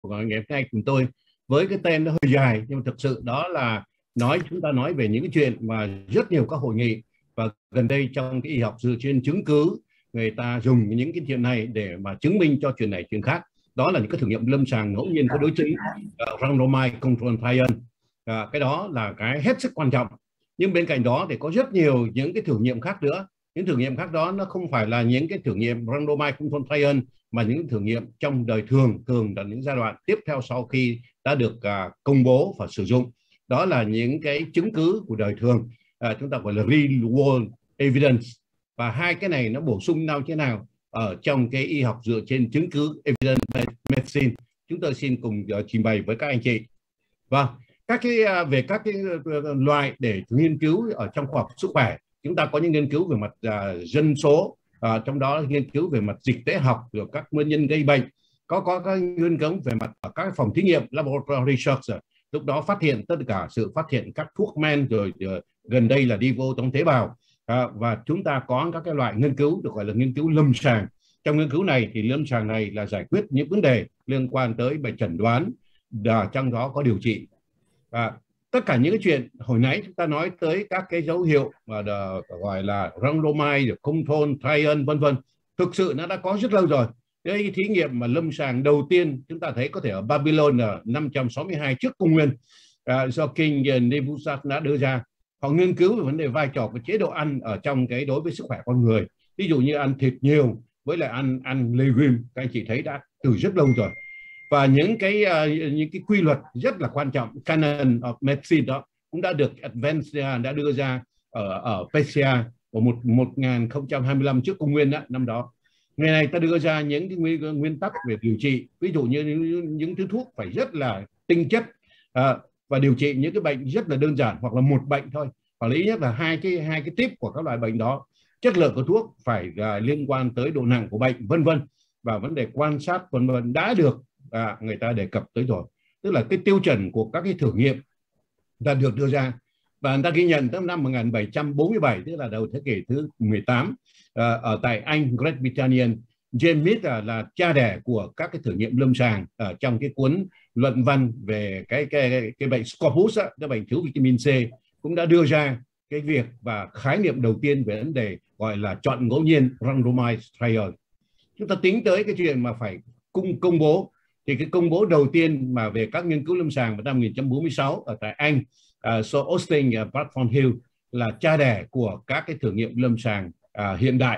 của ngày hôm nay cùng tôi với cái tên nó hơi dài, nhưng mà thực sự đó là chúng ta nói về những cái chuyện mà rất nhiều các hội nghị và gần đây trong cái y học dựa trên chứng cứ, người ta dùng những cái chuyện này để mà chứng minh cho chuyện này chuyện khác. Đó là những cái thử nghiệm lâm sàng ngẫu nhiên có đối chứng, randomized control trial. Cái đó là cái hết sức quan trọng. Nhưng bên cạnh đó thì có rất nhiều những cái thử nghiệm khác nữa. Những thử nghiệm khác đó nó không phải là những cái thử nghiệm randomized control trial, mà những thử nghiệm trong đời thường, thường là những giai đoạn tiếp theo sau khi đã được công bố và sử dụng. Đó là những cái chứng cứ của đời thường, chúng ta gọi là real world evidence. Và hai cái này nó bổ sung nhau thế nào ở trong cái y học dựa trên chứng cứ evidence medicine, chúng tôi xin cùng trình bày với các anh chị. Vâng, về các cái loại để nghiên cứu ở trong khoa học sức khỏe, chúng ta có những nghiên cứu về mặt dân số, trong đó nghiên cứu về mặt dịch tễ học, rồi các nguyên nhân gây bệnh, có các nghiên cứu về mặt ở các phòng thí nghiệm laboratory research. Lúc đó phát hiện tất cả sự phát hiện các thuốc men, rồi gần đây là đi vô trong tế bào, và chúng ta có các cái loại nghiên cứu được gọi là nghiên cứu lâm sàng. Trong nghiên cứu này thì lâm sàng này là giải quyết những vấn đề liên quan tới bệnh chẩn đoán, trong đó có điều trị. Tất cả những cái chuyện hồi nãy chúng ta nói tới các cái dấu hiệu mà gọi là randomized, control trial, vân vân, thực sự nó đã có rất lâu rồi. Cái thí nghiệm mà lâm sàng đầu tiên chúng ta thấy có thể ở Babylon ở 562 trước công nguyên, do King Nebuzat đã đưa ra. Họ nghiên cứu về vấn đề vai trò của chế độ ăn ở trong cái đối với sức khỏe con người. Ví dụ như ăn thịt nhiều với lại ăn legume, các anh chị thấy đã từ rất lâu rồi. Và những cái quy luật rất là quan trọng, Canon of Medicine đó cũng đã được Advanced đã đưa ra ở Persia vào 1025 trước công nguyên đó, năm đó. Ngày này ta đưa ra những cái nguyên tắc về điều trị, ví dụ như những thứ thuốc phải rất là tinh chất, và điều trị những cái bệnh rất là đơn giản, hoặc là một bệnh thôi, hoặc là ít nhất là hai cái tiếp của các loại bệnh đó. Chất lượng của thuốc phải liên quan tới độ nặng của bệnh, vân vân, và vấn đề quan sát, vân vân, đã được người ta đề cập tới rồi. Tức là cái tiêu chuẩn của các cái thử nghiệm đã được đưa ra, và người ta ghi nhận tới năm 1747, tức là đầu thế kỷ thứ 18, ở tại Anh, Great Britain. James Smith là cha đẻ của các cái thử nghiệm lâm sàng ở trong cái cuốn luận văn về cái bệnh Scopus, cái bệnh thiếu vitamin C, cũng đã đưa ra cái việc và khái niệm đầu tiên về vấn đề gọi là chọn ngẫu nhiên, randomized trial. Chúng ta tính tới cái chuyện mà phải công bố, thì cái công bố đầu tiên mà về các nghiên cứu lâm sàng vào năm 1946 ở tại Anh, Sir Austin Bradford Hill là cha đẻ của các cái thử nghiệm lâm sàng hiện đại.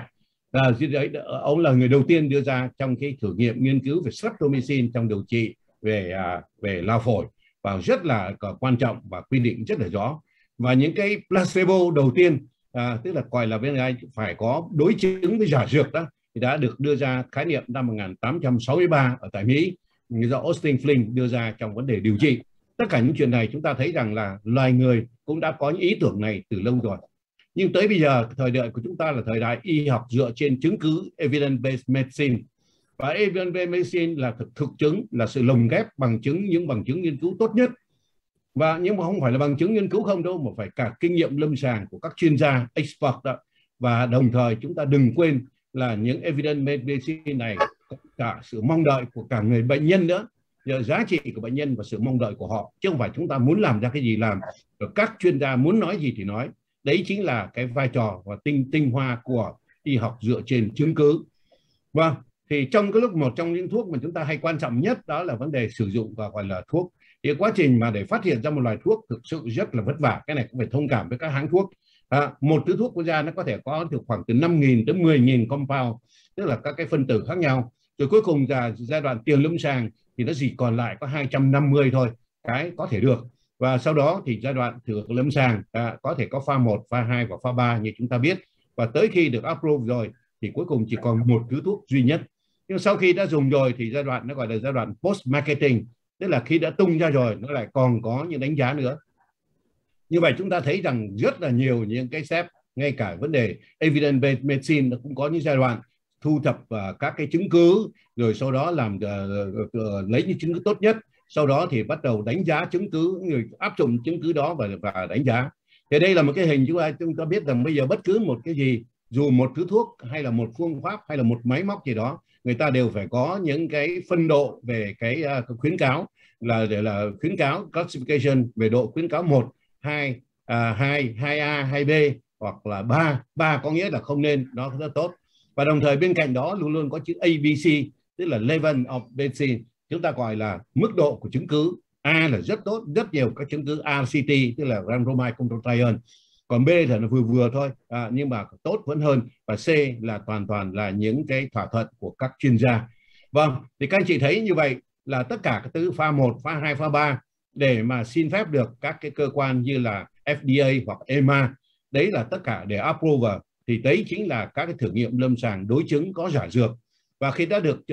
Ông là người đầu tiên đưa ra trong cái thử nghiệm nghiên cứu về streptomycin trong điều trị về lao phổi, và rất là quan trọng và quy định rất là rõ. Và những cái placebo đầu tiên, tức là gọi là bên này phải có đối chứng với giả dược đó, thì đã được đưa ra khái niệm năm 1863 ở tại Mỹ, do Austin Flint đưa ra trong vấn đề điều trị. Tất cả những chuyện này chúng ta thấy rằng là loài người cũng đã có những ý tưởng này từ lâu rồi. Nhưng tới bây giờ, thời đại của chúng ta là thời đại y học dựa trên chứng cứ, evidence-based medicine. Và evidence-based medicine là thực chứng, là sự lồng ghép bằng chứng, những bằng chứng nghiên cứu tốt nhất. Nhưng mà không phải là bằng chứng nghiên cứu không đâu, mà phải cả kinh nghiệm lâm sàng của các chuyên gia, expert đó. Và đồng thời chúng ta đừng quên là những evidence-based medicine này có cả sự mong đợi của cả người bệnh nhân nữa, giá trị của bệnh nhân và sự mong đợi của họ, chứ không phải chúng ta muốn làm ra cái gì làm, rồi các chuyên gia muốn nói gì thì nói. Đấy chính là cái vai trò và tinh hoa của y học dựa trên chứng cứ. Vâng, thì trong cái lúc một trong những thuốc mà chúng ta hay quan trọng nhất đó là vấn đề sử dụng và gọi là thuốc. Thì quá trình mà để phát hiện ra một loại thuốc thực sự rất là vất vả. Cái này cũng phải thông cảm với các hãng thuốc. Một thứ thuốc quốc gia nó có thể có từ khoảng từ 5.000 đến 10.000 compound, tức là các cái phân tử khác nhau. Rồi cuối cùng là giai đoạn tiền lâm sàng thì nó chỉ còn lại có 250 thôi, cái có thể được. Và sau đó thì giai đoạn thử lâm sàng có thể có pha 1, pha 2 và pha 3 như chúng ta biết. Và tới khi được approve rồi thì cuối cùng chỉ còn một thứ thuốc duy nhất. Nhưng sau khi đã dùng rồi thì giai đoạn nó gọi là giai đoạn post-marketing, tức là khi đã tung ra rồi nó lại còn có những đánh giá nữa. Như vậy chúng ta thấy rằng rất là nhiều những cái step, ngay cả vấn đề evidence-based medicine nó cũng có những giai đoạn thu thập các cái chứng cứ, rồi sau đó lấy những chứng cứ tốt nhất, sau đó thì bắt đầu đánh giá chứng cứ, người áp dụng chứng cứ đó và đánh giá. Thì đây là một cái hình chúng ta biết rằng bây giờ bất cứ một cái gì dù một thứ thuốc hay là một phương pháp hay là một máy móc gì đó, người ta đều phải có những cái phân độ về cái khuyến cáo, là để là khuyến cáo classification về độ khuyến cáo 1, 2, 2, 2A, 2B hoặc là 3. 3 có nghĩa là không nên, nó rất tốt. Và đồng thời bên cạnh đó luôn luôn có chữ ABC, tức là level of evidence, chúng ta gọi là mức độ của chứng cứ. A là rất tốt, rất nhiều các chứng cứ RCT, tức là randomized control trial. Còn B là nó vừa vừa thôi, nhưng mà tốt vẫn hơn. Và C là toàn toàn là những cái thỏa thuận của các chuyên gia. Vâng, thì các anh chị thấy như vậy là tất cả các thứ pha 1, pha 2, pha 3 để mà xin phép được các cái cơ quan như là FDA hoặc EMA, đấy là tất cả để approve, thì đấy chính là các cái thử nghiệm lâm sàng đối chứng có giả dược. Và khi đã được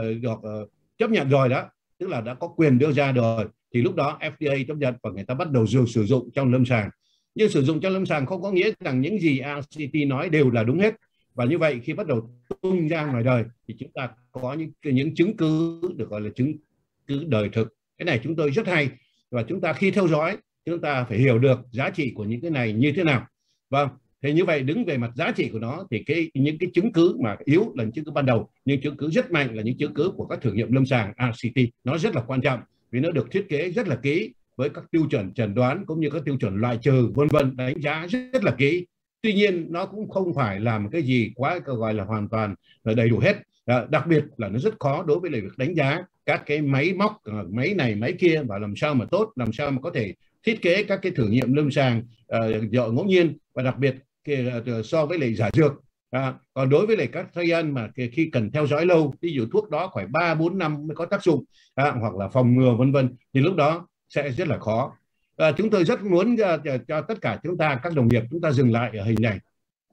chấp nhận rồi đó, tức là đã có quyền đưa ra rồi, thì lúc đó FDA chấp nhận và người ta bắt đầu sử dụng trong lâm sàng. Nhưng sử dụng trong lâm sàng không có nghĩa rằng những gì RCT nói đều là đúng hết. Và như vậy khi bắt đầu tung ra ngoài đời thì chúng ta có những chứng cứ được gọi là chứng cứ đời thực. Cái này chúng tôi rất hay, và chúng ta khi theo dõi chúng ta phải hiểu được giá trị của những cái này như thế nào. Vâng, thế như vậy đứng về mặt giá trị của nó thì những cái chứng cứ mà yếu là những chứng cứ ban đầu, nhưng chứng cứ rất mạnh là những chứng cứ của các thử nghiệm lâm sàng RCT. Nó rất là quan trọng vì nó được thiết kế rất là kỹ với các tiêu chuẩn chẩn đoán cũng như các tiêu chuẩn loại trừ vân vân, đánh giá rất là kỹ. Tuy nhiên nó cũng không phải làm cái gì quá gọi là hoàn toàn là đầy đủ hết. Đặc biệt là nó rất khó đối với việc đánh giá các cái máy móc, máy này máy kia, và làm sao mà tốt, làm sao mà có thể thiết kế các cái thử nghiệm lâm sàng ngẫu nhiên, và đặc biệt so với lại giả dược. Còn đối với lại các trial mà khi cần theo dõi lâu, ví dụ thuốc đó phải 3-4 năm mới có tác dụng, hoặc là phòng ngừa vân vân, thì lúc đó sẽ rất là khó. Chúng tôi rất muốn cho tất cả chúng ta, các đồng nghiệp, chúng ta dừng lại ở hình này.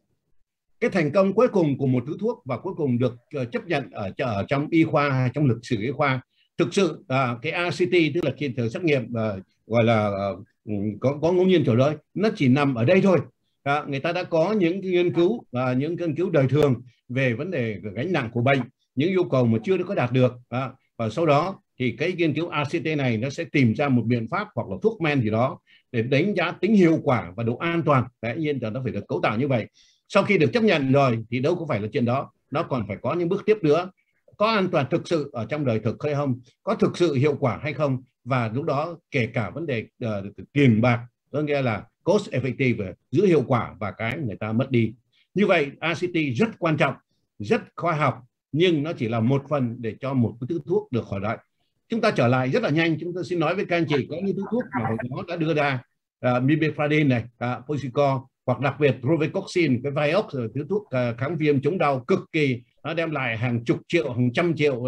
Cái thành công cuối cùng của một thứ thuốc và cuối cùng được chấp nhận ở trong y khoa, trong lịch sử y khoa, thực sự cái RCT, tức là khi thử xét nghiệm gọi là có ngẫu nhiên kiểu đó, nó chỉ nằm ở đây thôi. Người ta đã có những nghiên cứu những nghiên cứu đời thường về vấn đề gánh nặng của bệnh, những yêu cầu mà chưa có đạt được, và sau đó thì cái nghiên cứu RCT này nó sẽ tìm ra một biện pháp hoặc là thuốc men gì đó để đánh giá tính hiệu quả và độ an toàn. Tất nhiên là nó phải được cấu tạo như vậy. Sau khi được chấp nhận rồi thì đâu có phải là chuyện đó, nó còn phải có những bước tiếp nữa. Có an toàn thực sự ở trong đời thực hay không, có thực sự hiệu quả hay không, và lúc đó kể cả vấn đề tiền bạc, có nghĩa là cost effective, giữ hiệu quả và cái người ta mất đi. Như vậy RCT rất quan trọng, rất khoa học, nhưng nó chỉ là một phần để cho một cái thứ thuốc được khỏi bệnh. Chúng ta trở lại rất là nhanh, chúng tôi xin nói với các anh chị, có những thứ thuốc mà hồi đó đã đưa ra, Mifepradine này, Posicor, hoặc đặc biệt Rovecoxin, cái Vioxx, thứ thuốc kháng viêm chống đau cực kỳ, nó đem lại hàng chục triệu, hàng trăm triệu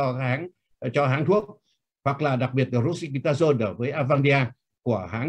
cho hãng thuốc. Hoặc là đặc biệt là Roxipitazone với Avandia của hãng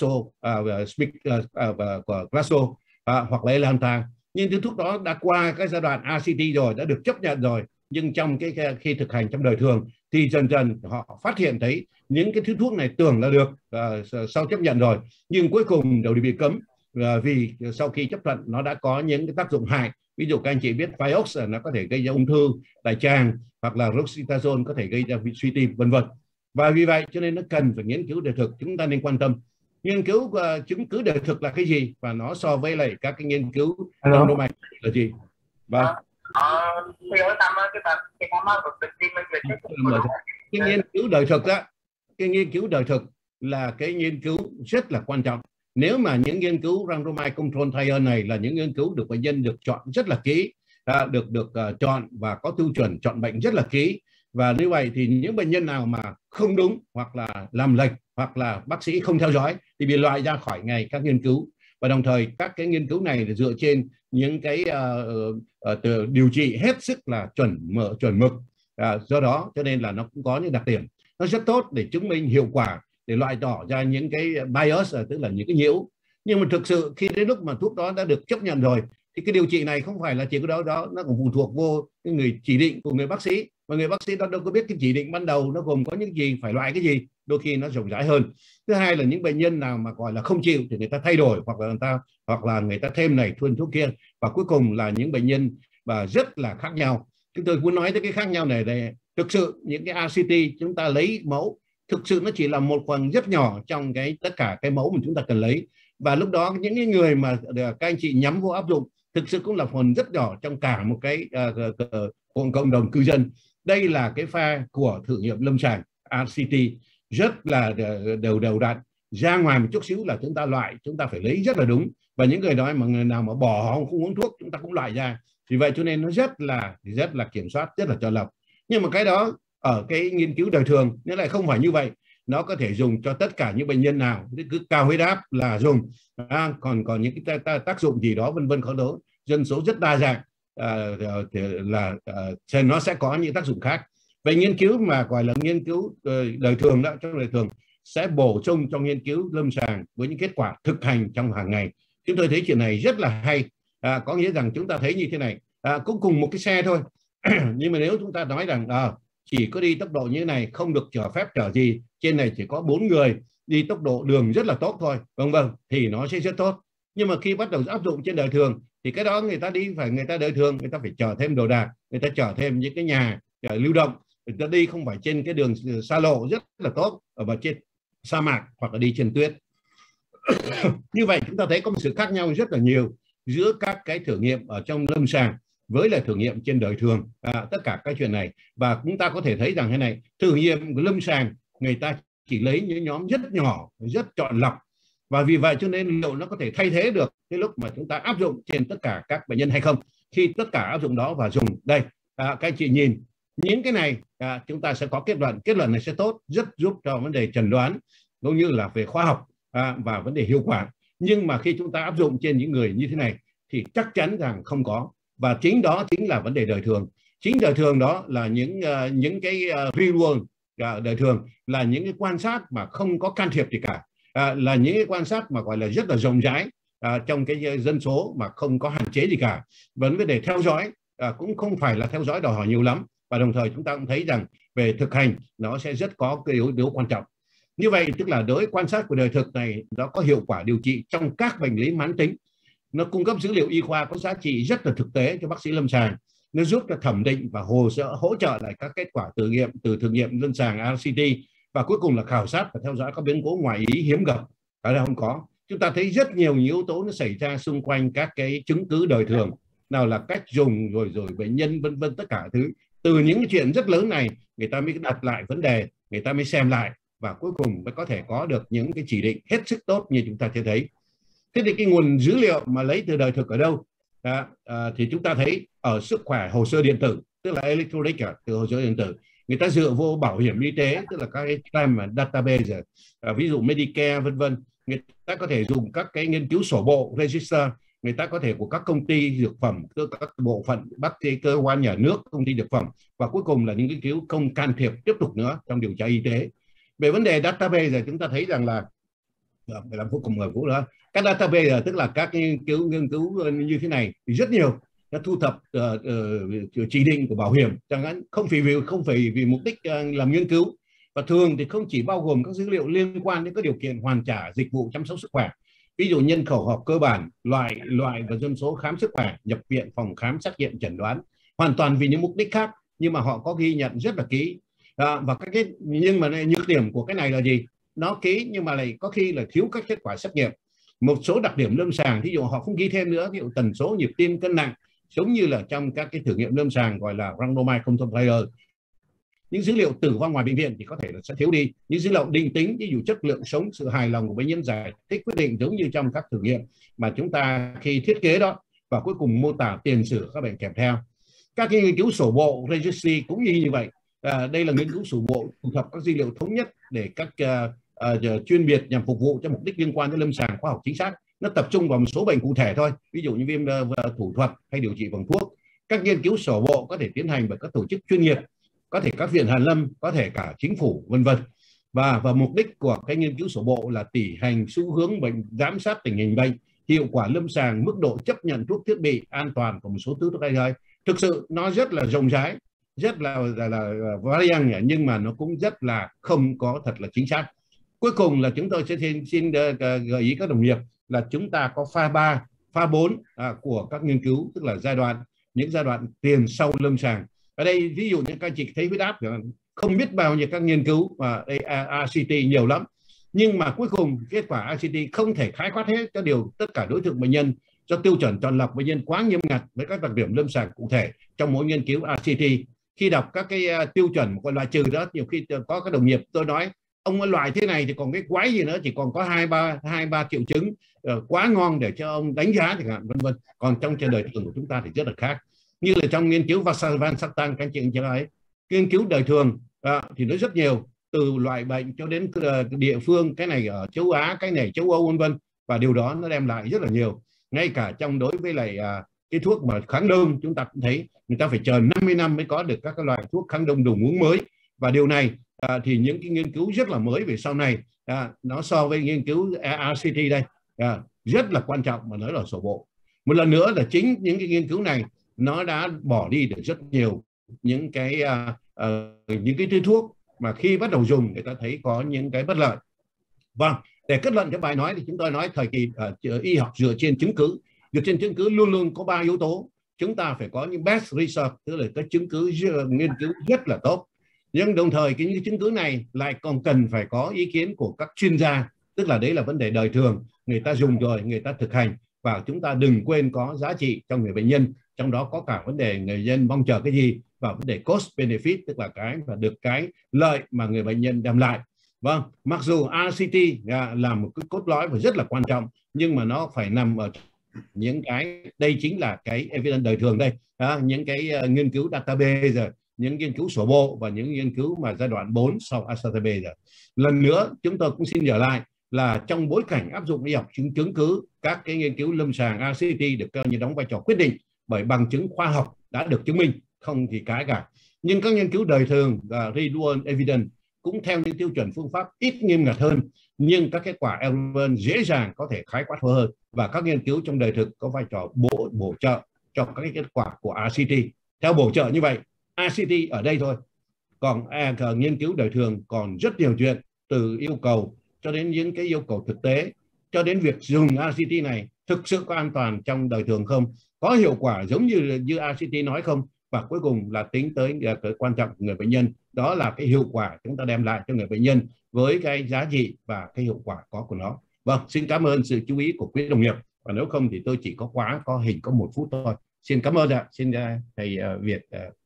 của Glaxo, hoặc là Elanta. Nhưng thứ thuốc đó đã qua cái giai đoạn RCT rồi, đã được chấp nhận rồi, nhưng trong khi thực hành trong đời thường thì dần dần họ phát hiện thấy những cái thứ thuốc này tưởng là được sau chấp nhận rồi, nhưng cuối cùng đều bị cấm, vì sau khi chấp thuận nó đã có những cái tác dụng hại. Ví dụ các anh chị biết Vioxx nó có thể gây ra ung thư đại tràng, hoặc là Roxipitazone có thể gây ra suy tim vân vân. Và vì vậy cho nên nó cần phải nghiên cứu đời thực, chúng ta nên quan tâm. Nghiên cứu chứng cứ đời thực là cái gì, và nó so với lại các cái nghiên cứu randomized là gì. Vâng. Cái nghiên cứu đời thực đó, cái nghiên cứu đời thực là cái nghiên cứu rất là quan trọng. Nếu mà những nghiên cứu randomized control trial này là những nghiên cứu được bệnh nhân được chọn rất là kỹ, được chọn và có tiêu chuẩn chọn bệnh rất là kỹ, và như vậy thì những bệnh nhân nào mà không đúng, hoặc là làm lệch, hoặc là bác sĩ không theo dõi thì bị loại ra khỏi ngày các nghiên cứu. Và đồng thời các cái nghiên cứu này là dựa trên những cái điều trị hết sức là chuẩn mực. Do đó cho nên là nó cũng có những đặc điểm nó rất tốt để chứng minh hiệu quả, để loại bỏ ra những cái bias, tức là những cái nhiễu. Nhưng mà thực sự khi đến lúc mà thuốc đó đã được chấp nhận rồi thì cái điều trị này không phải là chỉ có đó, nó cũng phụ thuộc vô cái người chỉ định của người bác sĩ, và người bác sĩ đó đâu có biết cái chỉ định ban đầu nó gồm có những gì, phải loại cái gì, đôi khi nó rộng rãi hơn. Thứ hai là những bệnh nhân nào mà gọi là không chịu thì người ta thay đổi, hoặc là người ta thêm này thuốc kia. Và cuối cùng là những bệnh nhân và rất là khác nhau. Chúng tôi muốn nói tới cái khác nhau này để thực sự những cái RCT chúng ta lấy mẫu, thực sự nó chỉ là một phần rất nhỏ trong tất cả cái mẫu mà chúng ta cần lấy. Và lúc đó những cái người mà các anh chị nhắm vô áp dụng thực sự cũng là phần rất nhỏ trong cả một cái cộng đồng cư dân. Đây là cái pha của thử nghiệm lâm sàng RCT rất là đều đặn, ra ngoài một chút xíu là chúng ta loại, chúng ta phải lấy rất là đúng, và những người nói mà người nào mà bỏ không uống thuốc chúng ta cũng loại ra. Vì vậy cho nên nó rất là kiểm soát, rất là chọn lọc. Nhưng mà cái đó ở cái nghiên cứu đời thường nó lại không phải như vậy. Nó có thể dùng cho tất cả những bệnh nhân nào cứ cao huyết áp là dùng, còn những cái tác dụng gì đó vân vân khó đấu, dân số rất đa dạng, nó sẽ có những tác dụng khác. Về nghiên cứu mà gọi là nghiên cứu đời thường đó, trong đời thường sẽ bổ sung trong nghiên cứu lâm sàng với những kết quả thực hành trong hàng ngày. Chúng tôi thấy chuyện này rất là hay. Có nghĩa rằng chúng ta thấy như thế này, cũng cùng một cái xe thôi nhưng mà nếu chúng ta nói rằng chỉ có đi tốc độ như thế này, không được chở phép chở gì, trên này chỉ có 4 người đi tốc độ đường rất là tốt thôi, vâng, thì nó sẽ rất tốt. Nhưng mà khi bắt đầu áp dụng trên đời thường thì cái đó người ta đi người ta đời thường, người ta phải chở thêm đồ đạc, người ta chở thêm những cái nhà lưu động, người ta đi không phải trên cái đường xa lộ rất là tốt ở trên sa mạc hoặc là đi trên tuyết. Như vậy chúng ta thấy có một sự khác nhau rất là nhiều giữa các cái thử nghiệm ở trong lâm sàng với là thử nghiệm trên đời thường, tất cả các chuyện này. Và chúng ta có thể thấy rằng thế này, thử nghiệm của lâm sàng người ta chỉ lấy những nhóm rất nhỏ, rất chọn lọc, và vì vậy cho nên liệu nó có thể thay thế được cái lúc mà chúng ta áp dụng trên tất cả các bệnh nhân hay không. Khi tất cả áp dụng đó và dùng đây, các anh chị nhìn những cái này, chúng ta sẽ có kết luận này sẽ tốt, rất giúp cho vấn đề chẩn đoán cũng như là về khoa học và vấn đề hiệu quả. Nhưng mà khi chúng ta áp dụng trên những người như thế này thì chắc chắn rằng không có. Và chính đó chính là vấn đề đời thường. Chính đời thường đó là những cái real world đời thường, là những cái quan sát mà không có can thiệp gì cả, là những cái quan sát mà gọi là rất là rộng rãi trong cái dân số mà không có hạn chế gì cả. Vấn đề theo dõi cũng không phải là theo dõi đòi hỏi nhiều lắm, và đồng thời chúng ta cũng thấy rằng về thực hành nó sẽ rất có cái yếu quan trọng. Như vậy tức là đối với quan sát của đời thực này, nó có hiệu quả điều trị trong các bệnh lý mãn tính. Nó cung cấp dữ liệu y khoa có giá trị rất là thực tế cho bác sĩ lâm sàng. Nó giúp cho thẩm định và hỗ trợ lại các kết quả từ thử nghiệm lâm sàng RCT, và cuối cùng là khảo sát và theo dõi các biến cố ngoài ý hiếm gặp. Ở đây không có. Chúng ta thấy rất nhiều yếu tố nó xảy ra xung quanh các cái chứng cứ đời thường, nào là cách dùng rồi bệnh nhân vân vân, tất cả thứ. Từ những cái chuyện rất lớn này người ta mới đặt lại vấn đề, người ta mới xem lại, và cuối cùng mới có thể có được những cái chỉ định hết sức tốt như chúng ta sẽ thấy. Thế thì cái nguồn dữ liệu mà lấy từ đời thực ở đâu? Thì chúng ta thấy ở sức khỏe hồ sơ điện tử, tức là electronic từ hồ sơ điện tử. Người ta dựa vô bảo hiểm y tế, tức là các cái claim database, ví dụ Medicare vân vân. Người ta có thể dùng các cái nghiên cứu sổ bộ register, người ta có thể của các công ty dược phẩm, các bộ phận bác sĩ, cơ quan nhà nước, công ty dược phẩm, và cuối cùng là những nghiên cứu không can thiệp tiếp tục nữa trong điều tra y tế. Về vấn đề database chúng ta thấy rằng là làm vô cùng ở đó, các database tức là các nghiên cứu như thế này thì rất nhiều, nó thu thập chỉ định của bảo hiểm, chẳng hạn không phải vì mục đích làm nghiên cứu, và thường thì không chỉ bao gồm các dữ liệu liên quan đến các điều kiện hoàn trả dịch vụ chăm sóc sức khỏe, ví dụ nhân khẩu học cơ bản, loại và dân số khám sức khỏe, nhập viện, phòng khám, xét nghiệm, chẩn đoán, hoàn toàn vì những mục đích khác, nhưng mà họ có ghi nhận rất là kỹ. Và nhưng mà nhược điểm của cái này là gì? Nó kỹ nhưng mà lại có khi là thiếu các kết quả xét nghiệm. Một số đặc điểm lâm sàng, ví dụ họ không ghi thêm nữa, ví dụ tần số nhịp tim, cân nặng, giống như là trong các cái thử nghiệm lâm sàng gọi là randomized control trial. Những dữ liệu tử vong ngoài bệnh viện thì có thể là sẽ thiếu đi. Những dữ liệu định tính, ví dụ chất lượng sống, sự hài lòng của bệnh nhân, giải thích quyết định, giống như trong các thử nghiệm mà chúng ta khi thiết kế đó, và cuối cùng mô tả tiền sử các bệnh kèm theo. Các nghiên cứu sổ bộ registry cũng như vậy. Đây là nghiên cứu sổ bộ thu thập các dữ liệu thống nhất để các chuyên biệt nhằm phục vụ cho mục đích liên quan đến lâm sàng khoa học chính xác. Nó tập trung vào một số bệnh cụ thể thôi, ví dụ như viêm thủ thuật hay điều trị bằng thuốc. Các nghiên cứu sổ bộ có thể tiến hành bởi các tổ chức chuyên nghiệp, có thể các viện hàn lâm, có thể cả chính phủ vân vân. Và mục đích của cái nghiên cứu sổ bộ là tỉ hành xu hướng bệnh, giám sát tình hình bệnh, hiệu quả lâm sàng, mức độ chấp nhận thuốc thiết bị, an toàn của một số thứ thuốc hay. Thực sự nó rất là rộng rãi, rất là variant, nhưng mà nó cũng rất là không có thật là chính xác. Cuối cùng là chúng tôi sẽ xin gợi ý các đồng nghiệp là chúng ta có pha 3, pha 4 của các nghiên cứu, tức là những giai đoạn tiền sau lâm sàng. Ở đây ví dụ như các anh chị thấy huyết áp, không biết bao nhiêu các nghiên cứu mà đây RCT nhiều lắm, nhưng mà cuối cùng kết quả RCT không thể khái quát hết tất cả đối tượng bệnh nhân do tiêu chuẩn chọn lọc bệnh nhân quá nghiêm ngặt với các đặc điểm lâm sàng cụ thể trong mỗi nghiên cứu RCT. Khi đọc các cái tiêu chuẩn còn loại trừ đó, nhiều khi có các đồng nghiệp tôi nói ông loại thế này thì còn cái quái gì nữa, chỉ còn có hai ba triệu chứng quá ngon để cho ông đánh giá chẳng hạn, vân vân. Còn trong trên đời thường của chúng ta thì rất là khác. Như là trong nghiên cứu Vasavan-Satang các anh chị ấy, nghiên cứu đời thường thì nó rất nhiều, từ loại bệnh cho đến địa phương, cái này ở châu Á, cái này châu Âu, vân vân, và điều đó nó đem lại rất là nhiều. Ngay cả trong đối với lại cái thuốc mà kháng đông, chúng ta cũng thấy người ta phải chờ 50 năm mới có được các cái loại thuốc kháng đông đồng uống mới, và điều này thì những cái nghiên cứu rất là mới về sau này nó so với nghiên cứu RCT đây rất là quan trọng mà nói là sổ bộ. Một lần nữa là chính những cái nghiên cứu này nó đã bỏ đi được rất nhiều những cái thuốc mà khi bắt đầu dùng người ta thấy có những cái bất lợi. Vâng, để kết luận cho bài nói thì chúng tôi nói thời kỳ y học dựa trên chứng cứ. Dựa trên chứng cứ luôn luôn có 3 yếu tố. Chúng ta phải có những best research, tức là cái chứng cứ nghiên cứu rất là tốt. Nhưng đồng thời cái chứng cứ này lại còn cần phải có ý kiến của các chuyên gia, tức là đấy là vấn đề đời thường, người ta dùng rồi người ta thực hành, và chúng ta đừng quên có giá trị cho người bệnh nhân, trong đó có cả vấn đề người dân mong chờ cái gì, và vấn đề cost benefit, tức là cái và được cái lợi mà người bệnh nhân đem lại. Vâng, mặc dù RCT là một cái cốt lõi và rất là quan trọng, nhưng mà nó phải nằm ở những cái, đây chính là cái evidence đời thường đây, những cái nghiên cứu database rồi, những nghiên cứu sổ bộ và những nghiên cứu mà giai đoạn 4 sau database rồi. Lần nữa chúng tôi cũng xin nhớ lại là trong bối cảnh áp dụng y học chứng cứ, các cái nghiên cứu lâm sàng RCT được coi như đóng vai trò quyết định, bởi bằng chứng khoa học đã được chứng minh, không thì cái cả. Nhưng các nghiên cứu đời thường và real world evidence cũng theo những tiêu chuẩn phương pháp ít nghiêm ngặt hơn, nhưng các kết quả evidence dễ dàng có thể khái quát hơn, và các nghiên cứu trong đời thực có vai trò bổ trợ cho các kết quả của RCT. Theo bổ trợ như vậy, RCT ở đây thôi, còn nghiên cứu đời thường còn rất nhiều chuyện, từ yêu cầu cho đến những cái yêu cầu thực tế, cho đến việc dùng RCT này thực sự có an toàn trong đời thường không, có hiệu quả giống như RCT nói không, và cuối cùng là tính tới cái quan trọng của người bệnh nhân, đó là cái hiệu quả chúng ta đem lại cho người bệnh nhân với cái giá trị và cái hiệu quả có của nó. Vâng, xin cảm ơn sự chú ý của quý đồng nghiệp, và nếu không thì tôi chỉ có hình có 1 phút thôi. Xin cảm ơn ạ. Xin thầy Việt.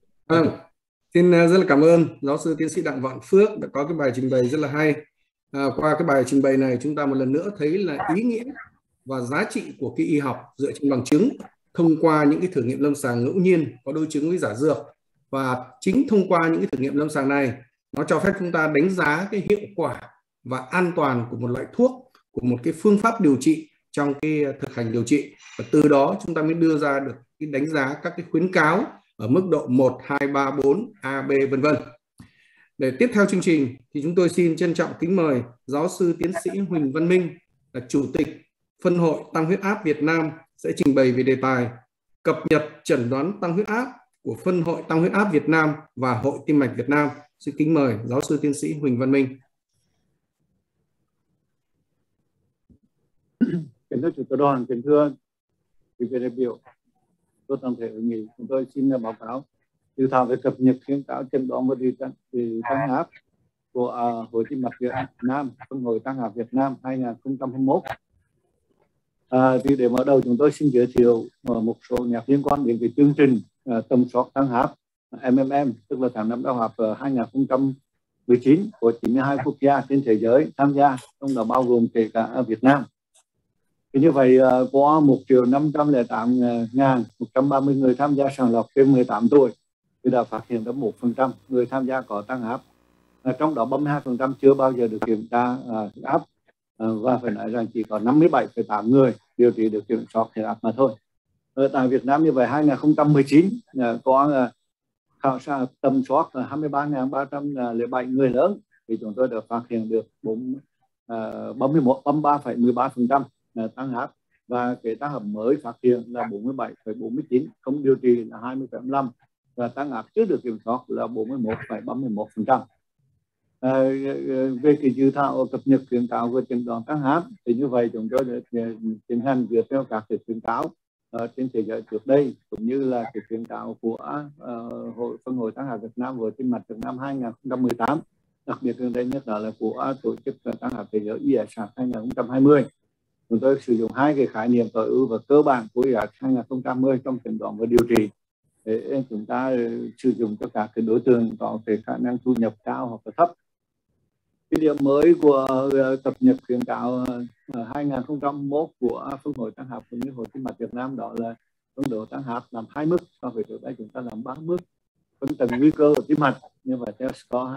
Xin rất là cảm ơn giáo sư tiến sĩ Đặng Vạn Phước đã có cái bài trình bày rất là hay. Qua cái bài trình bày này chúng ta một lần nữa thấy là ý nghĩa và giá trị của cái y học dựa trên bằng chứng thông qua những cái thử nghiệm lâm sàng ngẫu nhiên có đối chứng với giả dược, và chính thông qua những cái thử nghiệm lâm sàng này nó cho phép chúng ta đánh giá cái hiệu quả và an toàn của một loại thuốc, của một cái phương pháp điều trị trong cái thực hành điều trị, và từ đó chúng ta mới đưa ra được cái đánh giá các cái khuyến cáo ở mức độ 1, 2, 3, 4, A, B, vân vân. Để tiếp theo chương trình thì chúng tôi xin trân trọng kính mời giáo sư tiến sĩ Huỳnh Văn Minh, là Chủ tịch Phân hội Tăng huyết áp Việt Nam, sẽ trình bày về đề tài cập nhật chẩn đoán tăng huyết áp của Phân hội Tăng huyết áp Việt Nam và Hội Tim mạch Việt Nam. Xin kính mời giáo sư tiến sĩ Huỳnh Văn Minh. Kính thưa chủ tịch đoàn, kính thưa quý vị đại biểu, tôi toàn thể hội nghị, chúng tôi xin báo cáo dự thảo về cập nhật khuyến cáo chẩn đoán và điều trị tăng áp của Hội Tim mạch Việt Nam, Phân hội Tăng áp Việt Nam 2021. Thì để mở đầu chúng tôi xin giới thiệu một số nét liên quan đến cái chương trình tầm soát tăng áp MMM, tức là khám năm đau áp 2019 của 92 quốc gia trên thế giới tham gia, trong đó bao gồm kể cả ở Việt Nam. Thì như vậy có 1.508.130 người tham gia sàng lọc trên 18 tuổi thì đã phát hiện ra 1% người tham gia có tăng áp. Trong đó 32% chưa bao giờ được kiểm tra áp, và phải nói rằng chỉ có 57,8 người điều trị được kiểm soát huyết áp mà thôi. Ở tại Việt Nam như vậy 2019 có khảo sát tầm soát 23.307 người lớn, thì chúng tôi đã phát hiện được 33,13% tăng áp, và cái tăng áp mới phát hiện là 47,49, không điều trị là 20,5, và tăng áp chưa được kiểm soát là 41,31%. Về cái dự thảo cập nhật khuyến cáo về chẩn đoán tăng áp thì như vậy chúng tôi đã tiến hành dựa theo các cái khuyến cáo trên thế giới trước đây, cũng như là cái khuyến cáo của Phân hội Tăng áp Việt Nam và Tim mạch Việt Nam 2018, đặc biệt gần đây nhất đó là của tổ chức Tăng áp thế giới ISH 2020. Chúng tôi sử dụng hai cái khái niệm tối ưu và cơ bản của IAS 2010 trong chẩn đoán và điều trị để chúng ta sử dụng cho các cái đối tượng có cái khả năng thu nhập cao hoặc là thấp. Cái điểm mới của cập nhật khuyến cáo 2001 của Phương hội Tăng Hạp cũng như Hội Tim mạch Việt Nam đó là phân độ tăng hạp làm 2 mức, so với trước đây chúng ta làm 3 mức phân tầng nguy cơ của tim mạch. Như vậy theo score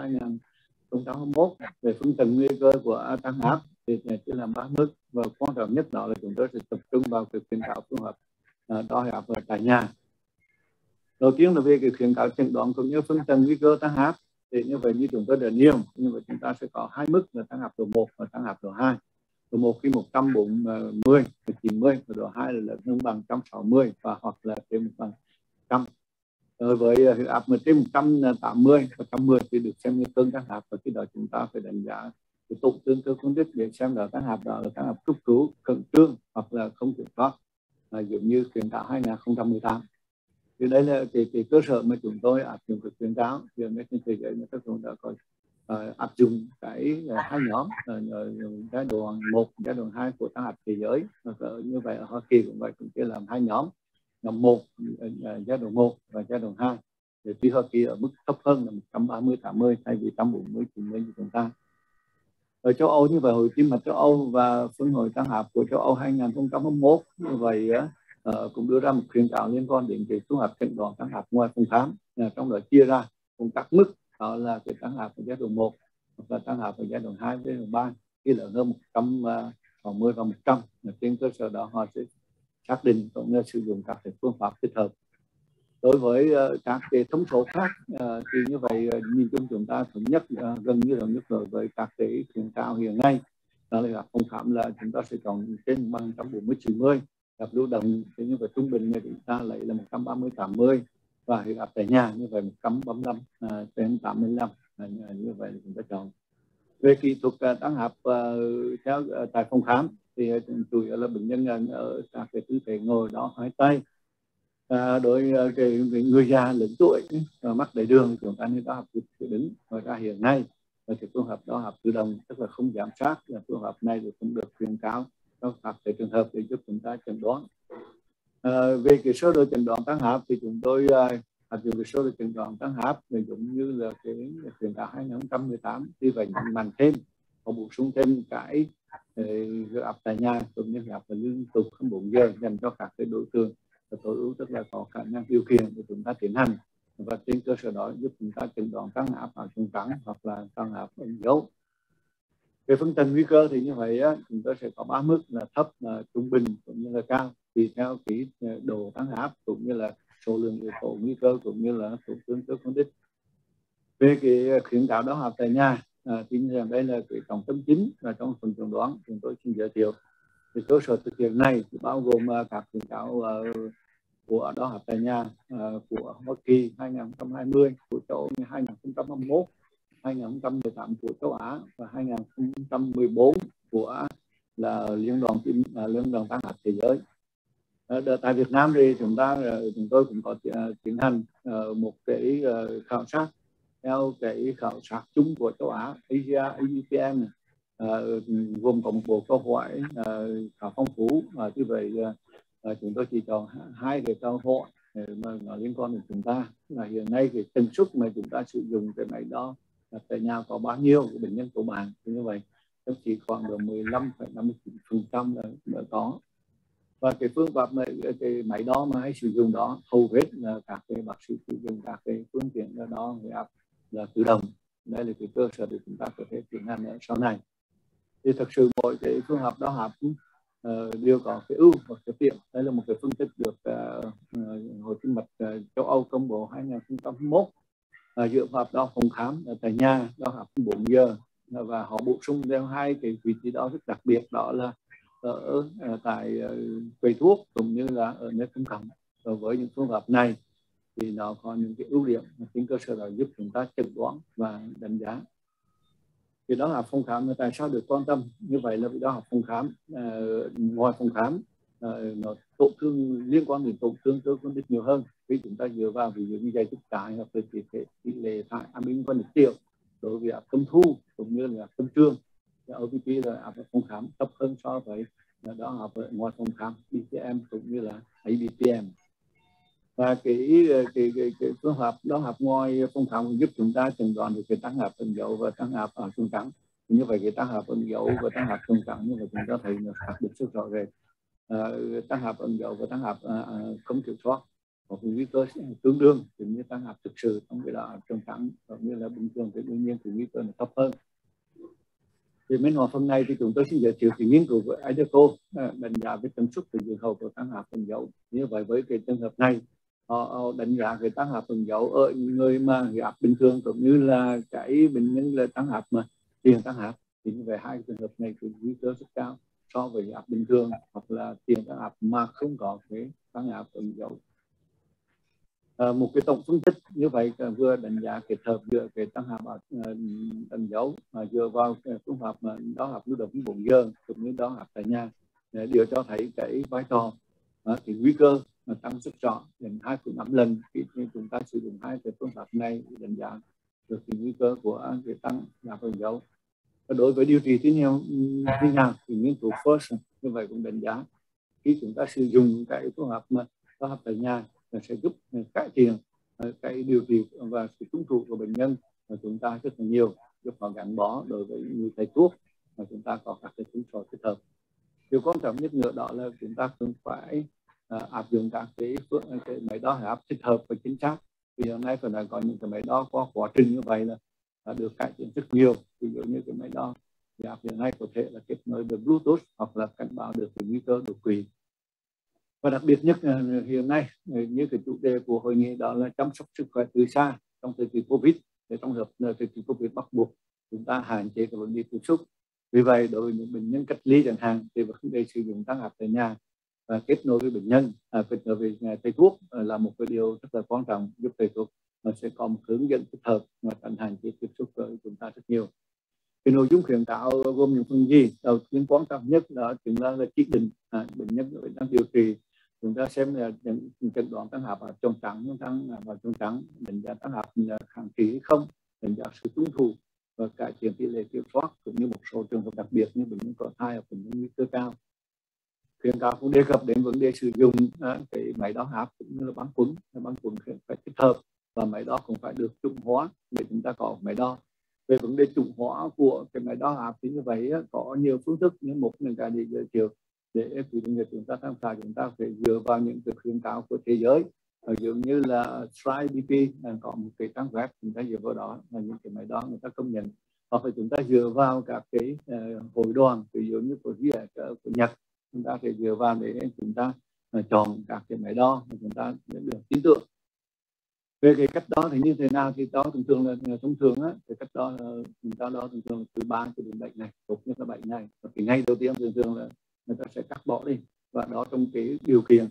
2021 về phân tầng nguy cơ của tăng hạp thì chỉ làm 3 mức, và quan trọng nhất đó là chúng tôi sẽ tập trung vào cái khuyến cáo phương hợp đo huyết áp tại nhà. Đầu tiên là về cái khuyến cáo chẩn đoán cũng như phân tầng nguy cơ tăng hạp. Thì như vậy như chúng tôi đã nêu, như vậy chúng ta sẽ có 2 mức là tăng hạp độ 1 và tăng hạp độ 2. Độ 1 khi 140 và 90, và độ 2 là lớn hơn bằng 160 và hoặc là trên 100. Đối với huyết áp mà trên 180 và 110 thì được xem như cơn tăng hạp, và khi đó chúng ta phải đánh giá cái tổn thương cơ khuyết tít để xem là tăng hạp đó là tăng hạp cấp cứu, khẩn trương hoặc là không kiểm soát, giống như khuyến cáo 2018. Thì đây là cái cơ sở mà chúng tôi áp dụng cái khuyến cáo. Hiện nay trên thế giới người ta cũng đã có áp dụng cái hai nhóm giai đoạn 1, giai đoạn 2 của tăng hạp thế giới. Như vậy ở Hoa Kỳ cũng vậy, cũng chia làm hai nhóm. Nhóm 1 giai đoạn 1 và giai đoạn 2. Thì tuy Hoa Kỳ ở mức thấp hơn là 130/80 thay vì 140/90 như chúng ta. Ở châu Âu như vậy, Hội Tim mạch châu Âu và Phương hội Tăng hạp của châu Âu 2021 như vậy cũng đưa ra một khuyến cáo liên quan đến cái phương pháp chẩn đoán tăng hạp ngoài phòng khám, trong đó chia ra cùng các mức, đó là cái tăng hạp ở giai đoạn 1 và tăng hạp ở giai đoạn 2 với giai đoạn 3 khi lớn hơn 160 và 100. Trên cơ sở đó họ sẽ xác định cũng như sử dụng các cái phương pháp thích hợp. Đối với các cái thông số khác thì như vậy nhìn chung chúng ta thống nhất gần như là nhất rồi với các cái khuyến cáo hiện nay, đó là phòng khám là chúng ta sẽ chọn trên bằng 140/90, gặp lưu động thì như vậy trung bình này chúng ta lấy là 130/80, và huyết áp tại nhà như vậy 135/85, như vậy chúng ta chọn. Về kỹ thuật tăng hạp theo tại phòng khám thì chủ yếu là bệnh nhân ở các cái tư thế ngồi đó hai tay. Đối cái người già lớn tuổi mắc đái đường chúng ta nên đo hạp đứng. Ngoài ra hiện nay cái phương pháp đo hạp tự động, tức là không giám sát, là phương pháp này thì cũng được khuyến cáo trong các cái trường hợp để giúp chúng ta chẩn đoán. Về cái sơ đồ chẩn đoán tăng hạp thì chúng tôi áp dụng cái sơ đồ chẩn đoán tăng hạp giống như là cái khuyến cáo 2018, thì phải nhấn mạnh thêm và bổ sung thêm cái huyết áp tại nhà cũng như huyết áp liên tục 24 giờ dành cho các cái đối tượng tối ưu, tức là có khả năng điều khiển để chúng ta tiến hành, và trên cơ sở đó giúp chúng ta chẩn đoán tăng áp ở trung trắng hoặc là tăng áp ở dấu. Về phân tầng nguy cơ thì như vậy chúng ta sẽ có 3 mức là thấp, trung bình cũng như là cao, tùy theo cái độ tăng áp cũng như là số lượng yếu tố nguy cơ cũng như là tổn thương cơ khuyết tít. Về cái khuyến cáo đo hạp tại nhà thì đây là cái trọng tâm chính là trong phần chẩn đoán chúng tôi xin giới thiệu. Thì cơ sở thực hiện này thì bao gồm các khuyến cáo của đo hạp tại nhà của Hoa Kỳ 2020, của châu Âu 2021, 2018 của châu Á và 2014 của là Liên đoàn Tăng hạp thế giới. Tại Việt Nam thì chúng tôi cũng có tiến hành một cái khảo sát theo cái khảo sát chung của châu Á ASEAN, gồm có một bộ câu hỏi khá phong phú, và như vậy chúng tôi chỉ chọn 2 cái câu hỏi mà nó liên quan đến chúng ta là hiện nay cái tần suất mà chúng ta sử dụng cái máy đo tại nhà có bao nhiêu của bệnh nhân của bạn. Như vậy chỉ khoảng được 15,59% là có. Và cái phương pháp cái máy đo mà hay sử dụng đó hầu hết là các cái bác sĩ sử dụng các cái phương tiện đo huyết áp là tự động. Đây là cái cơ sở để chúng ta có thể tiến hành ở sau này. Thì thực sự mỗi cái phương pháp đo hạp đều có cái ưu và cái điểm. Đây là một cái phân tích được Hội Tim mạch châu Âu công bố 2021 dựa vào đo phòng khám tại nhà, đo hạp 4 giờ, và họ bổ sung theo 2 cái vị trí đó rất đặc biệt, đó là ở tại quầy thuốc cũng như là ở nơi công cộng. Với những phương pháp này thì nó có những cái ưu điểm trên cơ sở đó giúp chúng ta chẩn đoán và đánh giá. Thì đó là phòng khám, tại sao được quan tâm như vậy là vì đó là phòng khám ngoài phòng khám nó tổn thương liên quan đến tổn thương cơ khuyết tít nhiều hơn, vì chúng ta dựa vào ví dụ như dây tích trái hoặc là tỷ lệ thải amin qua nước tiểu đối với áp tâm thu cũng như là áp tâm trương. Ở vị trí là áp phòng khám thấp hơn so với đó học ở ngoài phòng khám BPM cũng như là ABPM. Và cái phương pháp đó học ngoài phòng khám giúp chúng ta chẩn đoán được cái tăng áp ẩn dấu và tăng áp ở xương trắng. Như vậy cái tăng áp ẩn dấu và tăng áp xương trắng như vậy chúng ta thấy nó khác biệt rất rõ rệt. Tăng áp ẩn dấu và tăng áp không kiểm soát có nguy cơ tương đương giống như tăng áp thực sự trong cái đó xương trắng, cũng như là bình thường thì đương nhiên thì nguy cơ nó thấp hơn. Thì bên ngoài phần này thì chúng tôi xin giới thiệu cái nghiên cứu của IDECO đánh giá về tần suất từ dự hậu của tăng áp ẩn dấu. Như vậy với cái trường hợp này họ đánh giá cái tăng áp ẩn dấu ở những người mà huyết áp bình thường cũng như là cái bệnh nhân là tăng áp mà tiền tăng áp, thì như vậy hai trường hợp này thì nguy cơ rất cao so với huyết áp bình thường hoặc là tiền tăng áp mà không có cái tăng áp ẩn dấu. Một cái tổng phân tích như vậy vừa đánh giá kết hợp giữa cái tăng áp ẩn dấu dựa vào phương pháp đo áp lưu động 4 giờ cũng như đo áp tại nhà, đều cho thấy cái vai trò cái nguy cơ tăng rất rõ đến 2,5 lần khi chúng ta sử dụng hai cái phương pháp này để đánh giá được cái nguy cơ của cái tăng áp ẩn dấu. Và đối với điều trị tí nào thì nghiên cứu first như vậy cũng đánh giá khi chúng ta sử dụng cái phương pháp mà đo áp tại nhà sẽ giúp cải thiện cái điều trị và sự tuân thủ của bệnh nhân mà chúng ta rất là nhiều, giúp họ gắn bó đối với người thầy thuốc mà chúng ta có các cái chứng sổ thích hợp. Điều quan trọng nhất nữa đó là chúng ta cần phải áp dụng các cái máy đo huyết áp thích hợp và chính xác. Vì hôm nay phải nói có những cái máy đo qua quá trình như vậy là được cải thiện rất nhiều. Ví dụ như cái máy đo huyết áp hiện nay có thể là kết nối được Bluetooth hoặc là cảnh báo được cái nguy cơ đột quỵ. Và đặc biệt nhất hiện nay như cái chủ đề của hội nghị đó là chăm sóc sức khỏe từ xa trong thời kỳ Covid. Để trong hợp thời kỳ Covid bắt buộc chúng ta hạn chế cái vấn đề tiếp xúc. Vì vậy đối với những bệnh nhân cách ly chẳng hạn thì vấn đề sử dụng tăng áp tại nhà và kết nối với bệnh nhân, kết nối với thầy thuốc là một cái điều rất là quan trọng, giúp thầy thuốc sẽ có một hướng dẫn thích hợp và tránh hạn chế tiếp xúc với chúng ta rất nhiều. Cái nội dung khuyến cáo gồm những phần gì? Đầu tiên quan trọng nhất đó chính là chỉ định bệnh nhân đang điều trị. Chúng ta xem là những chẩn đoán tăng áp ở trong trắng, đánh giá tăng áp kháng trí hay không, đánh giá sự tuân thủ và cải thiện tỷ lệ kiểm soát, cũng như một số trường hợp đặc biệt như bệnh nhân có thai hoặc bệnh nhân nguy cơ cao. Khuyến cáo cũng đề cập đến vấn đề sử dụng cái máy đo áp cũng như là băng quấn phải thích hợp, và máy đo cũng phải được chuẩn hóa để chúng ta có máy đo. Về vấn đề chuẩn hóa của cái máy đo áp thì như vậy có nhiều phương thức, như một những cái để giới thiệu để quý đồng nghiệp chúng ta tham khảo. Chúng ta phải dựa vào những cái khuyến cáo của thế giới, ví dụ như là STRIDE-BP có một cái trang web, chúng ta dựa vào đó là những cái máy đo người ta công nhận, hoặc là chúng ta dựa vào các cái hội đoàn, ví dụ như của Nhật, chúng ta phải dựa vào để chúng ta chọn các cái máy đo mà chúng ta được tin tưởng. Về cái cách đo thì như thế nào? Thì đo thường là thông thường cái cách đo là chúng ta đo thường từ 3 cho đến 7 ngày, tốt nhất là 7 ngày. Và cái ngày đầu tiên thường là người ta sẽ cắt bỏ đi, và đó trong cái điều kiện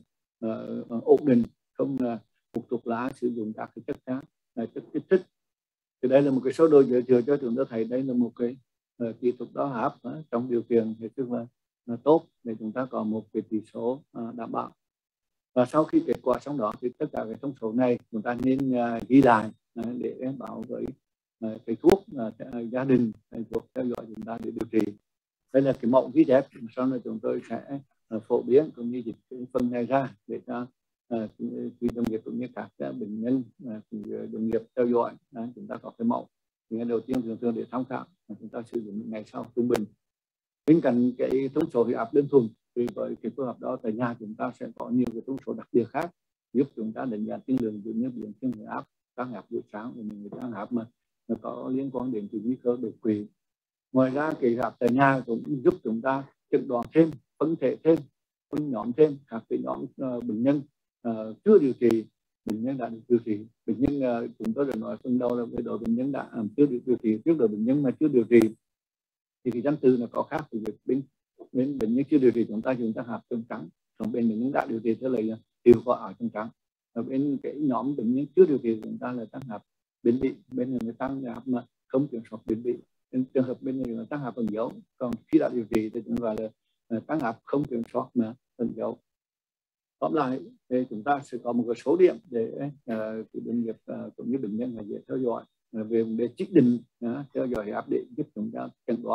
ổn định, không là hút thuốc lá, sử dụng các cái chất khác, chất kích thích. Thì đây là một cái số đồ giới thiệu cho chúng ta thấy đây là một cái kỹ thuật đo áp trong điều kiện thì tức là tốt để chúng ta có một cái chỉ số đảm bảo. Và sau khi kết quả xong đó thì tất cả cái thông số này chúng ta nên ghi lại để bảo với thầy thuốc, gia đình, thầy thuốc theo dõi chúng ta để điều trị. Đây là cái mẫu ghi chép, sau này chúng tôi sẽ phổ biến cũng như dịch cái phần này ra để cho quý đồng nghiệp cũng như các bệnh nhân đồng nghiệp theo dõi. Chúng ta có cái mẫu. Thì ngày đầu tiên thường để tham khảo, chúng ta sử dụng những ngày sau trung bình. Bên cạnh cái thông số huyết áp đơn thuần thì với cái phương pháp đó tại nhà chúng ta sẽ có nhiều cái thông số đặc biệt khác giúp chúng ta đánh giá tiên lượng, ví dụ như biến chứng huyết áp, tăng áp buổi sáng, những cái tăng áp mà nó có liên quan đến cái nguy cơ đột quỵ. Ngoài ra cái huyết áp tại nhà cũng giúp chúng ta chẩn đoán thêm, phân thể thêm, phân nhóm thêm các cái nhóm bệnh nhân chưa điều trị, bệnh nhân đã được điều trị, bệnh nhân chúng tôi đã nói phần đầu là về đội bệnh nhân đã chưa được điều trị, trước đội bệnh nhân mà chưa điều trị thì cái danh từ nó có khác. Thì bên bệnh nhân chưa điều trị chúng ta dùng tăng áp trong trắng, còn bên bệnh nhân đã điều trị thì là hiệu quả ở trong trắng. Và bên cái nhóm bệnh nhân chưa điều trị chúng ta là tăng áp biến bị, bên người tăng áp mà không kiểm soát biến bị. Trường hợp bên này là tăng áp ẩn dấu, còn khi đã điều trị thì chúng gọi là tăng áp không kiểm soát mà ẩn dấu. Tóm lại thì chúng ta sẽ có một cái số điểm để doanh nghiệp cũng như bệnh nhân là dễ theo dõi về vấn đề chỉ định theo dõi áp để giúp chúng ta chẩn đoán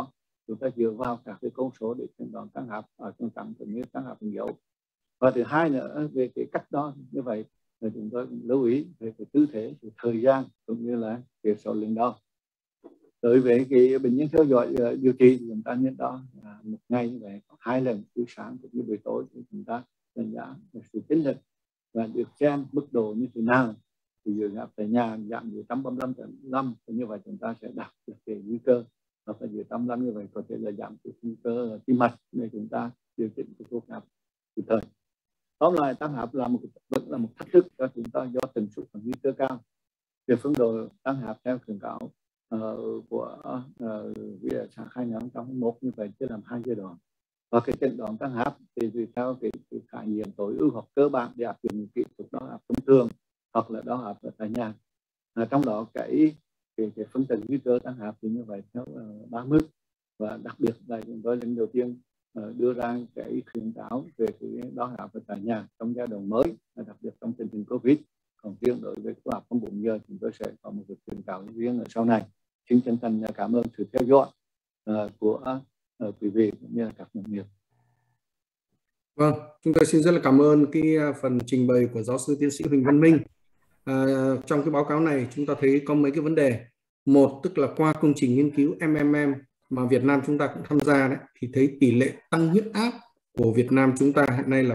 chúng ta dựa vào các cái con số để chẩn đoán tăng áp ở trong tăng cũng như tăng áp hình dấu. Và thứ hai nữa về cái cách đo như vậy thì chúng tôi cũng lưu ý về cái tư thế, cái thời gian cũng như là cái số lượng đo. Đối với cái bệnh nhân theo dõi điều trị thì chúng ta nên đo một ngày như vậy 2 lần, buổi sáng cũng như buổi tối, thì chúng ta đánh giá sự chênh lệch và được xem mức độ như thế nào. Ví dụ như tại nhà giảm từ 135 như vậy chúng ta sẽ đạt được cái nguy cơ, hoặc là dưới 85 như vậy có thể là giảm cái nguy cơ tim mạch để chúng ta điều chỉnh cái thuốc áp kịp thời. Tóm lại tăng áp vẫn là một thách thức cho chúng ta do tần suất và nguy cơ cao. Về phân độ tăng áp theo khuyến cáo của sáng 2021 như vậy chia làm 2 giai đoạn. Và cái chẩn đoán tăng áp thì tùy theo cái khái niệm tối ưu hoặc cơ bản để áp dụng kỹ thuật đo áp thông thường hoặc là đo áp ở tại nhà. Trong đó cái phân tầng nguy cơ tăng áp thì như vậy theo 3 mức, và đặc biệt là chúng tôi lần đầu tiên đưa ra cái khuyến cáo về cái đo áp ở tại nhà trong giai đoạn mới, đặc biệt trong tình hình Covid. Còn riêng đối với thuốc áp không 4 giờ chúng tôi sẽ có một cái khuyến cáo riêng ở sau này. Xin chân thành cảm ơn sự theo dõi của quý vị cũng như là các đồng nghiệp. Vâng, chúng tôi xin rất là cảm ơn cái phần trình bày của giáo sư tiến sĩ Huỳnh Văn Minh. Trong cái báo cáo này chúng ta thấy có mấy cái vấn đề. Một, tức là qua công trình nghiên cứu MMM mà Việt Nam chúng ta cũng tham gia đấy, thì thấy tỷ lệ tăng huyết áp của Việt Nam chúng ta hiện nay là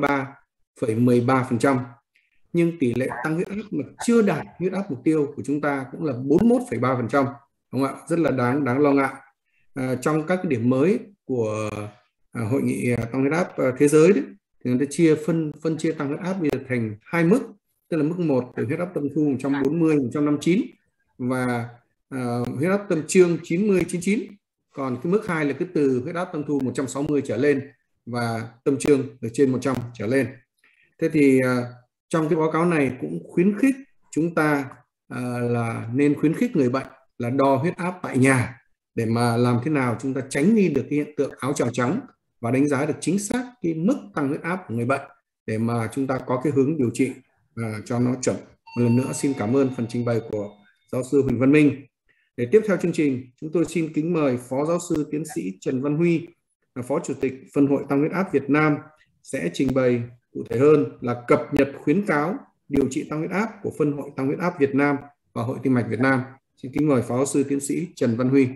33,13%. Nhưng tỷ lệ tăng huyết áp mà chưa đạt huyết áp mục tiêu của chúng ta cũng là 41,3%, đúng không ạ? Rất là đáng lo ngại. Trong các cái điểm mới của hội nghị tăng huyết áp thế giới đấy, thì người ta phân chia tăng huyết áp bây giờ thành 2 mức, tức là mức 1 từ huyết áp tâm thu 140, 159 và huyết áp tâm trương 90, 99. Còn cái mức 2 là cứ từ huyết áp tâm thu 160 trở lên và tâm trương từ trên 100 trở lên. Thế thì trong cái báo cáo này cũng khuyến khích chúng ta là nên khuyến khích người bệnh là đo huyết áp tại nhà để mà làm thế nào chúng ta tránh đi được cái hiện tượng áo choàng trắng và đánh giá được chính xác cái mức tăng huyết áp của người bệnh để mà chúng ta có cái hướng điều trị cho nó chuẩn. Một lần nữa xin cảm ơn phần trình bày của giáo sư Huỳnh Văn Minh. Để tiếp theo chương trình, chúng tôi xin kính mời Phó Giáo sư Tiến sĩ Trần Văn Huy, Phó Chủ tịch Phân hội Tăng huyết áp Việt Nam sẽ trình bày cụ thể hơn là cập nhật khuyến cáo điều trị tăng huyết áp của Phân hội Tăng huyết áp Việt Nam và Hội Tim mạch Việt Nam. Xin kính mời Phó Giáo sư Tiến sĩ Trần Văn Huy.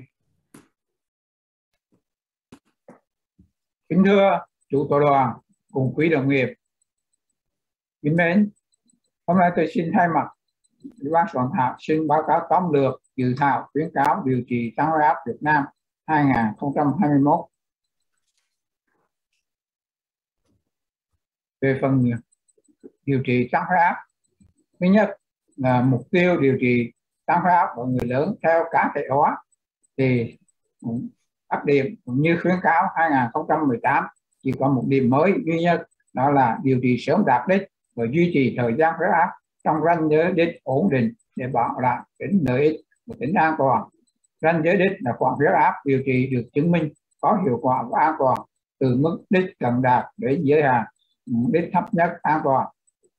Kính thưa chủ tọa đoàn cùng quý đồng nghiệp kính mến, hôm nay tôi xin thay mặt Ủy ban soạn thảo xin báo cáo tóm lược dự thảo khuyến cáo điều trị tăng huyết áp Việt Nam 2021. Về phần điều trị tăng huyết áp, thứ nhất là mục tiêu điều trị tăng huyết áp ở người lớn theo cá thể hóa thì áp điểm cũng như khuyến cáo 2018 chỉ có một điểm mới duy nhất, đó là điều trị sớm đạt đích và duy trì thời gian huyết áp trong ranh giới đích ổn định để bảo đảm tính lợi ích và tính an toàn. Ranh giới đích là khoảng huyết áp điều trị được chứng minh có hiệu quả và an toàn từ mức đích cần đạt đến giới hạn đích thấp nhất an toàn.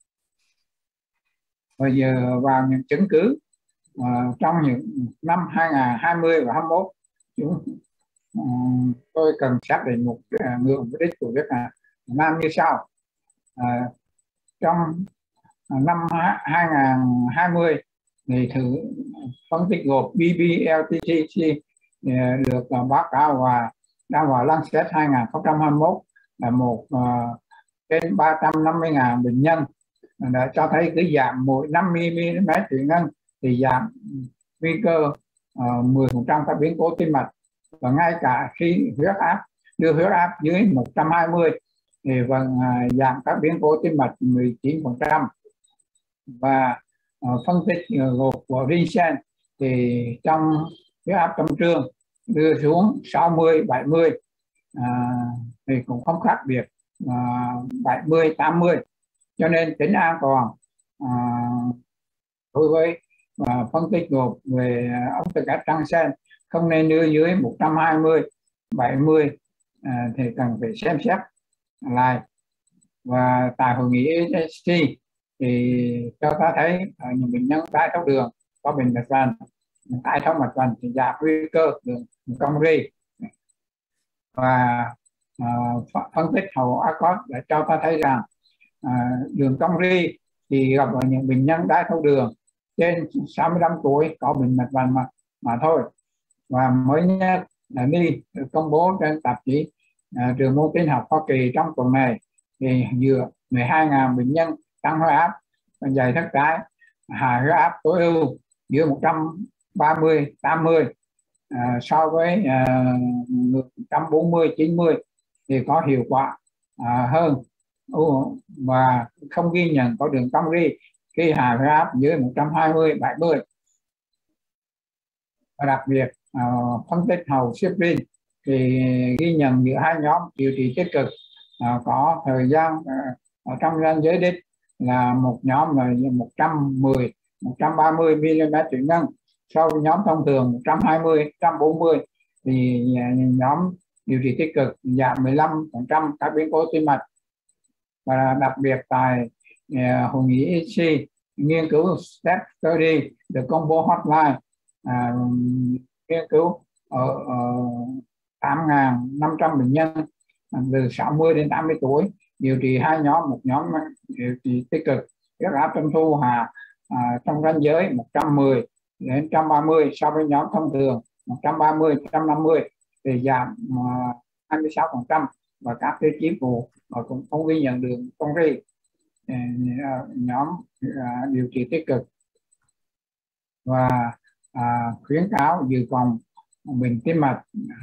Bây giờ vào những chứng cứ trong những năm 2020 và 2021 tôi cần xác định một ngưỡng đích của Việt Nam như sau. Trong năm 2020 thì thử phân tích gộp BBLTC được báo cáo và đăng vào Lancet 2021 là trên 350.000 bệnh nhân, đã cho thấy cứ giảm mỗi 50 mm thủy ngân thì giảm nguy cơ 10% các biến cố tim mạch, và ngay cả khi đưa huyết áp dưới 120 thì vẫn giảm các biến cố tim mạch 19%. Và phân tích gộp của Rinsen thì trong huyết áp tâm trương đưa xuống 60 70 thì cũng không khác biệt 70 80, cho nên tính an toàn đối với phân tích gộp về ống thực áp tăng sen không nên đưa dưới 120 70 thì cần phải xem xét lại. Và tại hội nghị AST thì cho ta thấy những bệnh nhân đái tháo đường có bệnh mạch vành, đái tháo mạch vành thì giảm nguy cơ đường cong ri Và phân tích hậu ACOT đã cho ta thấy rằng đường cong ri thì gặp ở những bệnh nhân đái tháo đường trên 65 tuổi có bệnh mạch vành mà thôi. Và mới nhất là đi được công bố trên tạp chí trường môn tin học Hoa Kỳ trong tuần này thì dựa 12.000 bệnh nhân tăng huyết áp, dày thất trái, hạ huyết áp tối ưu giữa 130-80 so với 140-90 thì có hiệu quả hơn, và không ghi nhận có đường cong ri khi hạ huyết áp dưới 120-70. Và đặc biệt phân tích hậu Shipley thì ghi nhận giữa hai nhóm điều trị tích cực có thời gian ở trong ranh giới đích là một nhóm là 130 mm thủy ngân, sau nhóm thông thường 120-140 thì nhóm điều trị tích cực giảm 15% các biến cố tim mạch. Và đặc biệt tại hội nghị ESC, nghiên cứu STEP Study được công bố hotline nghiên cứu ở 8.500 bệnh nhân từ 60 đến 80 tuổi, điều trị hai nhóm, một nhóm điều trị tích cực huyết áp tâm thu hạ trong ranh giới 110 đến 130 so với nhóm thông thường 130-150 thì giảm 26%, và các tiêu chí phụ cũng không ghi nhận đường cong ri nhóm điều trị tích cực. Và khuyến cáo dự phòng bệnh tim mạch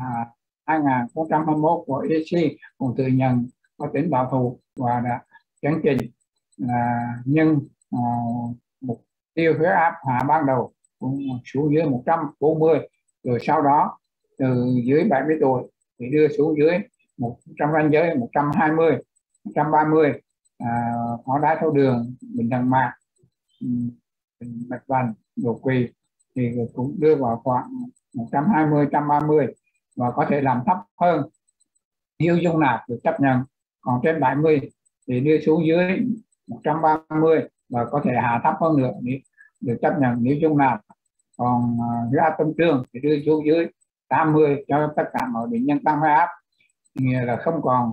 2021 của ESC cũng tự nhận có tính bảo thủ và đã chấn chỉnh nhưng mục tiêu huyết áp hạ ban đầu cũng xuống dưới 140, rồi sau đó từ dưới 70 tuổi thì đưa xuống dưới trong ranh giới 120-130, có đái tháo đường, bệnh thận mạc, bệnh mạch vành, đột quỵ thì cũng đưa vào khoảng 120-130 và có thể làm thấp hơn nếu dung nạp được chấp nhận. Còn trên 70 thì đưa xuống dưới 130 và có thể hạ thấp hơn nữa được chấp nhận nếu dung nạp. Còn huyết áp tâm trương thì đưa xuống dưới 80 cho tất cả mọi bệnh nhân tăng huyết áp, nghĩa là không còn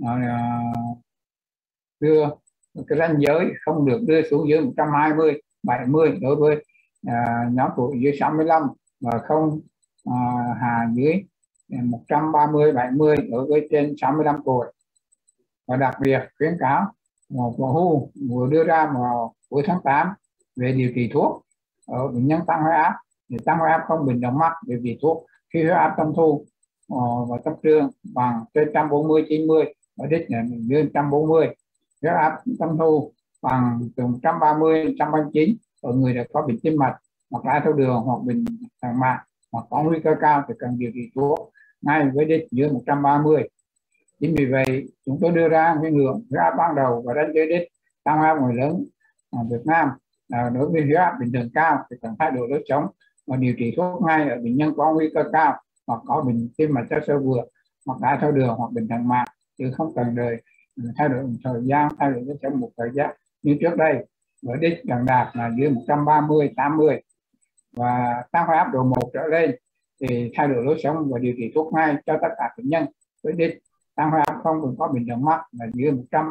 đưa cái ranh giới không được đưa xuống dưới 120-70 đối với nhóm tuổi dưới 65 và không hạ dưới 130-70 đối với trên 65 tuổi. Và đặc biệt khuyến cáo một WHO vừa đưa ra vào cuối tháng 8 về điều trị thuốc ở bệnh nhân tăng huyết áp, thì tăng huyết áp không bình đồng mắt điều trị thuốc khi huyết áp tâm thu và tâm trương bằng trên 140-90 và đích là dưới 140, huyết áp tâm thu bằng từ 130-139 ở người đã có bệnh tim mạch hoặc đái tháo đường hoặc bệnh thận mạc hoặc có nguy cơ cao thì cần điều trị thuốc ngay với đích dưới 130. Chính vì vậy chúng tôi đưa ra cái ngưỡng huyết áp ban đầu và ranh giới đích tăng huyết áp người lớn ở Việt Nam đối với huyết áp bình thường cao thì cần thay đổi lối sống và điều trị thuốc ngay ở bệnh nhân có nguy cơ cao hoặc có bệnh tim mạch chất xơ vữa hoặc đái tháo đường hoặc bệnh thận mạc, chứ không cần đợi thay đổi thời gian, thay đổi lối sống một thời gian như trước đây. Với đích cần đạt là dưới 130-80 và tăng huyết áp độ 1 trở lên thì thay đổi lối sống và điều trị thuốc ngay cho tất cả bệnh nhân. Với đích tăng huyết áp không có bệnh đường mắt là dưới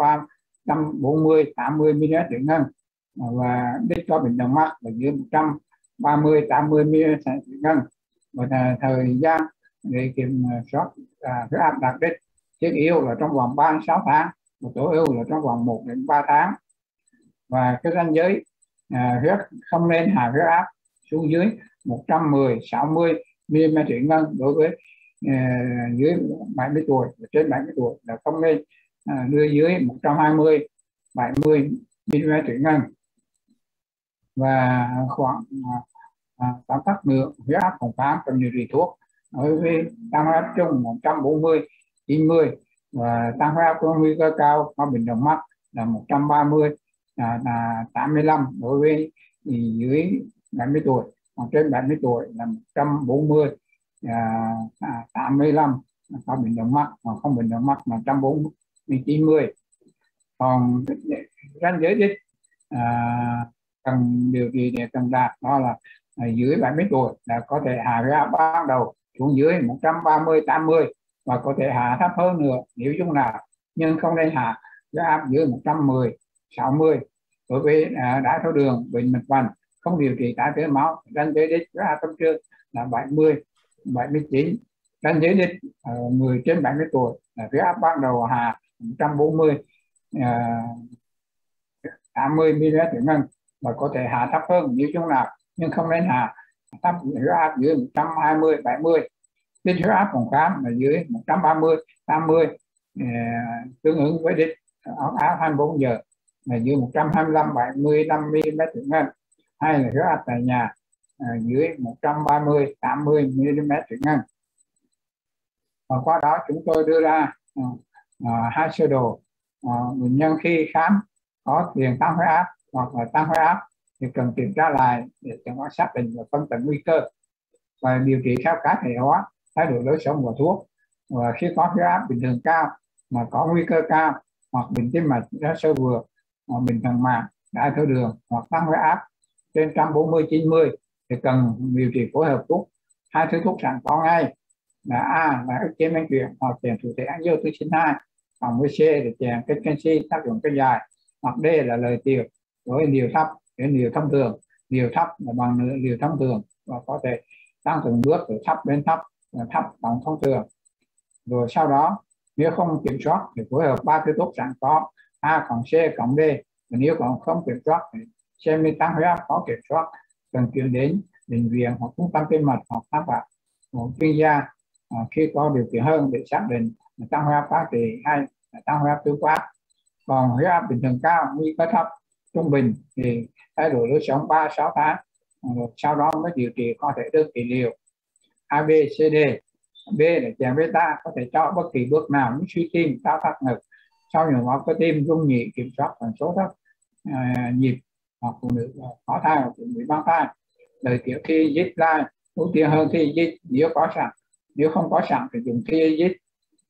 140-80 mm thủy ngân và đích có bệnh đường mắt là dưới 130-80 mm thủy ngân. Và thời gian để kiểm soát huyết áp đạt đích thiết yếu là trong vòng 36 tháng và tối ưu là trong vòng 1 đến 3 tháng. Và cái ranh giới huyết không nên hạ huyết áp xuống dưới 110-60 mm thủy ngân đối với dưới 70 tuổi và trên 70 tuổi là không nên đưa dưới 120-70 mm thủy ngân. Và khoảng tóm tắt ngưỡng huyết áp phòng khám cần điều trị thuốc đối với tăng huyết áp chung 140-90 và tăng huyết áp có nguy cơ cao có bệnh đồng mắt là 130-85 đối với dưới 70 tuổi, còn trên 70 tuổi là 140-85 có bệnh đồng mắt, hoặc không bệnh đồng mắt là 140-90. Còn ranh giới đích cần điều trị để cần đạt đó là dưới 70 tuổi là có thể hạ huyết áp ban đầu xuống dưới 130-80 và có thể hạ thấp hơn nữa nếu dung nạp, nhưng không nên hạ huyết áp dưới 110/60. Đối với đái tháo đường, bệnh mạch vành không điều trị tái tế máu, ranh giới đích huyết áp tâm trương là 70/79. Ranh giới đích người trên 70 tuổi là huyết áp ban đầu hạ 140 80 mm/h và có thể hạ thấp hơn nếu dung nạp, nhưng không nên hạ thấp huyết áp dưới 120/70. Đích huyết áp phòng khám là dưới 130/80, tương ứng với đích áp 24 giờ là dưới 125/75 mm/h, hay là huyết áp tại nhà dưới 130/80 mm/h. Và qua đó chúng tôi đưa ra hai sơ đồ. Bệnh nhân khi khám có tiền tăng huyết áp hoặc là tăng huyết áp thì cần kiểm tra lại để chẩn đoán xác định và phân tầng nguy cơ và điều trị theo cá thể hóa, thay đổi lối sống và thuốc. Và khi có huyết áp bình thường cao mà có nguy cơ cao hoặc bệnh tim mạch sơ vừa, bệnh thận mạn, đái tháo đường hoặc tăng huyết áp trên 140/90 thì cần điều trị phối hợp thuốc. Hai thứ thuốc sẵn có ngay là A là ức chế men chuyển hoặc chèn thủ thể angiotensin 2, còn với C là chèn kênh canxi tác dụng kéo dài, hoặc D là lời tiệu với liều thấp đến liều thông thường. Liều thấp là bằng nửa liều thông thường và có thể tăng từng bước từ thấp đến thấp, thấp bằng thông thường. Rồi sau đó nếu không kiểm soát thì phối hợp ba thứ thuốc sẵn có A cộng C cộng D. Và nếu còn không kiểm soát thì xem tăng huyết áp có kiểm soát, cần chuyển đến bệnh viện hoặc trung tâm tim mạch hoặc thăm khám một chuyên gia khi có điều kiện hơn để xác định tăng huyết áp phát trị hay tăng huyết áp thứ phát. Còn huyết áp bình thường cao, nguy cơ thấp, trung bình thì thay đổi lối sống 3-6 tháng, sau đó mới điều trị có thể đơn kỳ liều A, B, C, D. B là chèn beta có thể cho bất kỳ bước nào như suy tim, đau thắt ngực, sau nhồi máu cơ tim, rung nhị, kiểm soát tần số thấp nhịp, hoặc phụ nữ có thai hoặc phụ nữ mang thai. Lời tiểu khi dít lai ưu tiên hơn khi dít nếu có sẵn, nếu không có sẵn thì dùng khi dít.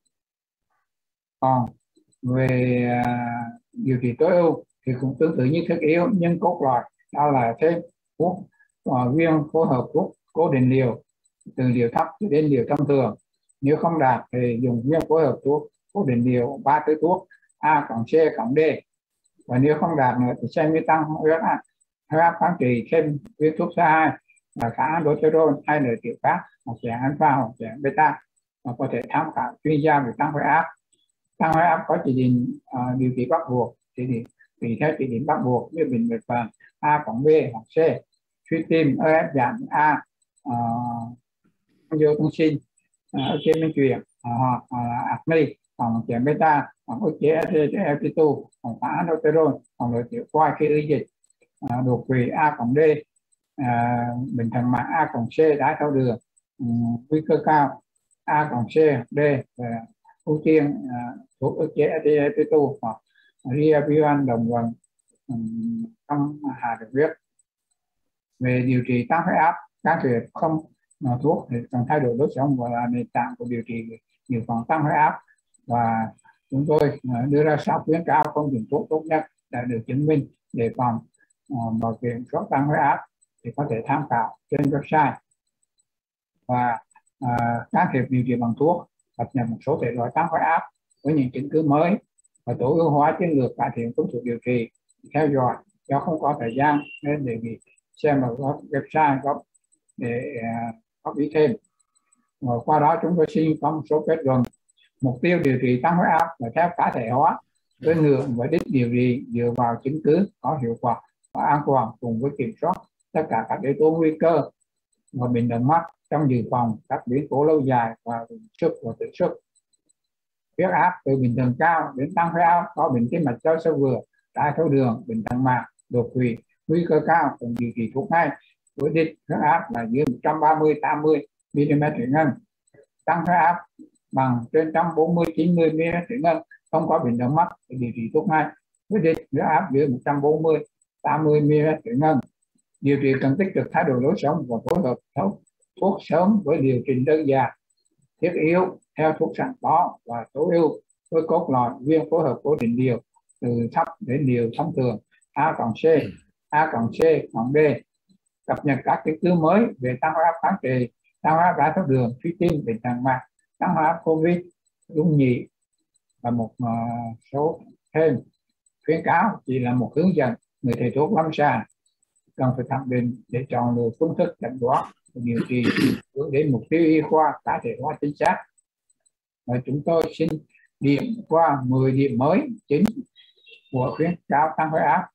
Còn về điều trị tối ưu thì cũng tương tự như thiết yếu, nhưng cốt lõi đó là thêm thuốc viên phối hợp thuốc cố định liều từ liều thấp đến liều thông thường. Nếu không đạt thì dùng viên phối hợp thuốc cố định liều ba thứ thuốc A cộng C cộng D. Và nếu không đạt nữa thì xem như tăng huyết áp kháng trị thêm viên thuốc thứ hai là kháng aldosterone hay là tiểu khác, hoặc dạng alpha hoặc dạng beta, và có thể tham khảo chuyên gia về tăng huyết áp. Tăng huyết áp có chỉ định điều trị bắt buộc thì tùy theo chỉ định bắt buộc như bệnh mạch vành A cộng B hoặc C, suy tim EF giảm A, angiotensin, ức chế men chuyển hoặc acne, hoặc chèn beta, hoặc ức chế SGLT2, hoặc kháng aldosterone, hoặc lợi tiểu quai khi ứ dịch, đột quỵ A cộng D, bệnh thận mạn A cộng C, đái tháo đường nguy cơ cao A cộng C D, ưu tiên thuốc ức chế SGLT2 hoặc ribavirin đồng vận trong hạ đường huyết. Về điều trị tăng huyết áp, can thiệp không thuốc thì cần thay đổi lối sống và là nền tảng của điều trị dự phòng tăng huyết áp. Và chúng tôi đưa ra 6 khuyến cáo không dùng thuốc tốt nhất đã được chứng minh để phòng và kiểm soát tăng huyết áp, thì có thể tham khảo trên website. Và can thiệp điều trị bằng thuốc, cập nhật một số thể loại tăng huyết áp với những chứng cứ mới và tối ưu hóa chiến lược cải thiện phương thuốc điều trị. Theo dõi do không có thời gian nên đề nghị xem vào website có để góp ý thêm. Và qua đó chúng tôi xin có một số kết luận. Mục tiêu điều trị tăng huyết áp là theo cá thể hóa, với ngưỡng và đích điều trị dựa vào chứng cứ có hiệu quả và an toàn, cùng với kiểm soát tất cả các yếu tố nguy cơ và bệnh động mắc trong dự phòng các biến cố lâu dài và sức và tự sức. Huyết áp từ bình thường cao đến tăng huyết áp có bệnh tim mạch sơ vừa, đái tháo đường, bệnh thận mạn, đột quỵ nguy cơ cao cần điều trị thuốc ngay với đích huyết áp là dưới 130/80 mm/h. Tăng huyết áp bằng trên 140/90 mm/h không có bệnh động mắc thì điều trị thuốc ngay với đích huyết áp dưới 140/80 mm/h. Điều trị cần tích cực thay đổi lối sống và phối hợp thuốc sớm với điều chỉnh đơn giản, thiết yếu theo thuốc sẵn có và tối ưu với cốt lõi viên phối hợp cố định liều từ thấp đến liều thông thường A cộng C, A cộng C cộng D. Cập nhật các chứng cứ mới về tăng huyết áp kháng trị, tăng huyết áp đái tháo đường, suy tim, bệnh thận mạn, tăng huyết áp COVID, dung nhị và một số thêm khuyến cáo chỉ là một hướng dẫn. Người thầy thuốc lâm sàng cần phải thẩm định để chọn lựa phương thức chẩn đoán và điều trị hướng đến mục tiêu y khoa cá thể hóa chính xác. Và chúng tôi xin điểm qua 10 điểm mới chính của khuyến cáo tăng huyết áp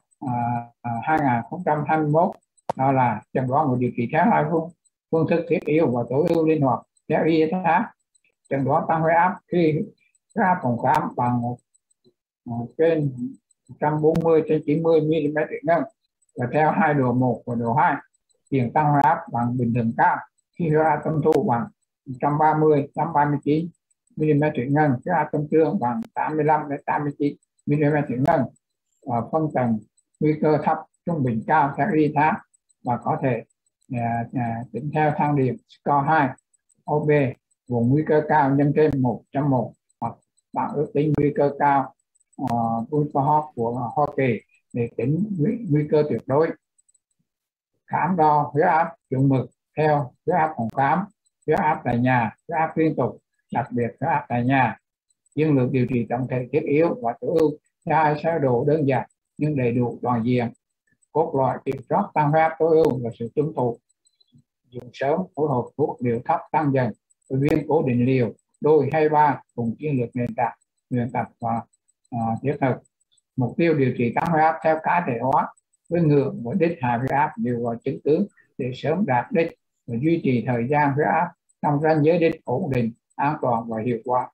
2021, đó là chẩn đoán và điều trị theo hai phương thức thiết yếu và tối ưu linh hoạt theo ISH. Chẩn đoán tăng huyết áp khi huyết áp phòng khám bằng trên 140/90 mm thủy ngân và theo hai độ 1 và độ 2. Tiền tăng huyết áp bằng bình thường cao khi huyết áp tâm thu bằng 130/139 mm thủy ngân, huyết áp tâm trương bằng 85/89 mm thủy ngân. Phân tầng nguy cơ thấp, trung bình, cao theo ISH và có thể tính theo thang điểm score 2 OB, vùng nguy cơ cao nhân trên 1/1, hoặc bạn ước tính nguy cơ cao Wolfenhoff của Hoa Kỳ để tính nguy cơ tuyệt đối. Khám đo huyết áp chuẩn mực theo huyết áp phòng khám, huyết áp tại nhà, huyết áp liên tục, đặc biệt huyết áp tại nhà. Chiến lược điều trị tổng thể thiết yếu và tối ưu theo hai sơ đồ đơn giản nhưng đầy đủ toàn diện. Cốt lõi kiểm soát tăng huyết áp tối ưu là sự tuân thủ dùng sớm, phối hợp thuốc liều thấp tăng dần, viên cố định liều, đôi hay ba, cùng chiến lược nền tảng, luyện tập và thiết thực. Mục tiêu điều trị tăng huyết áp theo cá thể hóa với ngưỡng và đích hạ huyết áp dựa vào chứng cứ để sớm đạt đích và duy trì thời gian huyết áp trong ranh giới đích ổn định, an toàn và hiệu quả.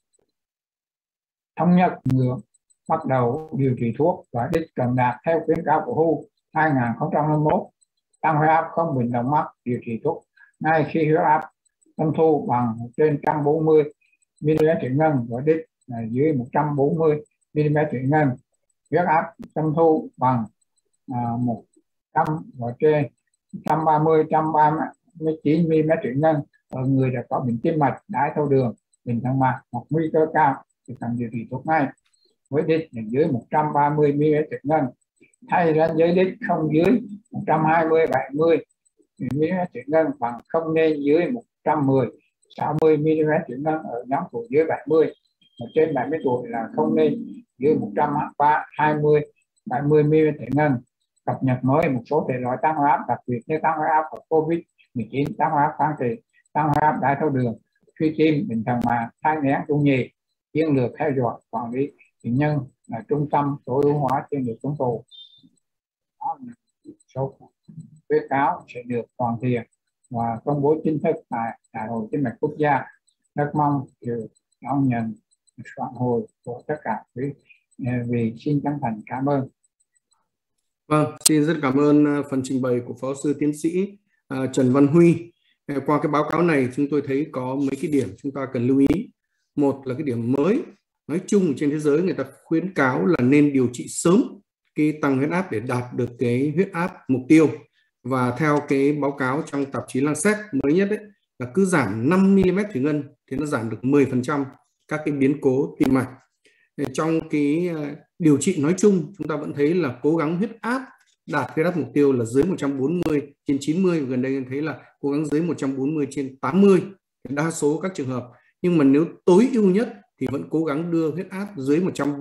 Thống nhất ngưỡng bắt đầu điều trị thuốc và đích cần đạt theo khuyến cáo của WHO 2021. Tăng huyết áp không bình đồng mắc, điều trị thuốc ngay khi huyết áp tâm thu bằng trên 140 mm thủy ngân và đích là dưới 140 mm thủy ngân. Huyết áp tâm thu bằng 100 và trên 130/139 mm thủy ngân ở người đã có bệnh tim mạch, đái tháo đường, bệnh thận mạch hoặc nguy cơ cao thì cần điều trị thuốc ngay với đích là dưới 130 mm thủy ngân. Thay ra giới đích không dưới 120/70 mm thủy ngân bằng không nên dưới 110/60 mm thủy ngân ở nhóm tuổi dưới 70. Và trên 70 tuổi là không nên dưới 120/70 mm thủy ngân. Cập nhật mới một số thể loại tăng huyết áp đặc biệt như tăng huyết áp của COVID-19, tăng huyết áp kháng thể, tăng huyết áp đái tháo đường, suy tim, bệnh thận mạch, thai nghén, dung nhị. Chiến lược theo dõi quản lý bệnh nhân là trung tâm tối ưu hóa chiến lược chúng tôi. Số khuyến cáo sẽ được hoàn thiện và công bố chính thức tại Đại hội Tim mạch quốc gia. Rất mong được đón nhận phản hồi của tất cả quý vị. Xin chân thành cảm ơn. Vâng, xin rất cảm ơn phần trình bày của Phó sư tiến sĩ Trần Văn Huy. Qua cái báo cáo này chúng tôi thấy có mấy cái điểm chúng ta cần lưu ý. Một là cái điểm mới, nói chung trên thế giới người ta khuyến cáo là nên điều trị sớm cái tăng huyết áp để đạt được cái huyết áp mục tiêu. Và theo cái báo cáo trong tạp chí Lancet mới nhất ấy, là cứ giảm 5 mm thủy ngân thì nó giảm được 10% các cái biến cố tim mạch. Trong cái điều trị nói chung chúng ta vẫn thấy là cố gắng huyết áp đạt huyết áp mục tiêu là dưới 140/90, gần đây thấy là cố gắng dưới 140/80 đa số các trường hợp. Nhưng mà nếu tối ưu nhất thì vẫn cố gắng đưa huyết áp dưới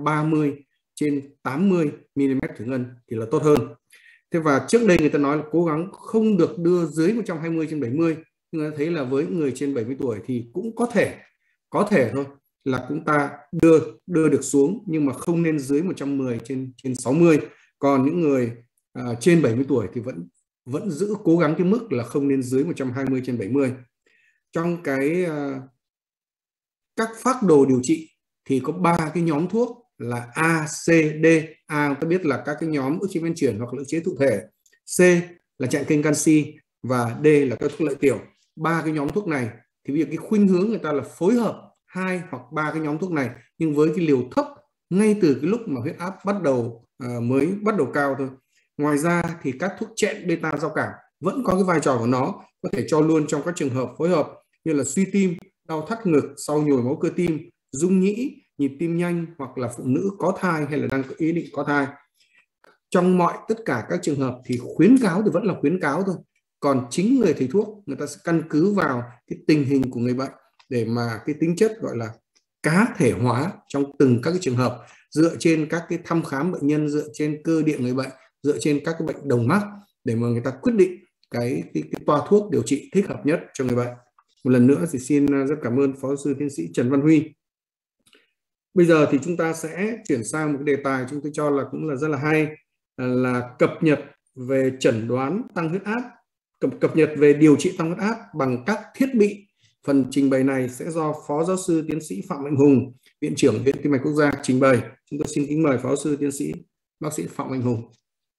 130/80 mm thủy ngân thì là tốt hơn. Thế và trước đây người ta nói là cố gắng không được đưa dưới 120/70, nhưng mà thấy là với người trên 70 tuổi thì cũng có thể thôi là chúng ta đưa được xuống, nhưng mà không nên dưới 110/60. Còn những người trên 70 tuổi thì vẫn giữ cố gắng cái mức là không nên dưới 120/70. Trong cái các phác đồ điều trị thì có 3 cái nhóm thuốc là A, C, D. A ta biết là các cái nhóm ức chế men chuyển hoặc là ức chế thụ thể, C là chặn kênh canxi và D là các thuốc lợi tiểu. 3 cái nhóm thuốc này thì bây giờ cái khuynh hướng người ta là phối hợp 2 hoặc 3 cái nhóm thuốc này, nhưng với cái liều thấp ngay từ cái lúc mà huyết áp mới bắt đầu cao thôi. Ngoài ra thì các thuốc chẹn beta giao cảm vẫn có cái vai trò của nó, có thể cho luôn trong các trường hợp phối hợp như là suy tim, đau thắt ngực sau nhồi máu cơ tim, rung nhĩ, nhịp tim nhanh, hoặc là phụ nữ có thai hay là đang có ý định có thai. Trong tất cả các trường hợp thì khuyến cáo thì vẫn là khuyến cáo thôi. Còn chính người thầy thuốc người ta sẽ căn cứ vào cái tình hình của người bệnh để mà cái tính chất gọi là cá thể hóa trong từng các cái trường hợp, dựa trên các cái thăm khám bệnh nhân, dựa trên cơ địa người bệnh, dựa trên các cái bệnh đồng mắc, để mà người ta quyết định cái toa thuốc điều trị thích hợp nhất cho người bệnh. Một lần nữa thì xin rất cảm ơn Phó giáo sư tiến sĩ Trần Văn Huy. Bây giờ thì chúng ta sẽ chuyển sang một cái đề tài chúng tôi cho là cũng là rất là hay, là cập nhật về chẩn đoán tăng huyết áp, cập nhật về điều trị tăng huyết áp bằng các thiết bị. Phần trình bày này sẽ do Phó giáo sư tiến sĩ Phạm Mạnh Hùng, Viện trưởng Viện Tim mạch Quốc gia trình bày. Chúng tôi xin kính mời Phó giáo sư tiến sĩ bác sĩ Phạm Mạnh Hùng.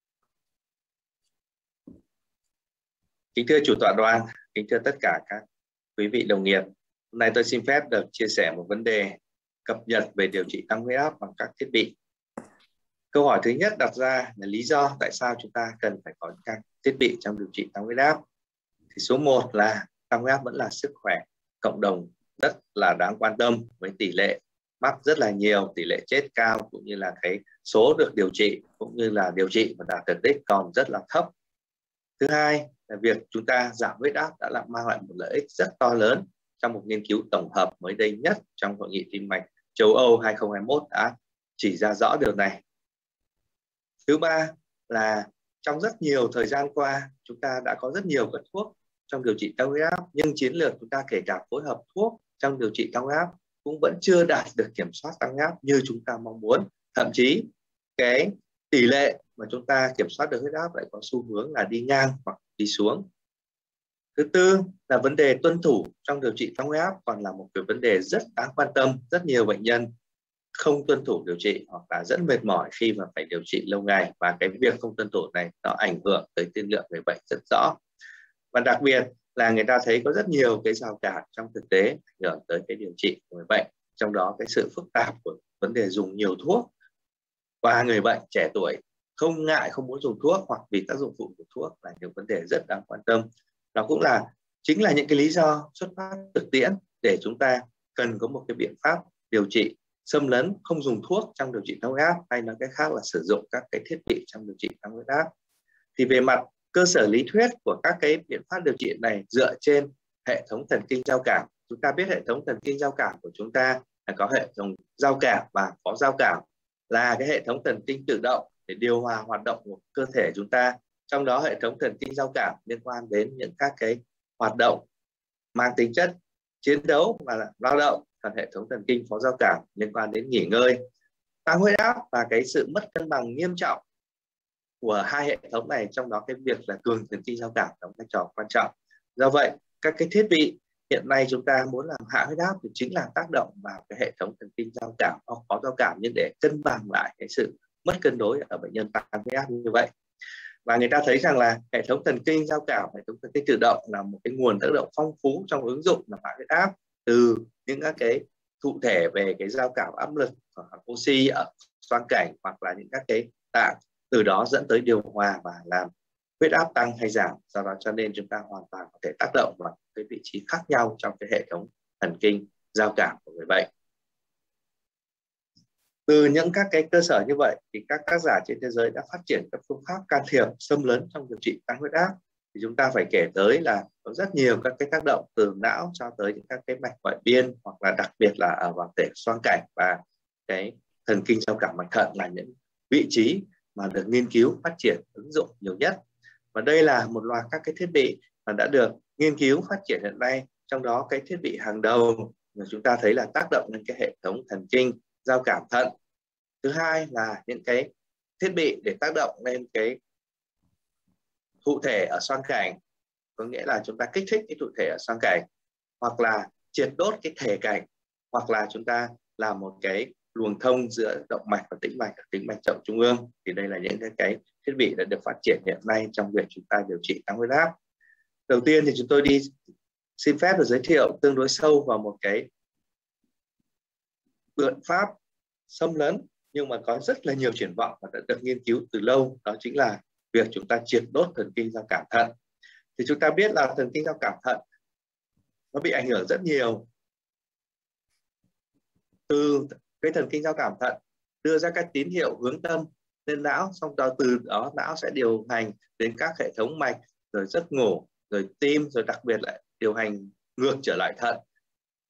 Kính thưa chủ tọa đoàn, kính thưa tất cả các quý vị đồng nghiệp. Hôm nay tôi xin phép được chia sẻ một vấn đề cập nhật về điều trị tăng huyết áp bằng các thiết bị. Câu hỏi thứ nhất đặt ra là lý do tại sao chúng ta cần phải có các thiết bị trong điều trị tăng huyết áp. Thì số 1 là tăng huyết áp vẫn là sức khỏe cộng đồng rất là đáng quan tâm, với tỷ lệ mắc rất là nhiều, tỷ lệ chết cao, cũng như là cái số được điều trị cũng như là điều trị và đạt được đích còn rất là thấp. Thứ hai là việc chúng ta giảm huyết áp đã mang lại một lợi ích rất to lớn trong một nghiên cứu tổng hợp mới đây nhất trong Hội nghị tim mạch châu Âu 2021 đã chỉ ra rõ điều này. Thứ ba là trong rất nhiều thời gian qua chúng ta đã có rất nhiều các thuốc trong điều trị tăng huyết áp, nhưng chiến lược chúng ta kể cả phối hợp thuốc trong điều trị tăng huyết áp cũng vẫn chưa đạt được kiểm soát tăng huyết áp như chúng ta mong muốn. Thậm chí cái tỷ lệ mà chúng ta kiểm soát được huyết áp lại có xu hướng là đi ngang hoặc đi xuống. Thứ tư là vấn đề tuân thủ trong điều trị tăng huyết áp còn là một cái vấn đề rất đáng quan tâm. Rất nhiều bệnh nhân không tuân thủ điều trị hoặc là rất mệt mỏi khi mà phải điều trị lâu ngày, và cái việc không tuân thủ này nó ảnh hưởng tới tiên lượng người bệnh rất rõ. Và đặc biệt là người ta thấy có rất nhiều cái rào cản trong thực tế ảnh hưởng tới cái điều trị của người bệnh, trong đó cái sự phức tạp của vấn đề dùng nhiều thuốc và người bệnh trẻ tuổi không ngại không muốn dùng thuốc hoặc vì tác dụng phụ của thuốc là những vấn đề rất đáng quan tâm. Nó cũng là chính là những cái lý do xuất phát thực tiễn để chúng ta cần có một cái biện pháp điều trị xâm lấn không dùng thuốc trong điều trị tăng huyết áp, hay nói cách khác là sử dụng các cái thiết bị trong điều trị tăng huyết áp. Thì về mặt cơ sở lý thuyết của các cái biện pháp điều trị này dựa trên hệ thống thần kinh giao cảm. Chúng ta biết hệ thống thần kinh giao cảm của chúng ta là có hệ thống giao cảm và phó giao cảm, là cái hệ thống thần kinh tự động để điều hòa hoạt động của cơ thể chúng ta. Trong đó hệ thống thần kinh giao cảm liên quan đến những các cái hoạt động mang tính chất chiến đấu và lao động, còn hệ thống thần kinh phó giao cảm liên quan đến nghỉ ngơi. Tăng huyết áp và cái sự mất cân bằng nghiêm trọng của hai hệ thống này, trong đó cái việc là cường thần kinh giao cảm đóng vai trò quan trọng. Do vậy các cái thiết bị hiện nay chúng ta muốn làm hạ huyết áp thì chính là tác động vào cái hệ thống thần kinh giao cảm hoặc phó giao cảm, nhưng để cân bằng lại cái sự mất cân đối ở bệnh nhân tăng huyết áp như vậy. Và người ta thấy rằng là hệ thống thần kinh giao cảm, hệ thống thần kinh tự động là một cái nguồn tác động phong phú trong ứng dụng làm hạ huyết áp, từ những các cái cụ thể về cái giao cảm áp lực hoặc oxy ở xoang cảnh hoặc là những các cái tạng, từ đó dẫn tới điều hòa và làm huyết áp tăng hay giảm. Do đó cho nên chúng ta hoàn toàn có thể tác động vào cái vị trí khác nhau trong cái hệ thống thần kinh giao cảm của người bệnh. Từ những các cái cơ sở như vậy thì các tác giả trên thế giới đã phát triển các phương pháp can thiệp xâm lấn trong điều trị tăng huyết áp. Thì chúng ta phải kể tới là có rất nhiều các cái tác động từ não cho tới những các cái mạch ngoại biên, hoặc là đặc biệt là ở vào thể xoang cảnh và cái thần kinh giao cảm mạch thận là những vị trí mà được nghiên cứu phát triển ứng dụng nhiều nhất. Và đây là một loạt các cái thiết bị mà đã được nghiên cứu phát triển hiện nay, trong đó cái thiết bị hàng đầu mà chúng ta thấy là tác động lên cái hệ thống thần kinh giao cảm thận. Thứ hai là những cái thiết bị để tác động lên cái thụ thể ở xoang cảnh, có nghĩa là chúng ta kích thích cái thụ thể ở xoang cảnh, hoặc là triệt đốt cái thể cảnh, hoặc là chúng ta làm một cái luồng thông giữa động mạch và tĩnh mạch ở tĩnh mạch chậu trung ương. Thì đây là những cái thiết bị đã được phát triển hiện nay trong việc chúng ta điều trị tăng huyết áp. Đầu tiên thì chúng tôi xin phép được giới thiệu tương đối sâu vào một cái biện pháp xâm lấn nhưng mà có rất là nhiều triển vọng và đã được nghiên cứu từ lâu, đó chính là việc chúng ta triệt đốt thần kinh giao cảm thận. Thì chúng ta biết là thần kinh giao cảm thận nó bị ảnh hưởng rất nhiều từ cái thần kinh giao cảm thận đưa ra các tín hiệu hướng tâm lên não, xong đó từ đó não sẽ điều hành đến các hệ thống mạch, rồi giấc ngủ, rồi tim, rồi đặc biệt lại điều hành ngược trở lại thận.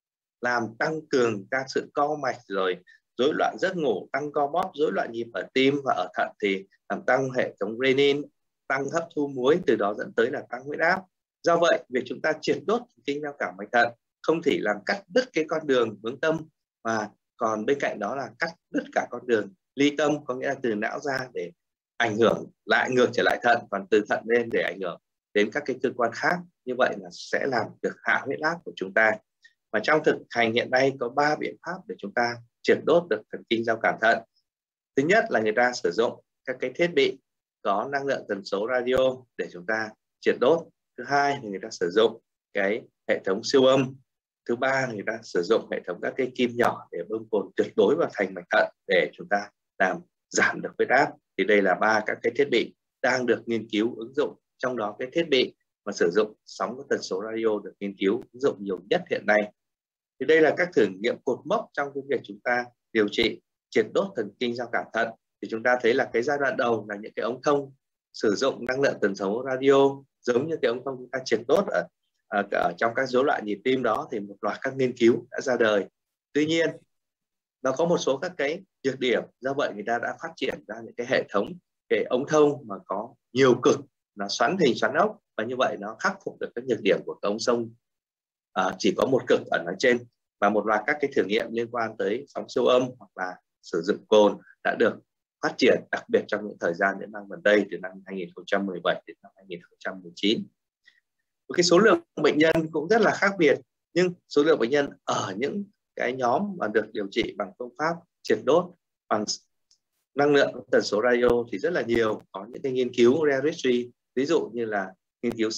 làm tăng cường các sự co mạch, rồi rối loạn giấc ngủ, tăng co bóp, rối loạn nhịp ở tim và ở thận thì làm tăng hệ thống renin, tăng hấp thu muối, từ đó dẫn tới là tăng huyết áp. Do vậy, việc chúng ta triệt đốt thần kinh giao cảm mạch thận không chỉ làm cắt đứt cái con đường hướng tâm, mà còn bên cạnh đó là cắt đứt cả con đường ly tâm, có nghĩa là từ não ra để ảnh hưởng lại ngược trở lại thận, còn từ thận lên để ảnh hưởng đến các cái cơ quan khác. Như vậy là sẽ làm được hạ huyết áp của chúng ta. Và trong thực hành hiện nay có 3 biện pháp để chúng ta triệt đốt được thần kinh giao cảm thận. Thứ nhất là người ta sử dụng các cái thiết bị có năng lượng tần số radio để chúng ta triệt đốt. Thứ hai là người ta sử dụng cái hệ thống siêu âm. Thứ ba là người ta sử dụng hệ thống các cái kim nhỏ để bơm cồn tuyệt đối vào thành mạch thận để chúng ta làm giảm được huyết áp. Thì đây là 3 các cái thiết bị đang được nghiên cứu ứng dụng. Trong đó cái thiết bị mà sử dụng sóng tần số radio được nghiên cứu ứng dụng nhiều nhất hiện nay. Thì đây là các thử nghiệm cột mốc trong cái việc chúng ta điều trị triệt đốt thần kinh giao cảm thận. Thì chúng ta thấy là cái giai đoạn đầu là những cái ống thông sử dụng năng lượng tần số radio, giống như cái ống thông chúng ta triệt đốt ở trong các rối loạn nhịp tim đó, thì một loạt các nghiên cứu đã ra đời. Tuy nhiên nó có một số các cái nhược điểm, do vậy người ta đã phát triển ra những cái hệ thống cái ống thông mà có nhiều cực, nó xoắn hình xoắn ốc, và như vậy nó khắc phục được các nhược điểm của cái ống thông chỉ có một cực ở nói trên. Và một loạt các cái thử nghiệm liên quan tới sóng siêu âm hoặc là sử dụng cồn đã được phát triển, đặc biệt trong những thời gian những năm gần đây, từ năm 2017 đến năm 2019. Cái số lượng bệnh nhân cũng rất là khác biệt, nhưng số lượng bệnh nhân ở những cái nhóm mà được điều trị bằng phương pháp triệt đốt bằng năng lượng tần số radio thì rất là nhiều. Có những cái nghiên cứu rare registry, ví dụ như là nghiên cứu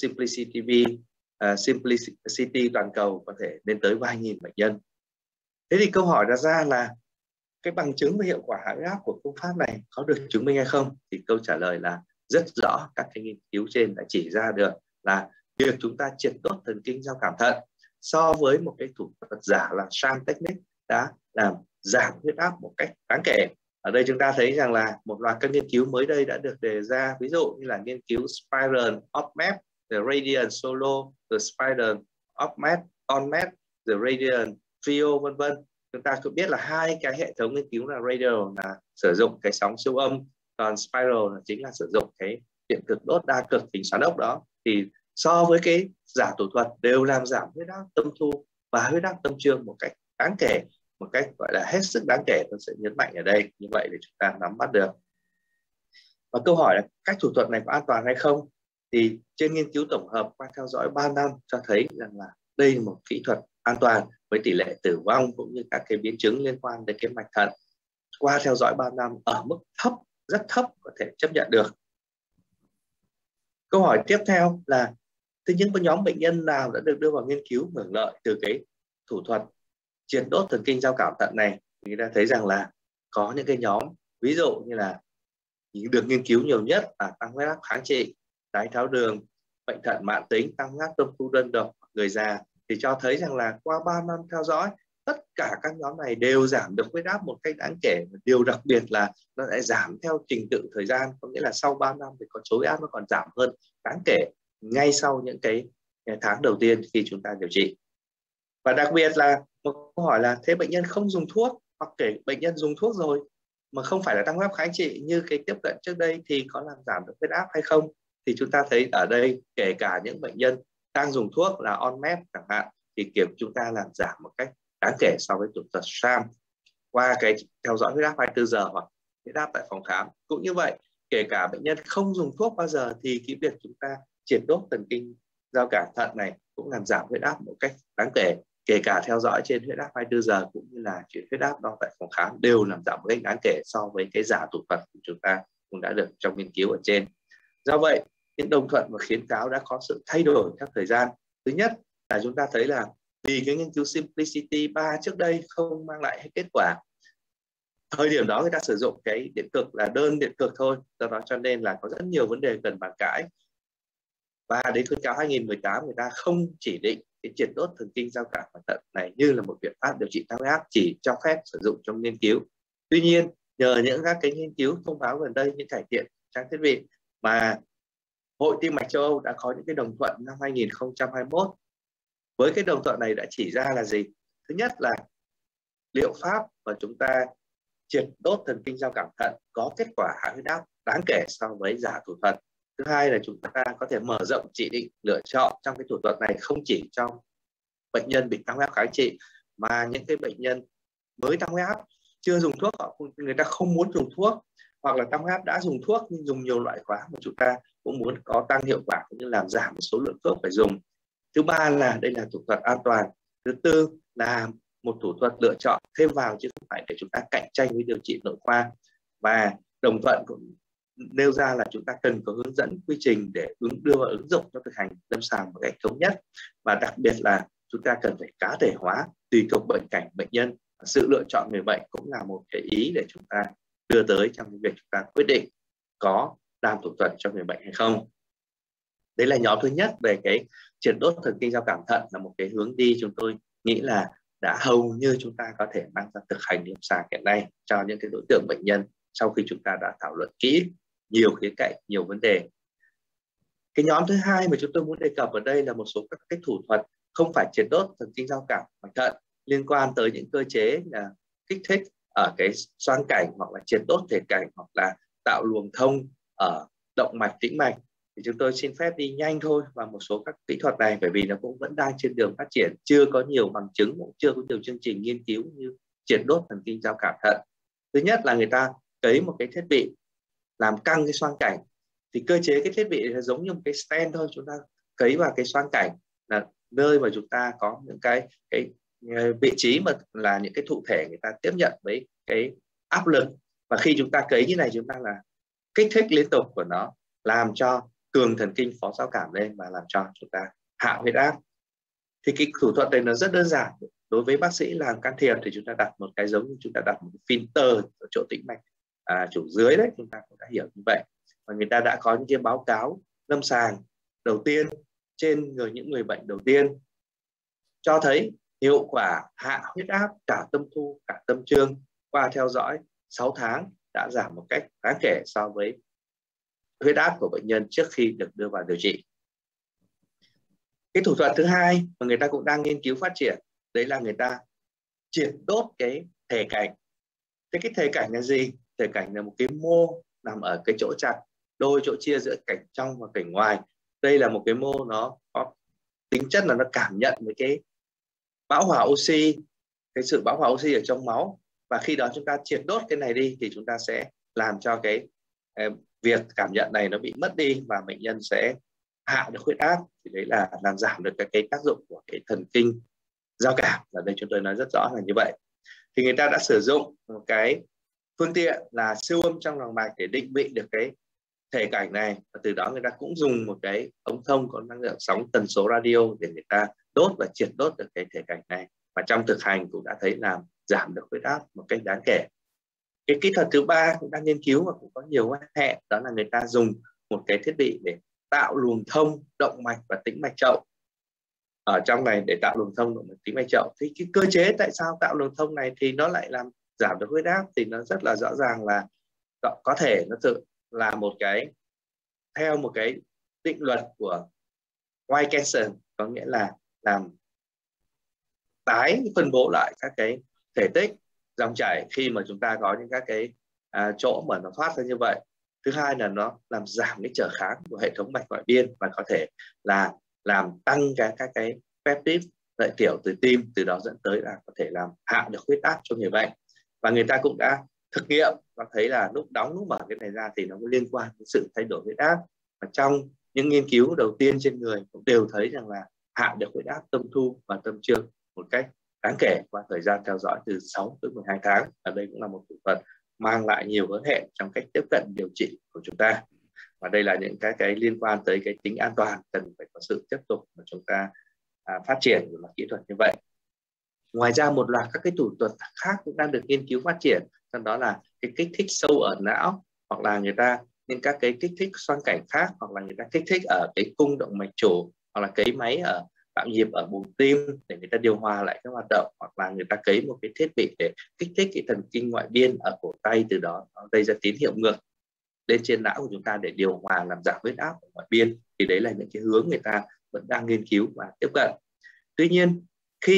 Simplicity toàn cầu có thể lên tới vài nghìn bệnh nhân. Thế thì câu hỏi đặt ra là cái bằng chứng về hiệu quả hạ huyết áp của phương pháp này có được chứng minh hay không? Thì câu trả lời là rất rõ. Các cái nghiên cứu trên đã chỉ ra được là việc chúng ta triệt đốt thần kinh giao cảm thận so với một cái thủ thuật giả là sham technique đã làm giảm huyết áp một cách đáng kể. Ở đây chúng ta thấy rằng là một loạt các nghiên cứu mới đây đã được đề ra, ví dụ như là nghiên cứu Spiral OpMap, The Radiant Solo, The Spiral OpMap, OnMap, The Radiant Trio, vân vân. Chúng ta cũng biết là hai cái hệ thống nghiên cứu là Radial là sử dụng cái sóng siêu âm, còn Spiral là chính là sử dụng cái điện cực đốt đa cực hình xoắn ốc đó. Thì so với cái giả thủ thuật đều làm giảm huyết áp tâm thu và huyết áp tâm trương một cách đáng kể, một cách gọi là hết sức đáng kể. Tôi sẽ nhấn mạnh ở đây như vậy để chúng ta nắm bắt được. Và câu hỏi là cách thủ thuật này có an toàn hay không? Thì trên nghiên cứu tổng hợp qua theo dõi 3 năm cho thấy rằng là đây là một kỹ thuật an toàn với tỷ lệ tử vong cũng như các cái biến chứng liên quan đến cái mạch thận qua theo dõi 3 năm ở mức thấp, rất thấp, có thể chấp nhận được. Câu hỏi tiếp theo là thế nhưng có nhóm bệnh nhân nào đã được đưa vào nghiên cứu hưởng lợi từ cái thủ thuật triệt đốt thần kinh giao cảm thận này? Thì người ta thấy rằng là có những cái nhóm, ví dụ như là được nghiên cứu nhiều nhất là tăng huyết áp kháng trị, đái tháo đường, bệnh thận mãn tính, tăng huyết áp tâm thu đơn độc, người già, thì cho thấy rằng là qua 3 năm theo dõi tất cả các nhóm này đều giảm được huyết áp một cách đáng kể. Điều đặc biệt là nó lại giảm theo trình tự thời gian, có nghĩa là sau 3 năm thì con số huyết áp nó còn giảm hơn đáng kể ngay sau những cái tháng đầu tiên khi chúng ta điều trị. Và đặc biệt là một câu hỏi là thế bệnh nhân không dùng thuốc, hoặc kể bệnh nhân dùng thuốc rồi mà không phải là tăng huyết áp kháng trị như cái tiếp cận trước đây thì có làm giảm được huyết áp hay không? Thì chúng ta thấy ở đây kể cả những bệnh nhân đang dùng thuốc là OnMap chẳng hạn thì chúng ta làm giảm một cách đáng kể so với thủ thuật sham qua cái theo dõi huyết áp 24 giờ hoặc huyết áp tại phòng khám. Cũng như vậy, kể cả bệnh nhân không dùng thuốc bao giờ thì cái việc chúng ta triệt đốt thần kinh giao cảm thận này cũng làm giảm huyết áp một cách đáng kể, kể cả theo dõi trên huyết áp 24 giờ cũng như là chuyển huyết áp đo tại phòng khám đều làm giảm một cách đáng kể so với cái giả thủ thuật của chúng ta cũng đã được trong nghiên cứu ở trên. Do vậy, những đồng thuận và khuyến cáo đã có sự thay đổi theo thời gian. Thứ nhất là chúng ta thấy là vì cái nghiên cứu Simplicity 3 trước đây không mang lại kết quả. Thời điểm đó người ta sử dụng cái điện cực là đơn điện cực thôi, do đó cho nên là có rất nhiều vấn đề cần bàn cãi. Và đến khuyến cáo 2018 người ta không chỉ định cái triệt đốt thần kinh giao cảm thận này như là một biện pháp điều trị tăng huyết áp, chỉ cho phép sử dụng trong nghiên cứu. Tuy nhiên, nhờ những các cái nghiên cứu thông báo gần đây, những cải thiện trang thiết bị mà Hội Tim mạch châu Âu đã có những cái đồng thuận năm 2021. Với cái đồng thuận này đã chỉ ra là gì? Thứ nhất là liệu pháp mà chúng ta triệt đốt thần kinh giao cảm thận có kết quả hạ huyết áp đáng kể so với giả thủ thuật. Thứ hai là chúng ta có thể mở rộng chỉ định lựa chọn trong cái thủ thuật này, không chỉ trong bệnh nhân bị tăng huyết áp kháng trị mà những cái bệnh nhân mới tăng huyết áp chưa dùng thuốc, người ta không muốn dùng thuốc, hoặc là tăng huyết áp đã dùng thuốc nhưng dùng nhiều loại quá mà chúng ta cũng muốn có tăng hiệu quả cũng như làm giảm số lượng thuốc phải dùng. Thứ ba là đây là thủ thuật an toàn. Thứ tư là một thủ thuật lựa chọn thêm vào chứ không phải để chúng ta cạnh tranh với điều trị nội khoa. Và Đồng Thuận cũng nêu ra là chúng ta cần có hướng dẫn quy trình để đưa vào ứng dụng cho thực hành lâm sàng một cách thống nhất, và đặc biệt là chúng ta cần phải cá thể hóa tùy thuộc bệnh cảnh bệnh nhân. Sự lựa chọn người bệnh cũng là một cái ý để chúng ta đưa tới trong việc chúng ta quyết định có làm thủ thuật cho người bệnh hay không. Đấy là nhóm thứ nhất về cái triệt đốt thần kinh giao cảm thận, là một cái hướng đi chúng tôi nghĩ là đã hầu như chúng ta có thể mang ra thực hành lâm sàng hiện nay cho những cái đối tượng bệnh nhân sau khi chúng ta đã thảo luận kỹ nhiều khía cạnh, nhiều vấn đề. Cái nhóm thứ hai mà chúng tôi muốn đề cập ở đây là một số các cái thủ thuật không phải triệt đốt thần kinh giao cảm thận, liên quan tới những cơ chế là kích thích ở cái xoang cảnh, hoặc là triệt đốt thể cảnh, hoặc là tạo luồng thông ở động mạch tĩnh mạch. Thì chúng tôi xin phép đi nhanh thôi vào một số các kỹ thuật này, bởi vì nó cũng vẫn đang trên đường phát triển, chưa có nhiều bằng chứng, cũng chưa có nhiều chương trình nghiên cứu như triệt đốt thần kinh giao cảm thận. Thứ nhất là người ta cấy một cái thiết bị làm căng cái xoang cảnh. Thì cơ chế cái thiết bị là giống như một cái stent thôi, chúng ta cấy vào cái xoang cảnh là nơi mà chúng ta có những cái vị trí mà là những cái thụ thể người ta tiếp nhận với cái áp lực, và khi chúng ta cấy như này chúng ta là kích thích liên tục của nó, làm cho cường thần kinh phó giao cảm lên và làm cho chúng ta hạ huyết áp. Thì cái thủ thuật này nó rất đơn giản. Đối với bác sĩ làm can thiệp thì chúng ta đặt một cái giống như chúng ta đặt một cái filter ở chỗ tĩnh mạch chủ dưới đấy, chúng ta cũng đã hiểu như vậy. Và người ta đã có những cái báo cáo lâm sàng đầu tiên trên những người bệnh đầu tiên cho thấy hiệu quả hạ huyết áp cả tâm thu cả tâm trương qua theo dõi 6 tháng đã giảm một cách đáng kể so với huyết áp của bệnh nhân trước khi được đưa vào điều trị. Cái thủ thuật thứ hai mà người ta cũng đang nghiên cứu phát triển, đấy là người ta triệt đốt cái thể cảnh. Thế cái thể cảnh là gì? Thể cảnh là một cái mô nằm ở cái chỗ chặt đôi chỗ chia giữa cảnh trong và cảnh ngoài. Đây là một cái mô nó có tính chất là nó cảm nhận với cái bão hòa oxy, cái sự bão hòa oxy ở trong máu, và khi đó chúng ta triệt đốt cái này đi thì chúng ta sẽ làm cho cái việc cảm nhận này nó bị mất đi và bệnh nhân sẽ hạ được huyết áp. Thì đấy là làm giảm được cái tác dụng của cái thần kinh giao cảm. Ở đây chúng tôi nói rất rõ là như vậy. Thì người ta đã sử dụng một cái phương tiện là siêu âm trong lòng mạch để định vị được cái thể cảnh này, và từ đó người ta cũng dùng một cái ống thông có năng lượng sóng tần số radio để người ta đốt và triệt đốt được cái thể cảnh này, và trong thực hành cũng đã thấy làm giảm được huyết áp một cách đáng kể. Cái kỹ thuật thứ ba cũng đang nghiên cứu và cũng có nhiều quan hệ, đó là người ta dùng một cái thiết bị để tạo luồng thông động mạch và tĩnh mạch chậu ở trong này, để tạo luồng thông động mạch tĩnh mạch chậu. Thì cái cơ chế tại sao tạo luồng thông này thì nó lại làm giảm được huyết áp, thì nó rất là rõ ràng là có thể nó tự là một cái theo một cái định luật của White-Kenson, có nghĩa là làm tái phân bố lại các cái thể tích dòng chảy khi mà chúng ta có những các cái chỗ mà nó thoát ra như vậy. Thứ hai là nó làm giảm cái trở kháng của hệ thống mạch ngoại biên và có thể là làm tăng các cái peptide lợi tiểu từ tim, từ đó dẫn tới là có thể làm hạ được huyết áp cho người bệnh. Và người ta cũng đã thực nghiệm và thấy là lúc đóng lúc mở cái này ra thì nó có liên quan đến sự thay đổi huyết áp. Và trong những nghiên cứu đầu tiên trên người cũng đều thấy rằng là hạ được huyết áp tâm thu và tâm trương một cách đáng kể qua thời gian theo dõi từ 6 tới 12 tháng. Ở đây cũng là một thủ thuật mang lại nhiều hứa hẹn trong cách tiếp cận điều trị của chúng ta. Và đây là những cái liên quan tới cái tính an toàn cần phải có sự tiếp tục mà chúng ta phát triển về mặt kỹ thuật như vậy. Ngoài ra một loạt các cái thủ thuật khác cũng đang được nghiên cứu phát triển, trong đó là cái kích thích sâu ở não, hoặc là người ta những các cái kích thích xoang cảnh khác, hoặc là người ta kích thích ở cái cung động mạch chủ, hoặc là cấy máy ở tạo nhịp ở buồng tim để người ta điều hòa lại các hoạt động, hoặc là người ta cấy một cái thiết bị để kích thích cái thần kinh ngoại biên ở cổ tay, từ đó nó gây ra tín hiệu ngược lên trên não của chúng ta để điều hòa làm giảm huyết áp ở ngoại biên. Thì đấy là những cái hướng người ta vẫn đang nghiên cứu và tiếp cận. Tuy nhiên khi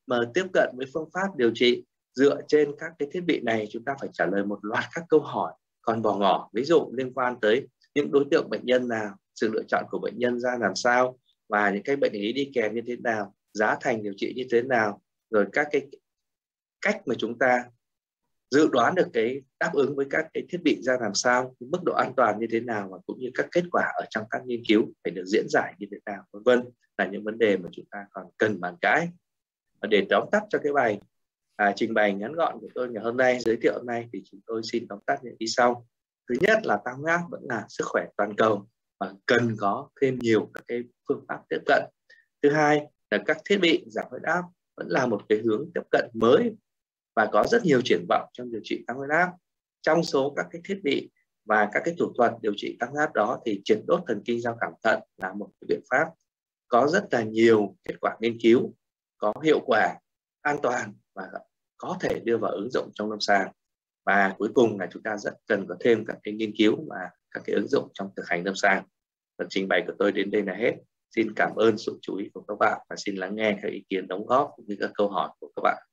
mà tiếp cận với phương pháp điều trị dựa trên các cái thiết bị này, chúng ta phải trả lời một loạt các câu hỏi còn bỏ ngỏ, ví dụ liên quan tới những đối tượng bệnh nhân nào, sự lựa chọn của bệnh nhân ra làm sao, và những cái bệnh lý đi kèm như thế nào, giá thành điều trị như thế nào, rồi các cái cách mà chúng ta dự đoán được cái đáp ứng với các cái thiết bị ra làm sao, mức độ an toàn như thế nào, và cũng như các kết quả ở trong các nghiên cứu phải được diễn giải như thế nào, vân vân, là những vấn đề mà chúng ta còn cần bàn cãi. Và để tóm tắt cho cái bài trình bày ngắn gọn của tôi ngày hôm nay, giới thiệu hôm nay, thì chúng tôi xin tóm tắt như sau. Thứ nhất là tăng huyết áp vẫn là sức khỏe toàn cầu và cần có thêm nhiều các cái phương pháp tiếp cận. Thứ hai là các thiết bị giảm huyết áp vẫn là một cái hướng tiếp cận mới và có rất nhiều triển vọng trong điều trị tăng huyết áp. Trong số các cái thiết bị và các cái thủ thuật điều trị tăng huyết áp đó thì triệt đốt thần kinh giao cảm thận là một cái biện pháp có rất là nhiều kết quả nghiên cứu, có hiệu quả, an toàn và có thể đưa vào ứng dụng trong lâm sàng. Và cuối cùng là chúng ta rất cần có thêm các cái nghiên cứu và các cái ứng dụng trong thực hành lâm sàng. Phần trình bày của tôi đến đây là hết. Xin cảm ơn sự chú ý của các bạn và xin lắng nghe các ý kiến đóng góp cũng như các câu hỏi của các bạn.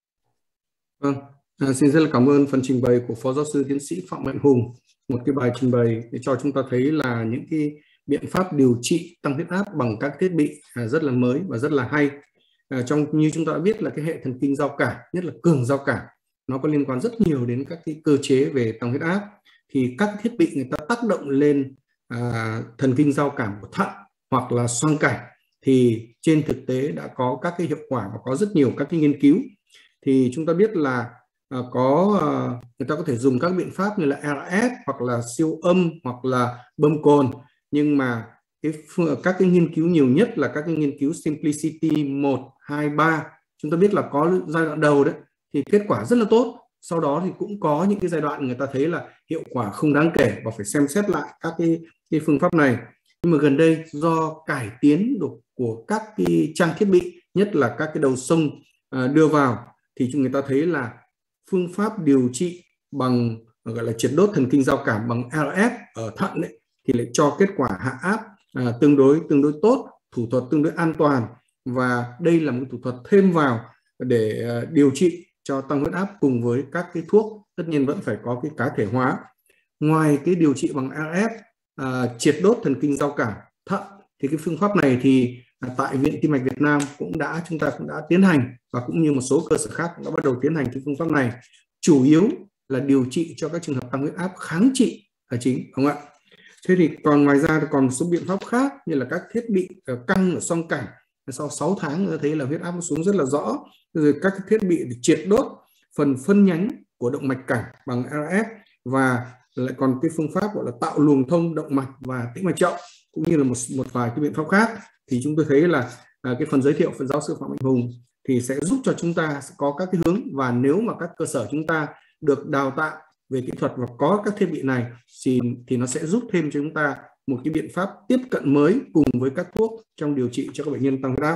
Vâng, xin rất là cảm ơn phần trình bày của Phó Giáo sư Tiến sĩ Phạm Mạnh Hùng. Một cái bài trình bày để cho chúng ta thấy là những cái biện pháp điều trị tăng huyết áp bằng các thiết bị rất là mới và rất là hay. Như chúng ta đã biết là cái hệ thần kinh giao cảm, nhất là cường giao cảm, nó có liên quan rất nhiều đến các cái cơ chế về tăng huyết áp. Thì các thiết bị người ta tác động lên thần kinh giao cảm của thận hoặc là xoang cảnh, thì trên thực tế đã có các cái hiệu quả và có rất nhiều các cái nghiên cứu. Thì chúng ta biết là người ta có thể dùng các biện pháp như là RF hoặc là siêu âm hoặc là bơm cồn, nhưng mà các cái nghiên cứu nhiều nhất là các cái nghiên cứu Simplicity 1, 2, 3. Chúng ta biết là có giai đoạn đầu đấy thì kết quả rất là tốt, sau đó thì cũng có những cái giai đoạn người ta thấy là hiệu quả không đáng kể và phải xem xét lại các cái phương pháp này. Nhưng mà gần đây do cải tiến của các cái trang thiết bị, nhất là các cái đầu sông đưa vào, thì người ta thấy là phương pháp điều trị bằng gọi là triệt đốt thần kinh giao cảm bằng RF ở thận ấy, thì lại cho kết quả hạ áp tương đối tốt, thủ thuật tương đối an toàn, và đây là một thủ thuật thêm vào để điều trị cho tăng huyết áp cùng với các cái thuốc, tất nhiên vẫn phải có cái cá thể hóa. Ngoài cái điều trị bằng RF triệt đốt thần kinh giao cảm thận, thì cái phương pháp này thì tại Viện Tim mạch Việt Nam chúng ta cũng đã tiến hành, và cũng như một số cơ sở khác cũng đã bắt đầu tiến hành cái phương pháp này, chủ yếu là điều trị cho các trường hợp tăng huyết áp kháng trị là chính, đúng không ạ? Thế thì còn ngoài ra thì còn một số biện pháp khác như là các thiết bị căng ở xoang cảnh, sau 6 tháng người ta thấy là huyết áp nó xuống rất là rõ, rồi các cái thiết bị để triệt đốt phần phân nhánh của động mạch cảnh bằng RF, và lại còn cái phương pháp gọi là tạo luồng thông động mạch và tĩnh mạch chậu, cũng như là một vài cái biện pháp khác. Thì chúng tôi thấy là cái phần giới thiệu phần giáo sư Phạm Mạnh Hùng thì sẽ giúp cho chúng ta sẽ có các cái hướng, và nếu mà các cơ sở chúng ta được đào tạo về kỹ thuật và có các thiết bị này thì nó sẽ giúp thêm cho chúng ta một cái biện pháp tiếp cận mới cùng với các thuốc trong điều trị cho các bệnh nhân tăng huyết áp.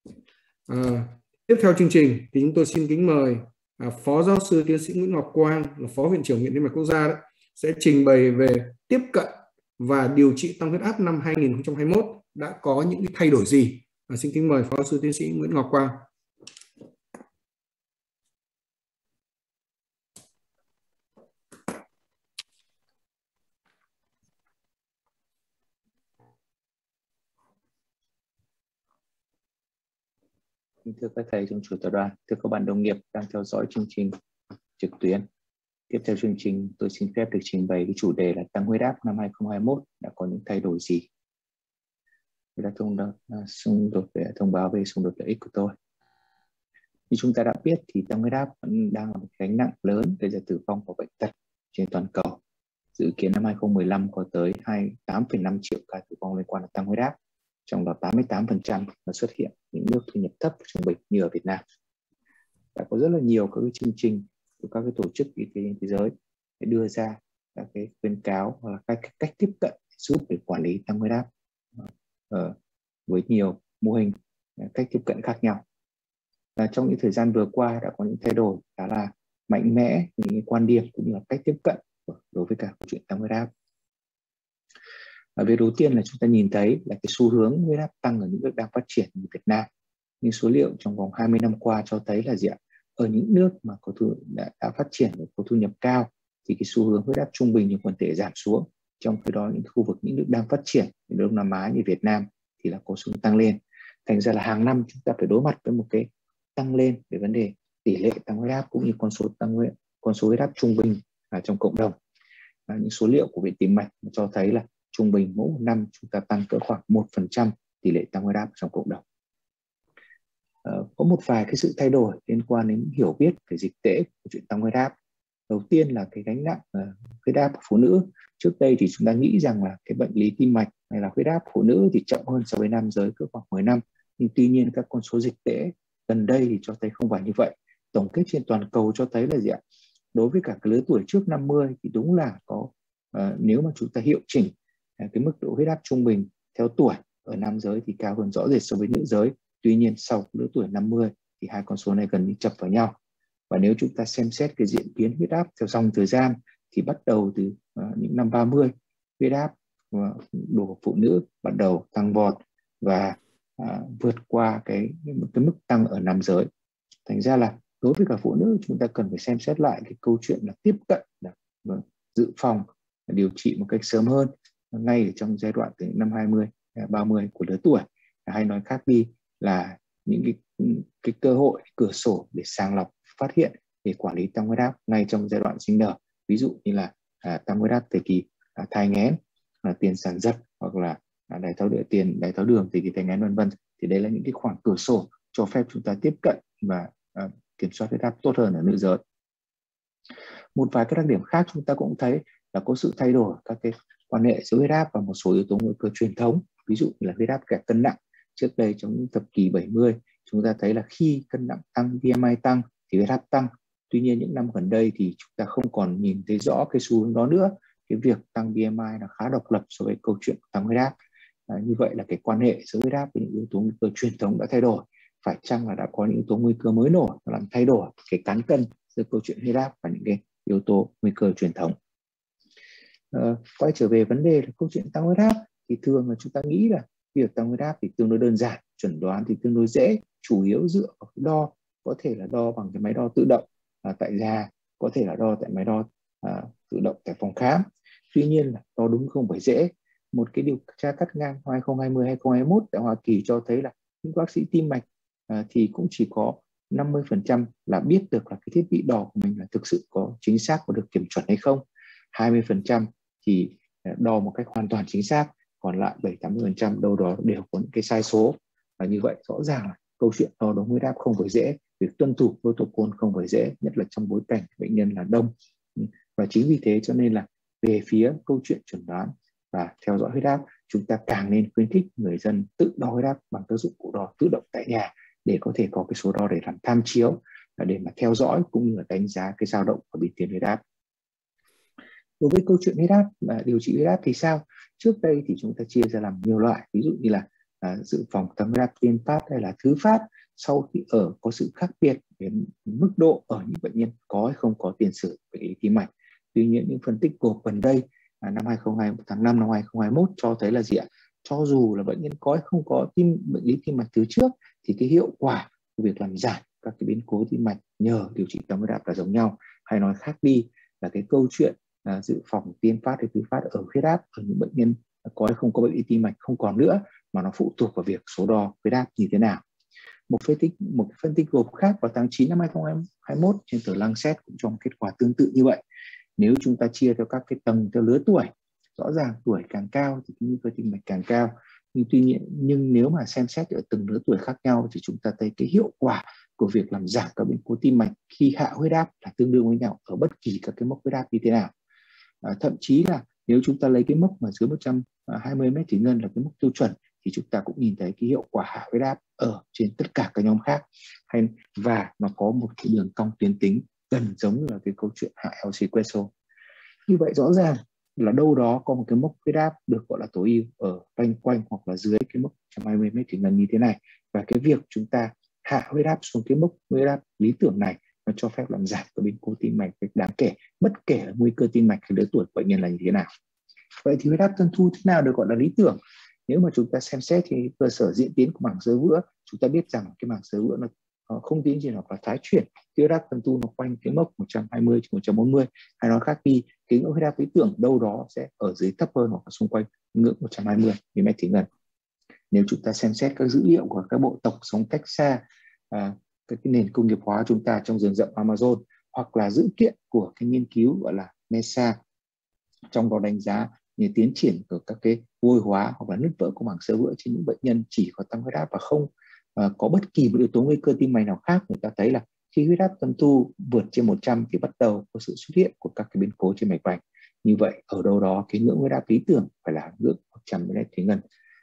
Tiếp theo chương trình thì chúng tôi xin kính mời Phó Giáo sư Tiến sĩ Nguyễn Ngọc Quang, là Phó Viện trưởng Viện Tim mạch Quốc gia đó, sẽ trình bày về tiếp cận và điều trị tăng huyết áp năm 2021 đã có những cái thay đổi gì. Xin kính mời Phó Giáo sư Tiến sĩ Nguyễn Ngọc Quang. Thưa các thầy trong chủ tập đoàn, thưa các bạn đồng nghiệp đang theo dõi chương trình trực tuyến. Tiếp theo chương trình, tôi xin phép được trình bày cái chủ đề là tăng huyết áp năm 2021 đã có những thay đổi gì. Tôi đã thông báo về xung đột lợi ích của tôi. Như chúng ta đã biết thì tăng huyết áp vẫn đang là một gánh nặng lớn gây ra tử vong và bệnh tật trên toàn cầu. Dự kiến năm 2015 có tới 8,5 triệu ca tử vong liên quan đến tăng huyết áp, trong đó 88% nó xuất hiện những nước thu nhập thấp trung bình như ở Việt Nam. Đã có rất là nhiều các cái chương trình của các cái tổ chức y tế trên thế giới để đưa ra các cái khuyến cáo hoặc là các cách tiếp cận giúp để quản lý tăng huyết áp với nhiều mô hình cách tiếp cận khác nhau. Và trong những thời gian vừa qua đã có những thay đổi khá là mạnh mẽ những quan điểm cũng như là cách tiếp cận đối với cả chuyện tăng huyết áp. Việc đầu tiên là chúng ta nhìn thấy là cái xu hướng huyết áp tăng ở những nước đang phát triển như Việt Nam. những số liệu trong vòng 20 năm qua cho thấy là gì ạ? Ở những nước mà có đã phát triển và có thu nhập cao thì cái xu hướng huyết áp trung bình trong quần thể giảm xuống. Trong khi đó những khu vực, những nước đang phát triển, những Đông Nam Á như Việt Nam thì là có xu hướng tăng lên. Thành ra là hàng năm chúng ta phải đối mặt với một cái tăng lên về vấn đề tỷ lệ tăng huyết áp cũng như con số huyết áp trung bình trong cộng đồng. Những số liệu của Viện Tim mạch cho thấy là trung bình mỗi một năm chúng ta tăng cỡ khoảng 1% tỷ lệ tăng huyết áp trong cộng đồng. Có một vài cái sự thay đổi liên quan đến hiểu biết về dịch tễ của chuyện tăng huyết áp. Đầu tiên là cái gánh nặng huyết áp của phụ nữ. Trước đây thì chúng ta nghĩ rằng là cái bệnh lý tim mạch hay là huyết áp phụ nữ thì chậm hơn so với nam giới cỡ khoảng 10 năm. Nhưng tuy nhiên các con số dịch tễ gần đây thì cho thấy không phải như vậy. Tổng kết trên toàn cầu cho thấy là gì ạ? Đối với cả cái lứa tuổi trước 50 thì đúng là có nếu mà chúng ta hiệu chỉnh cái mức độ huyết áp trung bình theo tuổi ở nam giới thì cao hơn rõ rệt so với nữ giới. Tuy nhiên sau lứa tuổi 50 thì hai con số này gần như chập vào nhau. Và nếu chúng ta xem xét cái diễn biến huyết áp theo dòng thời gian thì bắt đầu từ những năm 30, huyết áp của phụ nữ bắt đầu tăng vọt và vượt qua cái mức tăng ở nam giới. Thành ra là đối với cả phụ nữ chúng ta cần phải xem xét lại cái câu chuyện là tiếp cận dự phòng điều trị một cách sớm hơn ngay ở trong giai đoạn từ năm 20, 30 của lứa tuổi. Hay nói khác đi là những cái cơ hội, cửa sổ để sàng lọc, phát hiện để quản lý tăng huyết áp ngay trong giai đoạn sinh nở. Ví dụ như là tăng huyết áp thời kỳ thai nghén, tiền sản giật hoặc là đái tháo đường thời kỳ thai nghén vân vân. Thì đây là những cái khoảng cửa sổ cho phép chúng ta tiếp cận và kiểm soát huyết áp tốt hơn ở nữ giới. Một vài các đặc điểm khác chúng ta cũng thấy là có sự thay đổi các cái quan hệ giữa huyết áp và một số yếu tố nguy cơ truyền thống. Ví dụ như là huyết áp kẻ cân nặng. Trước đây trong những thập kỷ 70 chúng ta thấy là khi cân nặng tăng, BMI tăng thì huyết áp tăng. Tuy nhiên những năm gần đây thì chúng ta không còn nhìn thấy rõ cái xu hướng đó nữa. Cái việc tăng BMI là khá độc lập so với câu chuyện tăng huyết áp. Như vậy là cái quan hệ giữa huyết áp với những yếu tố nguy cơ truyền thống đã thay đổi. Phải chăng là đã có những yếu tố nguy cơ mới nổi làm thay đổi cái cán cân giữa câu chuyện huyết áp và những cái yếu tố nguy cơ truyền thống. Quay trở về vấn đề là câu chuyện tăng huyết áp thì thường là chúng ta nghĩ là việc tăng huyết áp thì tương đối đơn giản, chẩn đoán thì tương đối dễ, chủ yếu dựa vào cái đo, có thể là đo bằng cái máy đo tự động tại nhà, có thể là đo tại máy đo tự động tại phòng khám. Tuy nhiên là đo đúng không phải dễ. Một cái điều tra cắt ngang 2020-2021 tại Hoa Kỳ cho thấy là những bác sĩ tim mạch thì cũng chỉ có 50% là biết được là cái thiết bị đo của mình là thực sự có chính xác và được kiểm chuẩn hay không. 20% thì đo một cách hoàn toàn chính xác, còn lại 70-80% đâu đó đều có những cái sai số. Và như vậy rõ ràng là câu chuyện đo đo huyết áp không phải dễ, việc tuân thủ protocol không phải dễ, nhất là trong bối cảnh bệnh nhân là đông. Và chính vì thế cho nên là về phía câu chuyện chẩn đoán và theo dõi huyết áp, chúng ta càng nên khuyến khích người dân tự đo huyết áp bằng các dụng cụ đo tự động tại nhà để có thể có cái số đo để làm tham chiếu để mà theo dõi cũng như là đánh giá cái dao động của biến thiên huyết áp. Đối với câu chuyện huyết áp và điều trị huyết áp thì sao? Trước đây thì chúng ta chia ra làm nhiều loại, ví dụ như là dự phòng tăng huyết áp tiên phát hay là thứ phát. Sau khi có sự khác biệt về mức độ ở những bệnh nhân có hay không có tiền sử bệnh lý tim mạch. Tuy nhiên những phân tích gộp gần đây năm 2021 tháng 5 năm 2021 cho thấy là gì ạ? Cho dù là bệnh nhân có hay không có bệnh lý tim mạch từ trước thì cái hiệu quả của việc làm giảm các cái biến cố tim mạch nhờ điều trị tăng huyết áp là giống nhau. Hay nói khác đi là cái câu chuyện dự phòng tiên phát hay thứ phát ở huyết áp ở những bệnh nhân có hay không có bệnh lý tim mạch không còn nữa, mà nó phụ thuộc vào việc số đo huyết áp như thế nào. Một phân tích gộp khác vào tháng 9 năm 2021 trên tờ Lancet cũng cho một kết quả tương tự như vậy. Nếu chúng ta chia theo các cái tầng theo lứa tuổi, rõ ràng tuổi càng cao thì nguy cơ tim mạch càng cao. Nhưng nếu mà xem xét ở từng lứa tuổi khác nhau thì chúng ta thấy cái hiệu quả của việc làm giảm các biến cố tim mạch khi hạ huyết áp là tương đương với nhau ở bất kỳ các cái mốc huyết áp như thế nào. Thậm chí là nếu chúng ta lấy cái mốc mà dưới 120 mét thủy ngân là cái mốc tiêu chuẩn thì chúng ta cũng nhìn thấy cái hiệu quả hạ huyết áp ở trên tất cả các nhóm khác, và nó có một cái đường cong tuyến tính gần giống như là cái câu chuyện hạ LC Queso. Như vậy rõ ràng là đâu đó có một cái mốc huyết áp được gọi là tối ưu ở quanh hoặc là dưới cái mốc 120 mét thủy ngân như thế này, và cái việc chúng ta hạ huyết áp xuống cái mốc huyết áp lý tưởng này nó cho phép làm giảm các biến cố tim mạch đáng kể, bất kể là nguy cơ tim mạch khi lứa tuổi bệnh nhân là như thế nào. Vậy thì huyết áp tuân thu thế nào được gọi là lý tưởng? Nếu mà chúng ta xem xét thì cơ sở diễn tiến của mảng xơ vữa chúng ta biết rằng cái màng xơ vữa nó không tiến triển hoặc là tái chuyển, huyết áp tâm thu nó quanh cái mốc 120/140, hay nói khác đi, cái ngưỡng huyết áp lý tưởng đâu đó sẽ ở dưới thấp hơn hoặc là xung quanh ngưỡng 120 mm/ngân. Nếu chúng ta xem xét các dữ liệu của các bộ tộc sống cách xa cái nền công nghiệp hóa chúng ta trong rừng rậm Amazon, hoặc là dữ kiện của cái nghiên cứu gọi là MESA, trong đó đánh giá như tiến triển của các cái vôi hóa hoặc là nứt vỡ của màng xơ vữa trên những bệnh nhân chỉ có tăng huyết áp và không có bất kỳ một yếu tố nguy cơ tim mạch nào khác, người ta thấy là khi huyết áp tâm thu vượt trên 100 thì bắt đầu có sự xuất hiện của các cái biến cố trên mạch vành. Như vậy ở đâu đó cái ngưỡng huyết áp lý tưởng phải là ngưỡng 100 mm/ngân.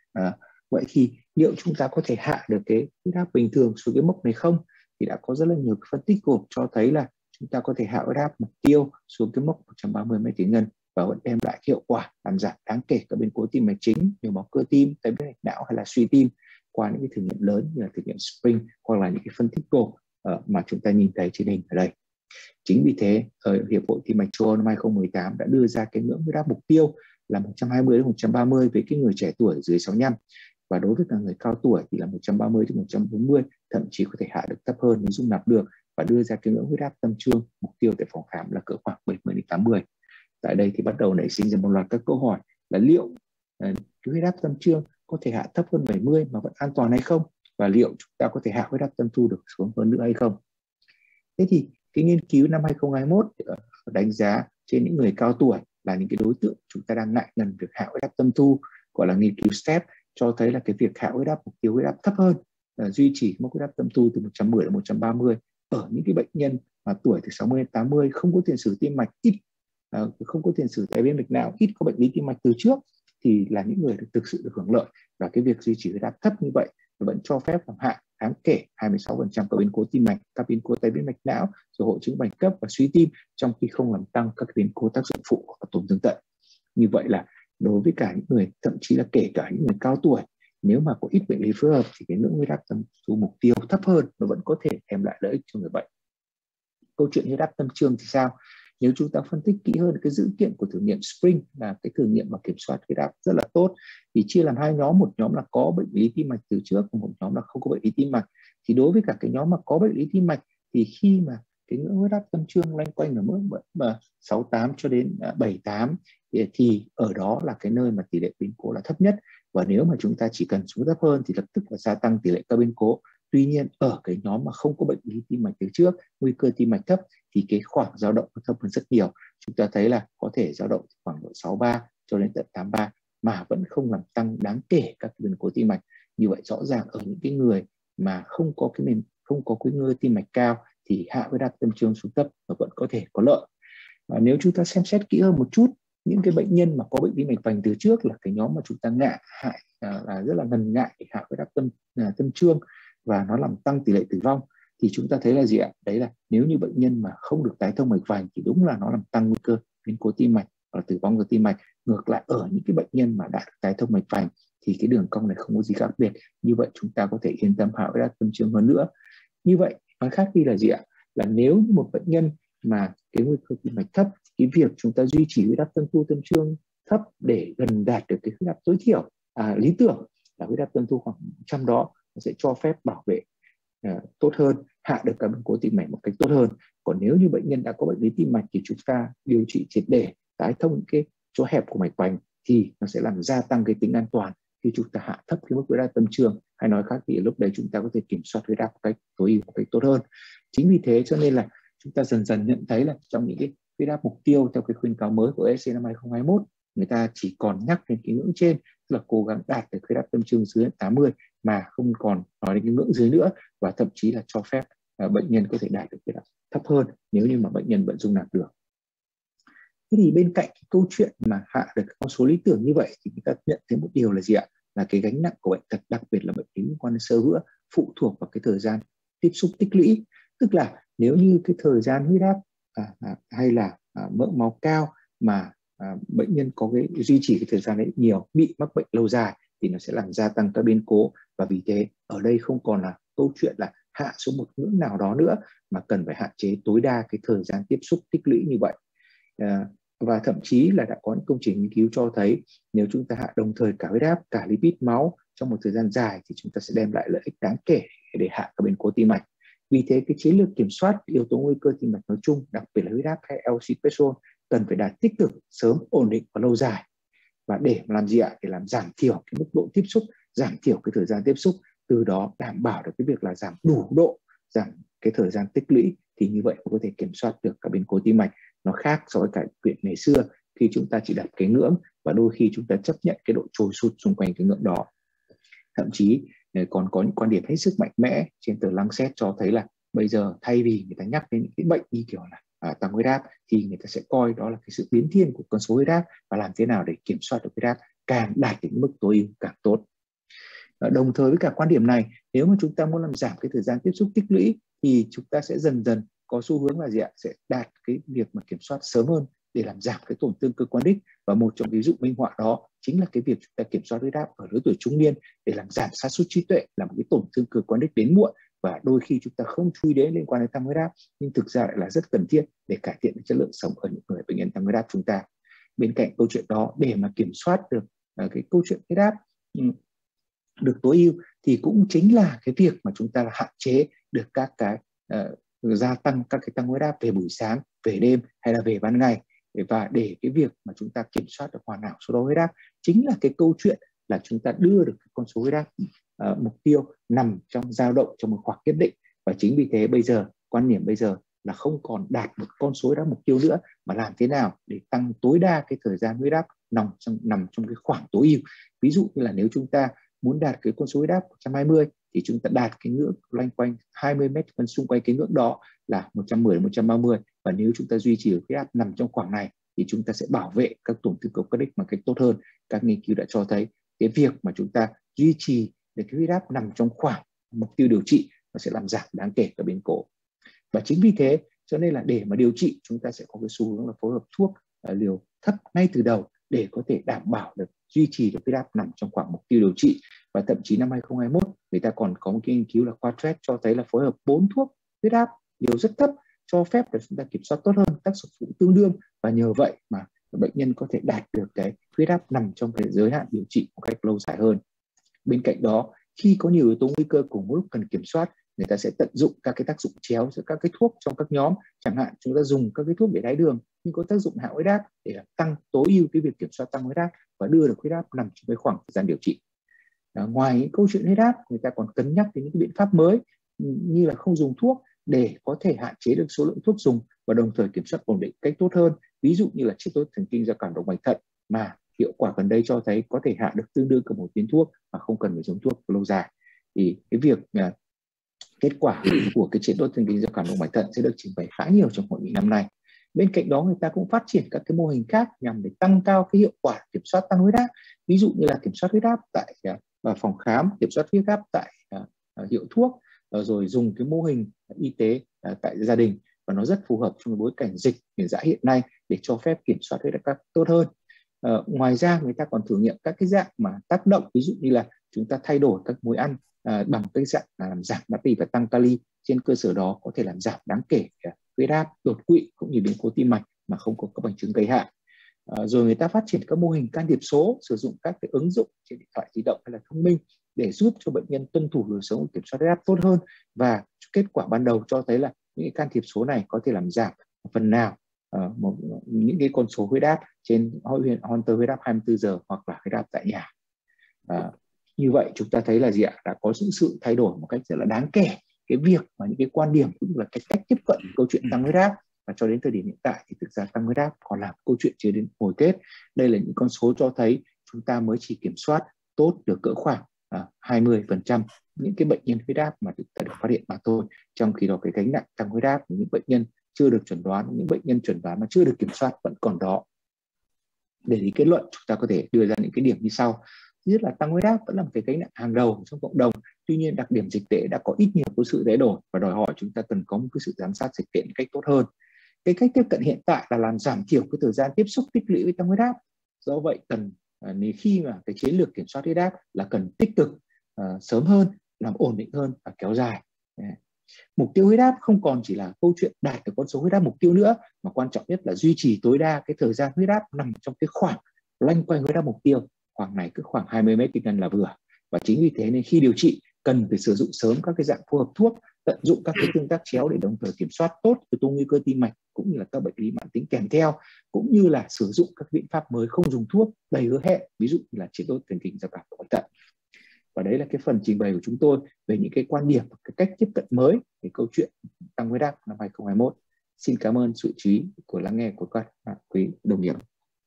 Vậy thì liệu chúng ta có thể hạ được cái huyết áp bình thường xuống cái mốc này không? Thì đã có rất là nhiều phân tích gộp cho thấy là chúng ta có thể hạ huyết áp mục tiêu xuống cái mốc 130 mm/ngân và vẫn đem lại hiệu quả làm giảm đáng kể các biến cố tim mạch chính, nhồi máu cơ tim, tai biến mạch não hay là suy tim qua những cái thử nghiệm lớn như là thử nghiệm Spring hoặc là những cái phân tích gộp mà chúng ta nhìn thấy trên hình ở đây. Chính vì thế, ở Hiệp hội Tim mạch châu Âu năm 2018 đã đưa ra cái ngưỡng huyết áp mục tiêu là 120/130 với cái người trẻ tuổi dưới 65, và đối với cả người cao tuổi thì là 130/140, thậm chí có thể hạ được thấp hơn nếu dung nạp được, và đưa ra cái ngưỡng huyết áp tâm trương mục tiêu tại phòng khám là cỡ khoảng 70/80. Tại đây thì bắt đầu nảy sinh ra một loạt các câu hỏi là liệu cái huyết áp tâm trương có thể hạ thấp hơn 70 mà vẫn an toàn hay không, và liệu chúng ta có thể hạ huyết áp tâm thu được xuống hơn nữa hay không. Thế thì cái nghiên cứu năm 2021 đánh giá trên những người cao tuổi là những cái đối tượng chúng ta đang ngại ngần việc hạ huyết áp tâm thu, gọi là nghiên cứu STEP, cho thấy là cái việc hạ huyết áp mục tiêu huyết áp thấp hơn, duy trì mức huyết áp tâm thu từ 110 đến 130 ở những cái bệnh nhân mà tuổi từ 60 đến 80, không có tiền sử tim mạch ít, không có tiền sử tai biến mạch não, ít có bệnh lý tim mạch từ trước, thì là những người thực sự được hưởng lợi. Và cái việc duy trì huyết áp thấp như vậy vẫn cho phép làm hạ đáng kể 26% các biến cố tim mạch, các biến cố tai biến mạch não, rồi hội chứng bành cấp và suy tim, trong khi không làm tăng các biến cố tác dụng phụ và tổn thương tận. Như vậy là đối với cả những người, thậm chí là kể cả những người cao tuổi, nếu mà có ít bệnh lý phối hợp thì cái ngưỡng huyết áp tâm thu mục tiêu thấp hơn nó vẫn có thể đem lại lợi ích cho người bệnh. Câu chuyện huyết áp tâm trương thì sao? Nếu chúng ta phân tích kỹ hơn cái dữ kiện của thử nghiệm Spring, là cái thử nghiệm mà kiểm soát huyết áp rất là tốt, thì chia làm hai nhóm, một nhóm là có bệnh lý tim mạch từ trước và một nhóm là không có bệnh lý tim mạch. Thì đối với cả cái nhóm mà có bệnh lý tim mạch thì khi mà cái ngưỡng huyết áp tâm trương loanh quanh ở mức 68 cho đến 78 thì ở đó là cái nơi mà tỷ lệ biến cố là thấp nhất, và nếu mà chúng ta chỉ cần xuống thấp hơn thì lập tức là gia tăng tỷ lệ các biến cố. Tuy nhiên ở cái nhóm mà không có bệnh lý tim mạch từ trước, nguy cơ tim mạch thấp, thì cái khoảng dao động nó thấp hơn rất nhiều. Chúng ta thấy là có thể dao động khoảng độ 63 cho đến tận 83 mà vẫn không làm tăng đáng kể các biến cố tim mạch. Như vậy rõ ràng ở những cái người mà không có cái nguy cơ tim mạch cao thì hạ huyết áp tâm trương xuống thấp nó vẫn có thể có lợi. Và nếu chúng ta xem xét kỹ hơn một chút, những cái bệnh nhân mà có bệnh lý mạch vành từ trước là cái nhóm mà chúng ta là rất là ngần ngại để hạ huyết áp tâm trương, và nó làm tăng tỷ lệ tử vong. Thì chúng ta thấy là gì ạ? Đấy là nếu như bệnh nhân mà không được tái thông mạch vành thì đúng là nó làm tăng nguy cơ biến cố tim mạch và tử vong của tim mạch. Ngược lại ở những cái bệnh nhân mà đã được tái thông mạch vành thì cái đường cong này không có gì khác biệt. Như vậy chúng ta có thể yên tâm hạ huyết áp tâm trương hơn nữa. Như vậy nói khác đi là gì ạ? Là nếu như một bệnh nhân mà cái nguy cơ tim mạch thấp, cái việc chúng ta duy trì huyết áp tâm thu tâm trương thấp để gần đạt được cái huyết áp tối thiểu lý tưởng là huyết áp tâm thu khoảng 100 đó, nó sẽ cho phép bảo vệ tốt hơn, hạ được các biến cố tim mạch một cách tốt hơn. Còn nếu như bệnh nhân đã có bệnh lý tim mạch thì chúng ta điều trị triệt để tái thông cái chỗ hẹp của mạch vành thì nó sẽ làm gia tăng cái tính an toàn khi chúng ta hạ thấp cái mức huyết áp tâm trương, hay nói khác thì lúc đấy chúng ta có thể kiểm soát huyết áp một cách tối ưu, một cách tốt hơn. Chính vì thế cho nên là chúng ta dần dần nhận thấy là trong những cái huyết áp mục tiêu theo cái khuyến cáo mới của ESC năm 2021, người ta chỉ còn nhắc đến cái ngưỡng trên, tức là cố gắng đạt được huyết áp tâm trương dưới 80 mà không còn nói đến cái ngưỡng dưới nữa, và thậm chí là cho phép bệnh nhân có thể đạt được huyết áp thấp hơn nếu như mà bệnh nhân vẫn dung nạp được. Thế thì bên cạnh cái câu chuyện mà hạ được con số lý tưởng như vậy thì chúng ta nhận thấy một điều là gì ạ? Là cái gánh nặng của bệnh tật, đặc biệt là bệnh lý liên quan đến xơ vữa, phụ thuộc vào cái thời gian tiếp xúc tích lũy. Tức là nếu như cái thời gian huyết áp hay là mỡ máu cao mà bệnh nhân có cái duy trì cái thời gian đấy nhiều, bị mắc bệnh lâu dài thì nó sẽ làm gia tăng các biến cố. Và vì thế ở đây không còn là câu chuyện là hạ xuống một ngưỡng nào đó nữa, mà cần phải hạn chế tối đa cái thời gian tiếp xúc tích lũy như vậy. Và thậm chí là đã có những công trình nghiên cứu cho thấy nếu chúng ta hạ đồng thời cả huyết áp, cả lipid máu trong một thời gian dài thì chúng ta sẽ đem lại lợi ích đáng kể để hạ các biến cố tim mạch. Vì thế cái chiến lược kiểm soát yếu tố nguy cơ tim mạch nói chung, đặc biệt là huyết áp hay LC threshold, cần phải đạt tích cực, sớm, ổn định và lâu dài. Và để làm gì ạ? Để làm giảm thiểu cái mức độ tiếp xúc, giảm thiểu cái thời gian tiếp xúc, từ đó đảm bảo được cái việc là giảm đủ độ, giảm cái thời gian tích lũy, thì như vậy có thể kiểm soát được các biến cố tim mạch. Nó khác so với cả chuyện ngày xưa khi chúng ta chỉ đặt cái ngưỡng và đôi khi chúng ta chấp nhận cái độ trồi sụt xung quanh cái ngưỡng đó. Thậm chí còn có những quan điểm hết sức mạnh mẽ trên tờ Lancet cho thấy là bây giờ thay vì người ta nhắc đến những cái bệnh như kiểu là tăng huyết áp, thì người ta sẽ coi đó là cái sự biến thiên của con số huyết áp và làm thế nào để kiểm soát được huyết áp, càng đạt đến mức tối ưu càng tốt. Đồng thời với cả quan điểm này, nếu mà chúng ta muốn làm giảm cái thời gian tiếp xúc tích lũy thì chúng ta sẽ dần dần có xu hướng là gì ạ? Sẽ đạt cái việc mà kiểm soát sớm hơn để làm giảm cái tổn thương cơ quan đích. Và một trong ví dụ minh họa đó chính là cái việc chúng ta kiểm soát huyết áp ở lứa tuổi trung niên để làm giảm sa sút trí tuệ, là một cái tổn thương cơ quan đích đến muộn và đôi khi chúng ta không chú ý đến liên quan đến tăng huyết áp, nhưng thực ra lại là rất cần thiết để cải thiện chất lượng sống ở những người bệnh nhân tăng huyết áp chúng ta. Bên cạnh câu chuyện đó, để mà kiểm soát được cái câu chuyện huyết áp được tối ưu thì cũng chính là cái việc mà chúng ta hạn chế được các cái gia tăng các cái tăng huyết áp về buổi sáng, về đêm hay là về ban ngày. Và để cái việc mà chúng ta kiểm soát được hoàn hảo số đo huyết áp chính là cái câu chuyện là chúng ta đưa được con số huyết áp mục tiêu nằm trong dao động trong một khoảng nhất định. Và chính vì thế bây giờ quan điểm bây giờ là không còn đạt một con số huyết áp mục tiêu nữa, mà làm thế nào để tăng tối đa cái thời gian huyết áp nằm trong cái khoảng tối ưu. Ví dụ như là nếu chúng ta muốn đạt cái con số huyết áp 120 thì chúng ta đạt cái ngưỡng loanh quanh 20 mét xung quanh cái ngưỡng đó là 110 đến 130, và nếu chúng ta duy trì huyết áp nằm trong khoảng này thì chúng ta sẽ bảo vệ các tổn thương cầu cardiac một cách tốt hơn. Các nghiên cứu đã cho thấy cái việc mà chúng ta duy trì để cái huyết áp nằm trong khoảng mục tiêu điều trị nó sẽ làm giảm đáng kể các biến cố. Và chính vì thế cho nên là để mà điều trị chúng ta sẽ có cái xu hướng là phối hợp thuốc liều thấp ngay từ đầu để có thể đảm bảo được duy trì được huyết áp nằm trong khoảng mục tiêu điều trị. Và thậm chí năm 2021 người ta còn có một cái nghiên cứu là Quadret cho thấy là phối hợp 4 thuốc huyết áp liều rất thấp cho phép để chúng ta kiểm soát tốt hơn, tác dụng phụ tương đương, và nhờ vậy mà bệnh nhân có thể đạt được cái huyết áp nằm trong cái giới hạn điều trị một cách lâu dài hơn. Bên cạnh đó, khi có nhiều yếu tố nguy cơ cùng một lúc cần kiểm soát, người ta sẽ tận dụng các cái tác dụng chéo giữa các cái thuốc trong các nhóm. Chẳng hạn chúng ta dùng các cái thuốc để đái đường nhưng có tác dụng hạ huyết áp để tăng tối ưu cái việc kiểm soát tăng huyết áp và đưa được huyết áp nằm trong cái khoảng thời gian điều trị. Ngoài những câu chuyện huyết áp, người ta còn cân nhắc đến những cái biện pháp mới như là không dùng thuốc để có thể hạn chế được số lượng thuốc dùng và đồng thời kiểm soát ổn định cách tốt hơn. Ví dụ như là chiết tối thần kinh do cảm động mạch thận mà hiệu quả gần đây cho thấy có thể hạ được tương đương cả một viên thuốc mà không cần phải dùng thuốc lâu dài. Thì cái việc kết quả của cái chiết tối thần kinh do cảm động mạch thận sẽ được trình bày khá nhiều trong hội nghị năm nay. Bên cạnh đó người ta cũng phát triển các cái mô hình khác nhằm để tăng cao cái hiệu quả kiểm soát tăng huyết áp. Ví dụ như là kiểm soát huyết áp tại phòng khám, kiểm soát huyết áp tại hiệu thuốc, rồi dùng cái mô hình y tế tại gia đình, và nó rất phù hợp trong bối cảnh dịch tiền giã hiện nay để cho phép kiểm soát huyết áp tốt hơn. Ngoài ra người ta còn thử nghiệm các cái dạng mà tác động, ví dụ như là chúng ta thay đổi các mối ăn bằng cái dạng là làm giảm natri và tăng kali, trên cơ sở đó có thể làm giảm đáng kể huyết áp, đột quỵ cũng như biến cố tim mạch mà không có các bằng chứng gây hại. Rồi người ta phát triển các mô hình can thiệp số, sử dụng các cái ứng dụng trên điện thoại di động hay là thông minh để giúp cho bệnh nhân tuân thủ lối sống kiểm soát huyết áp tốt hơn, và kết quả ban đầu cho thấy là những cái can thiệp số này có thể làm giảm phần nào những cái con số huyết áp trên Holter huyết áp 24 giờ hoặc là huyết áp tại nhà. Như vậy chúng ta thấy là gì ạ? Đã có sự thay đổi một cách rất là đáng kể cái việc mà những cái quan điểm cũng như là cái cách tiếp cận câu chuyện tăng huyết áp. Và cho đến thời điểm hiện tại thì thực ra tăng huyết áp còn là câu chuyện chưa đến hồi kết. Đây là những con số cho thấy chúng ta mới chỉ kiểm soát tốt được cỡ khoảng 20% những cái bệnh nhân huyết áp mà đã được phát hiện mà thôi. Trong khi đó cái gánh nặng tăng huyết áp của những bệnh nhân chưa được chẩn đoán, những bệnh nhân chẩn đoán mà chưa được kiểm soát vẫn còn đó. Để đi kết luận, chúng ta có thể đưa ra những cái điểm như sau. Thứ nhất là tăng huyết áp vẫn là một cái gánh nặng hàng đầu trong cộng đồng. Tuy nhiên đặc điểm dịch tễ đã có ít nhiều có sự thay đổi và đòi hỏi chúng ta cần có một cái sự giám sát dịch tễ một cách tốt hơn. Cái cách tiếp cận hiện tại là làm giảm thiểu cái thời gian tiếp xúc tích lũy với tăng huyết áp. Do vậy cần khi mà cái chiến lược kiểm soát huyết áp là cần tích cực, sớm hơn, làm ổn định hơn và kéo dài. Mục tiêu huyết áp không còn chỉ là câu chuyện đạt được con số huyết áp mục tiêu nữa, mà quan trọng nhất là duy trì tối đa cái thời gian huyết áp nằm trong cái khoảng loanh quanh huyết áp mục tiêu. Khoảng này cứ khoảng 20 mét trên cân là vừa. Và chính vì thế nên khi điều trị cần phải sử dụng sớm các cái dạng phù hợp thuốc, tận dụng các cái tương tác chéo để đồng thời kiểm soát tốt yếu tố nguy cơ tim mạch cũng như là các bệnh lý mãn tính kèm theo, cũng như là sử dụng các biện pháp mới không dùng thuốc đầy hứa hẹn, ví dụ như là chế độ thần kinh giao cảm ngoại thận. Và đấy là cái phần trình bày của chúng tôi về những cái quan điểm, cái cách tiếp cận mới về câu chuyện tăng huyết áp năm 2021. Xin cảm ơn sự chú ý của lắng nghe của các quý đồng nghiệp.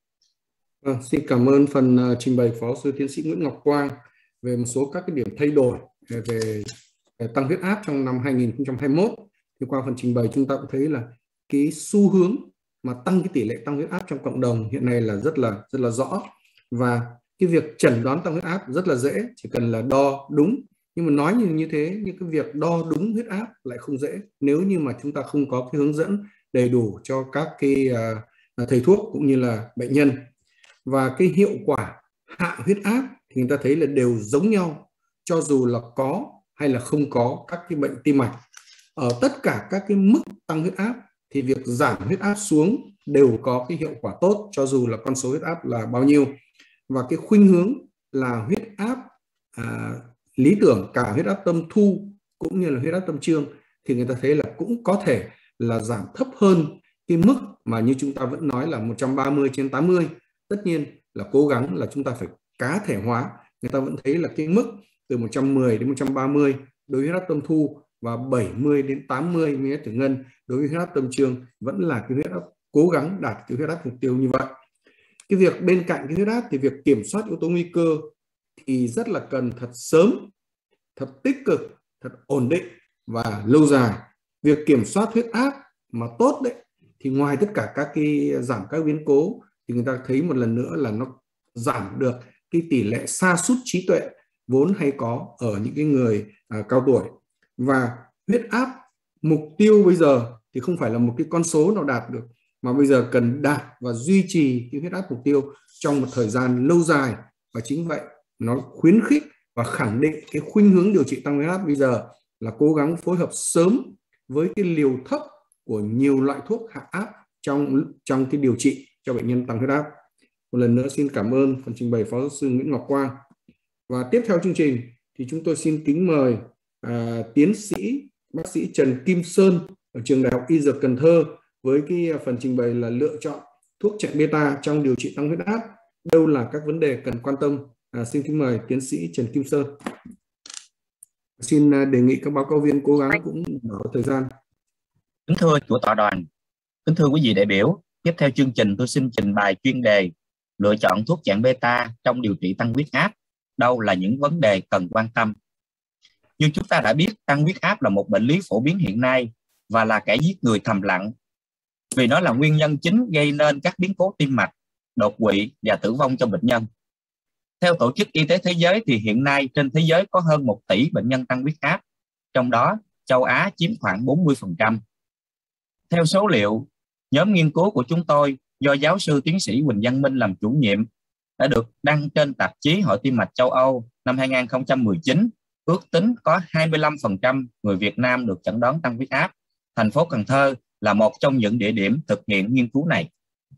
Xin cảm ơn phần trình bày Phó sư tiến sĩ Nguyễn Ngọc Quang về một số các cái điểm thay đổi về tăng huyết áp trong năm 2021. Thì qua phần trình bày chúng ta cũng thấy là cái xu hướng mà tăng cái tỷ lệ tăng huyết áp trong cộng đồng hiện nay là rất là rõ, và cái việc chẩn đoán tăng huyết áp rất là dễ, chỉ cần là đo đúng. Nhưng mà nói như thế, nhưng cái việc đo đúng huyết áp lại không dễ nếu như mà chúng ta không có cái hướng dẫn đầy đủ cho các cái thầy thuốc cũng như là bệnh nhân. Và cái hiệu quả hạ huyết áp thì người ta thấy là đều giống nhau, cho dù là có hay là không có các cái bệnh tim mạch. Ở tất cả các cái mức tăng huyết áp thì việc giảm huyết áp xuống đều có cái hiệu quả tốt, cho dù là con số huyết áp là bao nhiêu. Và cái khuynh hướng là huyết áp lý tưởng, cả huyết áp tâm thu cũng như là huyết áp tâm trương, thì người ta thấy là cũng có thể là giảm thấp hơn cái mức mà như chúng ta vẫn nói là 130/80. Tất nhiên là cố gắng là chúng ta phải cá thể hóa. Người ta vẫn thấy là cái mức từ 110 đến 130 đối với huyết áp tâm thu và 70 đến 80 mg/ngân đối với huyết áp tâm trương vẫn là cái huyết áp, cố gắng đạt cái huyết áp mục tiêu như vậy. Cái việc bên cạnh cái huyết áp thì việc kiểm soát yếu tố nguy cơ thì rất là cần thật sớm, thật tích cực, thật ổn định và lâu dài. Việc kiểm soát huyết áp mà tốt đấy thì ngoài tất cả các cái giảm các biến cố thì người ta thấy một lần nữa là nó giảm được cái tỷ lệ sa sút trí tuệ vốn hay có ở những cái người cao tuổi. Và huyết áp mục tiêu bây giờ thì không phải là một cái con số nào đạt được, mà bây giờ cần đạt và duy trì cái huyết áp mục tiêu trong một thời gian lâu dài. Và chính vậy nó khuyến khích và khẳng định cái khuynh hướng điều trị tăng huyết áp bây giờ là cố gắng phối hợp sớm với cái liều thấp của nhiều loại thuốc hạ áp trong cái điều trị cho bệnh nhân tăng huyết áp. Một lần nữa xin cảm ơn phần trình bày Phó giáo sư Nguyễn Ngọc Quang. Và tiếp theo chương trình thì chúng tôi xin kính mời tiến sĩ bác sĩ Trần Kim Sơn ở trường Đại học Y Dược Cần Thơ với cái phần trình bày là lựa chọn thuốc chẹn beta trong điều trị tăng huyết áp, đâu là các vấn đề cần quan tâm. Xin kính mời tiến sĩ Trần Kim Sơn. Xin đề nghị các báo cáo viên cố gắng cũng mở thời gian. Kính thưa chủ tọa đoàn, kính thưa quý vị đại biểu, tiếp theo chương trình tôi xin trình bày chuyên đề lựa chọn thuốc chẹn beta trong điều trị tăng huyết áp, đâu là những vấn đề cần quan tâm. Như chúng ta đã biết, tăng huyết áp là một bệnh lý phổ biến hiện nay và là kẻ giết người thầm lặng, vì nó là nguyên nhân chính gây nên các biến cố tim mạch, đột quỵ và tử vong cho bệnh nhân. Theo Tổ chức Y tế Thế giới thì hiện nay trên thế giới có hơn 1 tỷ bệnh nhân tăng huyết áp, trong đó châu Á chiếm khoảng 40%. Theo số liệu, nhóm nghiên cứu của chúng tôi do giáo sư tiến sĩ Huỳnh Văn Minh làm chủ nhiệm đã được đăng trên tạp chí Hội Tim mạch châu Âu năm 2019, ước tính có 25% người Việt Nam được chẩn đoán tăng huyết áp. Thành phố Cần Thơ là một trong những địa điểm thực hiện nghiên cứu này.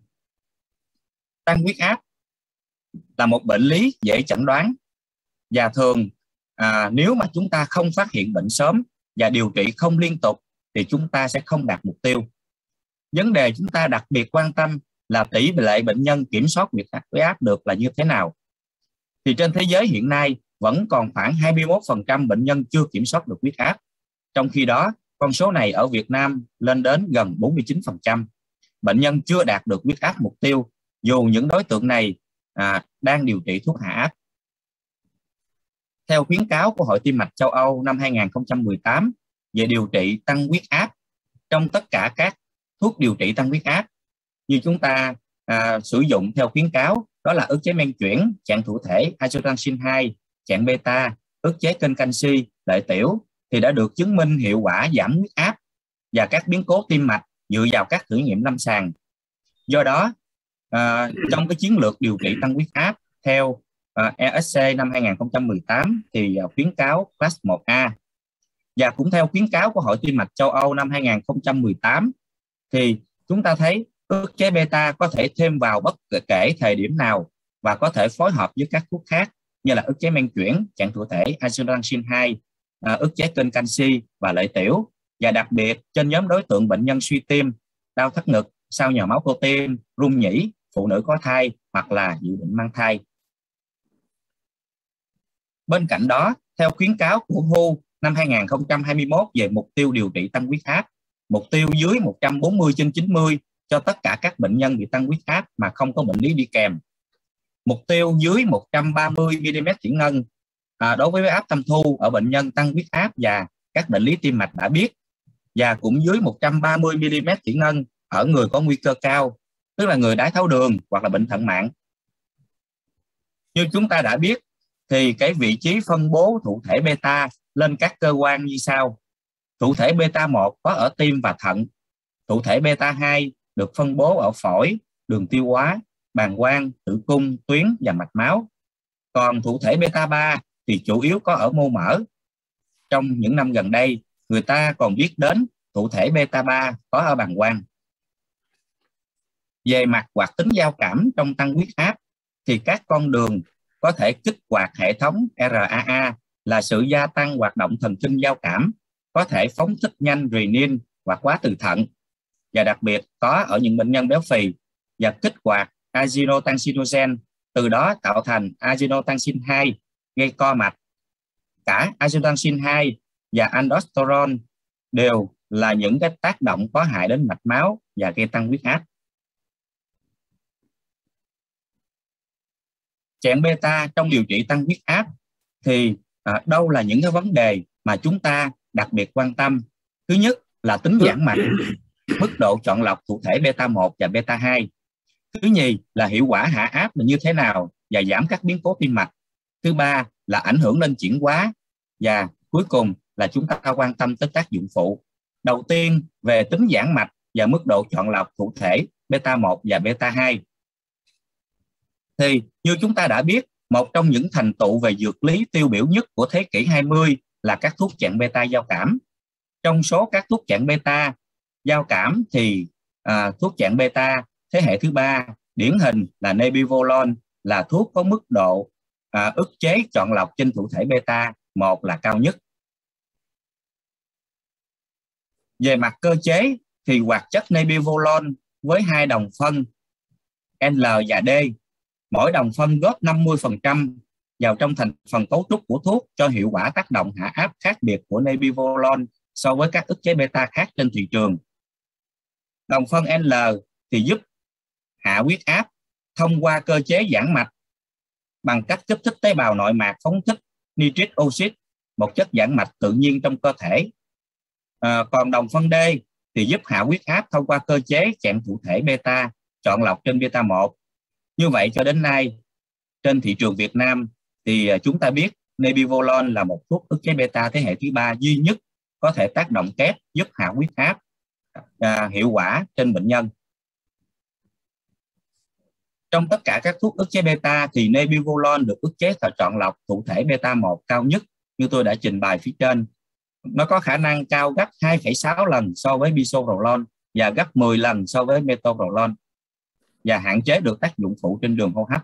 Tăng huyết áp là một bệnh lý dễ chẩn đoán và thường nếu mà chúng ta không phát hiện bệnh sớm và điều trị không liên tục thì chúng ta sẽ không đạt mục tiêu. Vấn đề chúng ta đặc biệt quan tâm là tỷ lệ bệnh nhân kiểm soát huyết áp được là như thế nào. Thì trên thế giới hiện nay vẫn còn khoảng 21% bệnh nhân chưa kiểm soát được huyết áp. Trong khi đó, con số này ở Việt Nam lên đến gần 49%. Bệnh nhân chưa đạt được huyết áp mục tiêu, dù những đối tượng này đang điều trị thuốc hạ áp. Theo khuyến cáo của Hội Tim mạch châu Âu năm 2018 về điều trị tăng huyết áp, trong tất cả các thuốc điều trị tăng huyết áp như chúng ta sử dụng theo khuyến cáo, đó là ức chế men chuyển, chặn thụ thể, angiotensin 2, chặn beta, ức chế kênh canxi, lợi tiểu, thì đã được chứng minh hiệu quả giảm huyết áp và các biến cố tim mạch dựa vào các thử nghiệm lâm sàng. Do đó, trong cái chiến lược điều trị tăng huyết áp theo ESC năm 2018 thì khuyến cáo class 1A, và cũng theo khuyến cáo của Hội Tim mạch châu Âu năm 2018 thì chúng ta thấy ức chế beta có thể thêm vào bất kể thời điểm nào và có thể phối hợp với các thuốc khác như là ức chế men chuyển, trạng thụ thể angiotensin 2, ức chế kênh canxi và lợi tiểu, và đặc biệt trên nhóm đối tượng bệnh nhân suy tim, đau thắt ngực, sau nhồi máu cơ tim, rung nhĩ, phụ nữ có thai hoặc là dự định mang thai. Bên cạnh đó, theo khuyến cáo của WHO năm 2021 về mục tiêu điều trị tăng huyết áp, mục tiêu dưới 140/90 cho tất cả các bệnh nhân bị tăng huyết áp mà không có bệnh lý đi kèm. Mục tiêu dưới 130 mm thủy ngân đối với huyết áp tâm thu ở bệnh nhân tăng huyết áp và các bệnh lý tim mạch đã biết, và cũng dưới 130 mm thủy ngân ở người có nguy cơ cao, tức là người đái tháo đường hoặc là bệnh thận mạng. Như chúng ta đã biết thì cái vị trí phân bố thụ thể beta lên các cơ quan như sau. Thụ thể beta 1 có ở tim và thận. Thụ thể beta 2 được phân bố ở phổi, đường tiêu hóa, bàng quang, tử cung, tuyến và mạch máu. Còn thụ thể beta 3 thì chủ yếu có ở mô mỡ. Trong những năm gần đây, người ta còn biết đến thụ thể beta 3 có ở bàng quang. Về mặt hoạt tính giao cảm trong tăng huyết áp thì các con đường có thể kích hoạt hệ thống RAA là sự gia tăng hoạt động thần kinh giao cảm, có thể phóng thích nhanh renin hoặc hóa từ thận, và đặc biệt có ở những bệnh nhân béo phì, và kích hoạt angiotensin, từ đó tạo thành angiotensin 2 gây co mạch. Cả angiotensin 2 và aldosterone đều là những cái tác động có hại đến mạch máu và gây tăng huyết áp. Trạng beta trong điều trị tăng huyết áp thì đâu là những cái vấn đề mà chúng ta đặc biệt quan tâm? Thứ nhất là tính giãn mạch, mức độ chọn lọc thụ thể beta 1 và beta 2. Thứ nhì là hiệu quả hạ áp là như thế nào và giảm các biến cố tim mạch. Thứ ba là ảnh hưởng lên chuyển hóa, và cuối cùng là chúng ta quan tâm tới tác dụng phụ. Đầu tiên về tính giãn mạch và mức độ chọn lọc thụ thể beta 1 và beta 2. Thì như chúng ta đã biết, một trong những thành tựu về dược lý tiêu biểu nhất của thế kỷ 20 là các thuốc chặn beta giao cảm. Trong số các thuốc chặn beta giao cảm thì thuốc chặn beta thế hệ thứ 3 điển hình là nebivolol là thuốc có mức độ ức chế chọn lọc trên thụ thể beta 1 là cao nhất. Về mặt cơ chế thì hoạt chất nebivolol với 2 đồng phân L và D, mỗi đồng phân góp 50% vào trong thành phần cấu trúc của thuốc, cho hiệu quả tác động hạ áp khác biệt của nebivolol so với các ức chế beta khác trên thị trường. Đồng phân L thì giúp hạ huyết áp thông qua cơ chế giãn mạch bằng cách kích thích tế bào nội mạc phóng thích nitric oxide, một chất giãn mạch tự nhiên trong cơ thể. Còn đồng phân D thì giúp hạ huyết áp thông qua cơ chế chặn thụ thể beta chọn lọc trên beta 1. Như vậy cho đến nay trên thị trường Việt Nam thì chúng ta biết nebivolol là một thuốc ức chế beta thế hệ thứ 3 duy nhất có thể tác động kép giúp hạ huyết áp hiệu quả trên bệnh nhân. Trong tất cả các thuốc ức chế beta thì nebivolol được ức chế chọn lọc thụ thể beta 1 cao nhất, như tôi đã trình bày phía trên. Nó có khả năng cao gấp 2,6 lần so với bisoprolol và gấp 10 lần so với metoprolol, và hạn chế được tác dụng phụ trên đường hô hấp.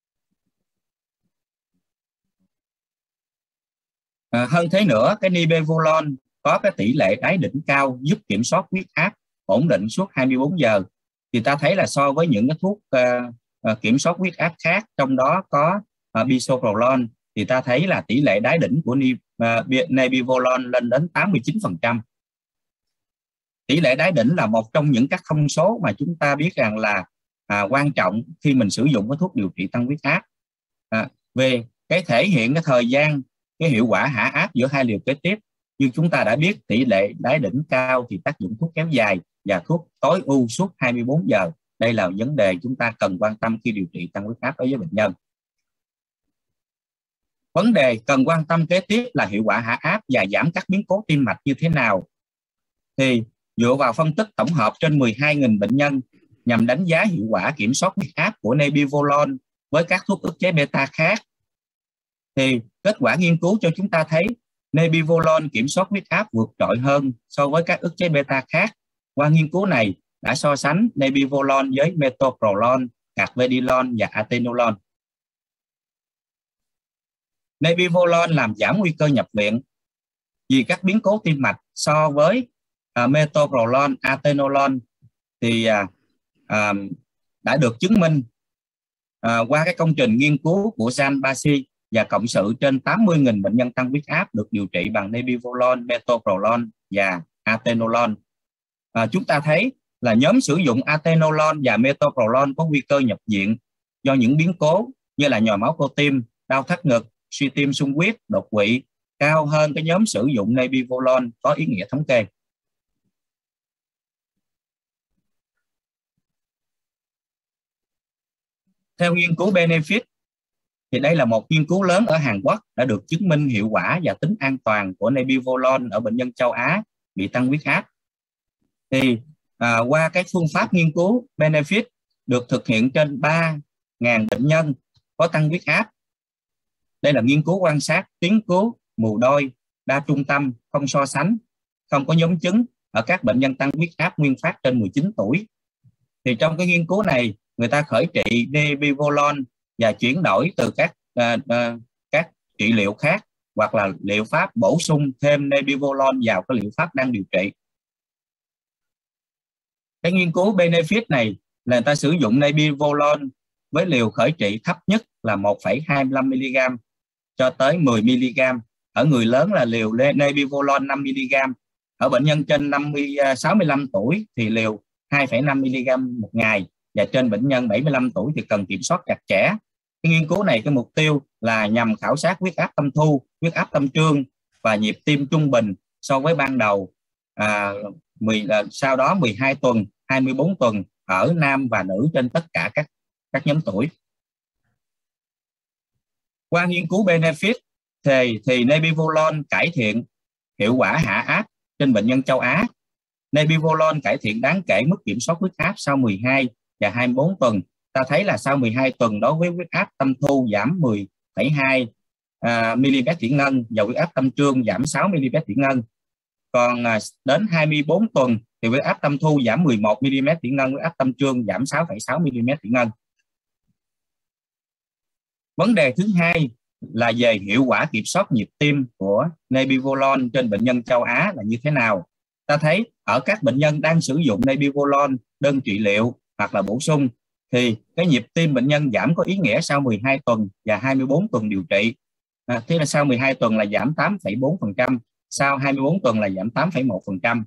Hơn thế nữa, cái nebivolol có cái tỷ lệ đáy đỉnh cao, giúp kiểm soát huyết áp ổn định suốt 24 giờ. Thì ta thấy là so với những cái thuốc kiểm soát huyết áp khác, trong đó có bisoprolol, thì ta thấy là tỷ lệ đáy đỉnh của nebivolol lên đến 89%. Tỷ lệ đáy đỉnh là một trong những các thông số mà chúng ta biết rằng là quan trọng khi mình sử dụng cái thuốc điều trị tăng huyết áp. Về cái thể hiện cái thời gian, cái hiệu quả hạ áp giữa hai liều kế tiếp, như chúng ta đã biết, tỷ lệ đáy đỉnh cao thì tác dụng thuốc kéo dài và thuốc tối ưu suốt 24 giờ. Đây là vấn đề chúng ta cần quan tâm khi điều trị tăng huyết áp đối với bệnh nhân. Vấn đề cần quan tâm kế tiếp là hiệu quả hạ áp và giảm các biến cố tim mạch như thế nào. Thì dựa vào phân tích tổng hợp trên 12.000 bệnh nhân nhằm đánh giá hiệu quả kiểm soát huyết áp của nebivolol với các thuốc ức chế beta khác, thì kết quả nghiên cứu cho chúng ta thấy nebivolol kiểm soát huyết áp vượt trội hơn so với các ức chế beta khác. Qua nghiên cứu này đã so sánh nebivolol với metoprolol, carvedilol và atenolol. Nebivolol làm giảm nguy cơ nhập viện vì các biến cố tim mạch so với metoprolol, atenolol thì đã được chứng minh qua cái công trình nghiên cứu của Jan Basi và cộng sự trên 80.000 bệnh nhân tăng huyết áp được điều trị bằng Nebivolol, metoprolol và atenolol. Chúng ta thấy là nhóm sử dụng atenolol và metoprolol có nguy cơ nhập viện do những biến cố như là nhồi máu cơ tim, đau thắt ngực, suy tim xung huyết, đột quỵ cao hơn cái nhóm sử dụng Nebivolol có ý nghĩa thống kê. Theo nghiên cứu Benefit, thì đây là một nghiên cứu lớn ở Hàn Quốc đã được chứng minh hiệu quả và tính an toàn của Nebivolol ở bệnh nhân châu Á bị tăng huyết áp. Thì qua cái phương pháp nghiên cứu Benefit được thực hiện trên 3.000 bệnh nhân có tăng huyết áp. Đây là nghiên cứu quan sát tuyến cứu mù đôi, đa trung tâm, không so sánh, không có nhóm chứng ở các bệnh nhân tăng huyết áp nguyên phát trên 19 tuổi. Thì trong cái nghiên cứu này, người ta khởi trị Nebivolol và chuyển đổi từ các trị liệu khác hoặc là liệu pháp bổ sung thêm Nebivolol vào cái liệu pháp đang điều trị. Cái nghiên cứu Benefit này là người ta sử dụng Nebivolol với liều khởi trị thấp nhất là 1,25 mg cho tới 10 mg. Ở người lớn là liều Nebivolol 5 mg. Ở bệnh nhân trên 65 tuổi thì liều 2,5 mg một ngày. Và trên bệnh nhân 75 tuổi thì cần kiểm soát chặt chẽ. Cái nghiên cứu này cái mục tiêu là nhằm khảo sát huyết áp tâm thu, huyết áp tâm trương và nhịp tim trung bình so với ban đầu, sau đó 12 tuần, 24 tuần ở nam và nữ trên tất cả các nhóm tuổi. Qua nghiên cứu Benefit thì Nebivolol cải thiện hiệu quả hạ áp trên bệnh nhân châu Á. Nebivolol cải thiện đáng kể mức kiểm soát huyết áp sau 12 và 24 tuần. Ta thấy là sau 12 tuần đối với huyết áp tâm thu giảm 10,2 mm thủy ngân và huyết áp tâm trương giảm 6 mm thủy ngân. Còn đến 24 tuần thì huyết áp tâm thu giảm 11 mm thủy ngân, huyết áp tâm trương giảm 6,6 mm thủy ngân. Vấn đề thứ hai là về hiệu quả kiểm soát nhịp tim của Nebivolol trên bệnh nhân châu Á là như thế nào. Ta thấy ở các bệnh nhân đang sử dụng Nebivolol đơn trị liệu hoặc là bổ sung thì cái nhịp tim bệnh nhân giảm có ý nghĩa sau 12 tuần và 24 tuần điều trị. Thế là sau 12 tuần là giảm 8,4%, sau 24 tuần là giảm 8,1%.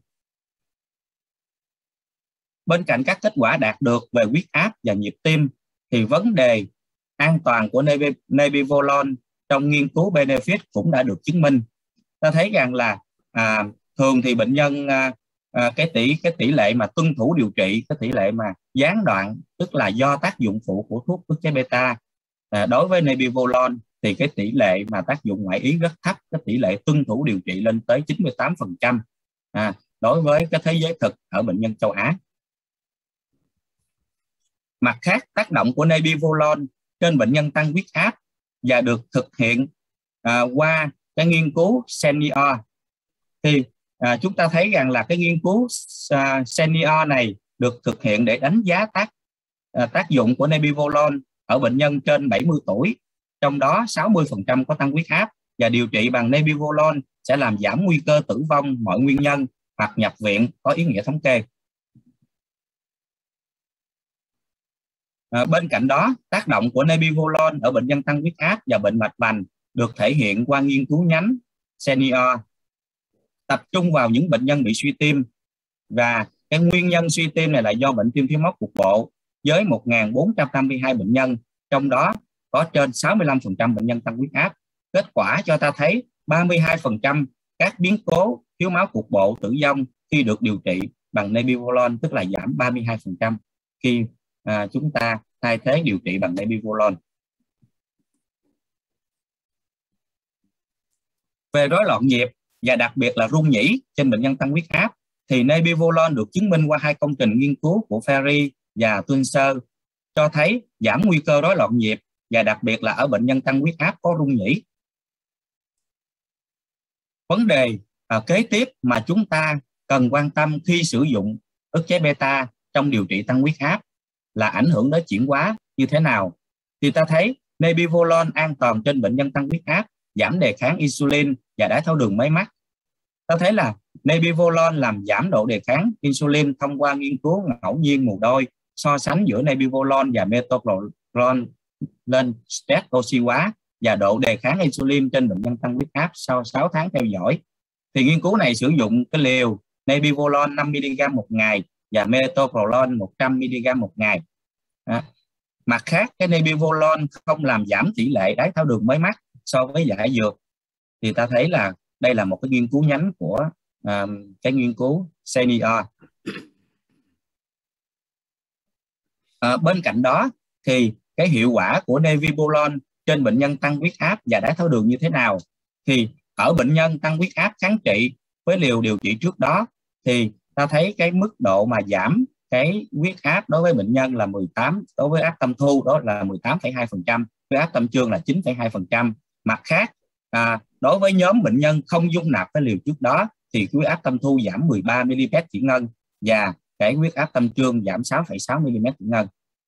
Bên cạnh các kết quả đạt được về huyết áp và nhịp tim thì vấn đề an toàn của Nebivolol trong nghiên cứu Benefit cũng đã được chứng minh. Ta thấy rằng là thường thì bệnh nhân cái tỷ lệ mà tuân thủ điều trị, cái tỷ lệ mà gián đoạn, tức là do tác dụng phụ của thuốc ức chế beta, đối với Nebivolol thì cái tỷ lệ mà tác dụng ngoại ý rất thấp, cái tỷ lệ tuân thủ điều trị lên tới 98% đối với cái thế giới thực ở bệnh nhân châu Á. Mặt khác, tác động của Nebivolol trên bệnh nhân tăng huyết áp và được thực hiện qua cái nghiên cứu Senior thì chúng ta thấy rằng là cái nghiên cứu Senior này được thực hiện để đánh giá tác dụng của Nebivolol ở bệnh nhân trên 70 tuổi, trong đó 60% có tăng huyết áp và điều trị bằng Nebivolol sẽ làm giảm nguy cơ tử vong mọi nguyên nhân hoặc nhập viện có ý nghĩa thống kê. Bên cạnh đó, tác động của Nebivolol ở bệnh nhân tăng huyết áp và bệnh mạch vành được thể hiện qua nghiên cứu nhánh Senior, tập trung vào những bệnh nhân bị suy tim, và cái nguyên nhân suy tim này là do bệnh tim thiếu máu cục bộ với 1.452 bệnh nhân, trong đó có trên 65% bệnh nhân tăng huyết áp. Kết quả cho ta thấy 32% các biến cố thiếu máu cục bộ tử vong khi được điều trị bằng Nebivolol, tức là giảm 32% khi chúng ta thay thế điều trị bằng Nebivolol. Về rối loạn nhịp và đặc biệt là rung nhĩ trên bệnh nhân tăng huyết áp thì Nebivolol được chứng minh qua 2 công trình nghiên cứu của Ferry và Tunser cho thấy giảm nguy cơ rối loạn nhịp và đặc biệt là ở bệnh nhân tăng huyết áp có rung nhĩ. Vấn đề kế tiếp mà chúng ta cần quan tâm khi sử dụng ức chế beta trong điều trị tăng huyết áp là ảnh hưởng đến chuyển hóa như thế nào. Thì ta thấy Nebivolol an toàn trên bệnh nhân tăng huyết áp giảm đề kháng insulin và đái tháo đường mới mắc. Ta thấy là nebivolol làm giảm độ đề kháng insulin thông qua nghiên cứu ngẫu nhiên mù đôi so sánh giữa nebivolol và metoprolol lên stress oxy hóa và độ đề kháng insulin trên bệnh nhân tăng huyết áp sau 6 tháng theo dõi. Thì nghiên cứu này sử dụng cái liều nebivolol 5mg một ngày và metoprolol 100mg một ngày. Mặt khác, cái nebivolol không làm giảm tỷ lệ đái tháo đường mới mắc so với giải dược. Thì ta thấy là đây là một cái nghiên cứu nhánh của cái nghiên cứu senior. Bên cạnh đó thì cái hiệu quả của nebivolol trên bệnh nhân tăng huyết áp và đái tháo đường như thế nào? Thì ở bệnh nhân tăng huyết áp kháng trị với liều điều trị trước đó thì ta thấy cái mức độ mà giảm cái huyết áp đối với bệnh nhân là 18, đối với áp tâm thu đó là 18,2%, với áp tâm trương là 9,2%. Mặt khác, đối với nhóm bệnh nhân không dung nạp với liều trước đó thì huyết áp tâm thu giảm 13 mm thủy ngân và cái huyết áp tâm trương giảm 6,6 mm thủy ngân.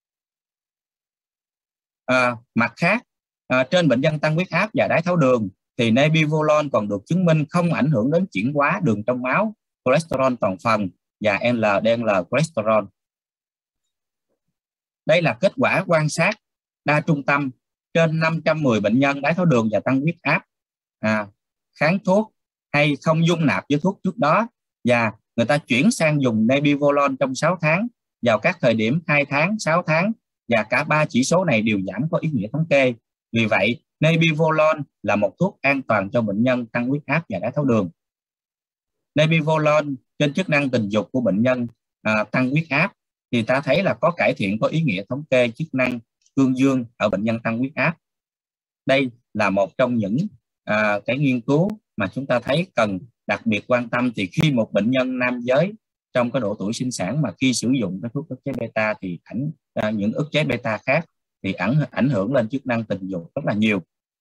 Mặt khác, trên bệnh nhân tăng huyết áp và đái tháo đường thì nebivolol còn được chứng minh không ảnh hưởng đến chuyển hóa đường trong máu, cholesterol toàn phần và LDL cholesterol. Đây là kết quả quan sát đa trung tâm trên 510 bệnh nhân đái tháo đường và tăng huyết áp kháng thuốc hay không dung nạp với thuốc trước đó, và người ta chuyển sang dùng nebivolol trong 6 tháng vào các thời điểm 2 tháng, 6 tháng, và cả 3 chỉ số này đều giảm có ý nghĩa thống kê. Vì vậy, nebivolol là một thuốc an toàn cho bệnh nhân tăng huyết áp và đái tháo đường. Nebivolol trên chức năng tình dục của bệnh nhân tăng huyết áp thì ta thấy là có cải thiện có ý nghĩa thống kê chức năng cương dương ở bệnh nhân tăng huyết áp. Đây là một trong những cái nghiên cứu mà chúng ta thấy cần đặc biệt quan tâm. Thì khi một bệnh nhân nam giới trong cái độ tuổi sinh sản mà khi sử dụng cái thuốc ức chế beta thì những ức chế beta khác thì ảnh hưởng lên chức năng tình dục rất là nhiều.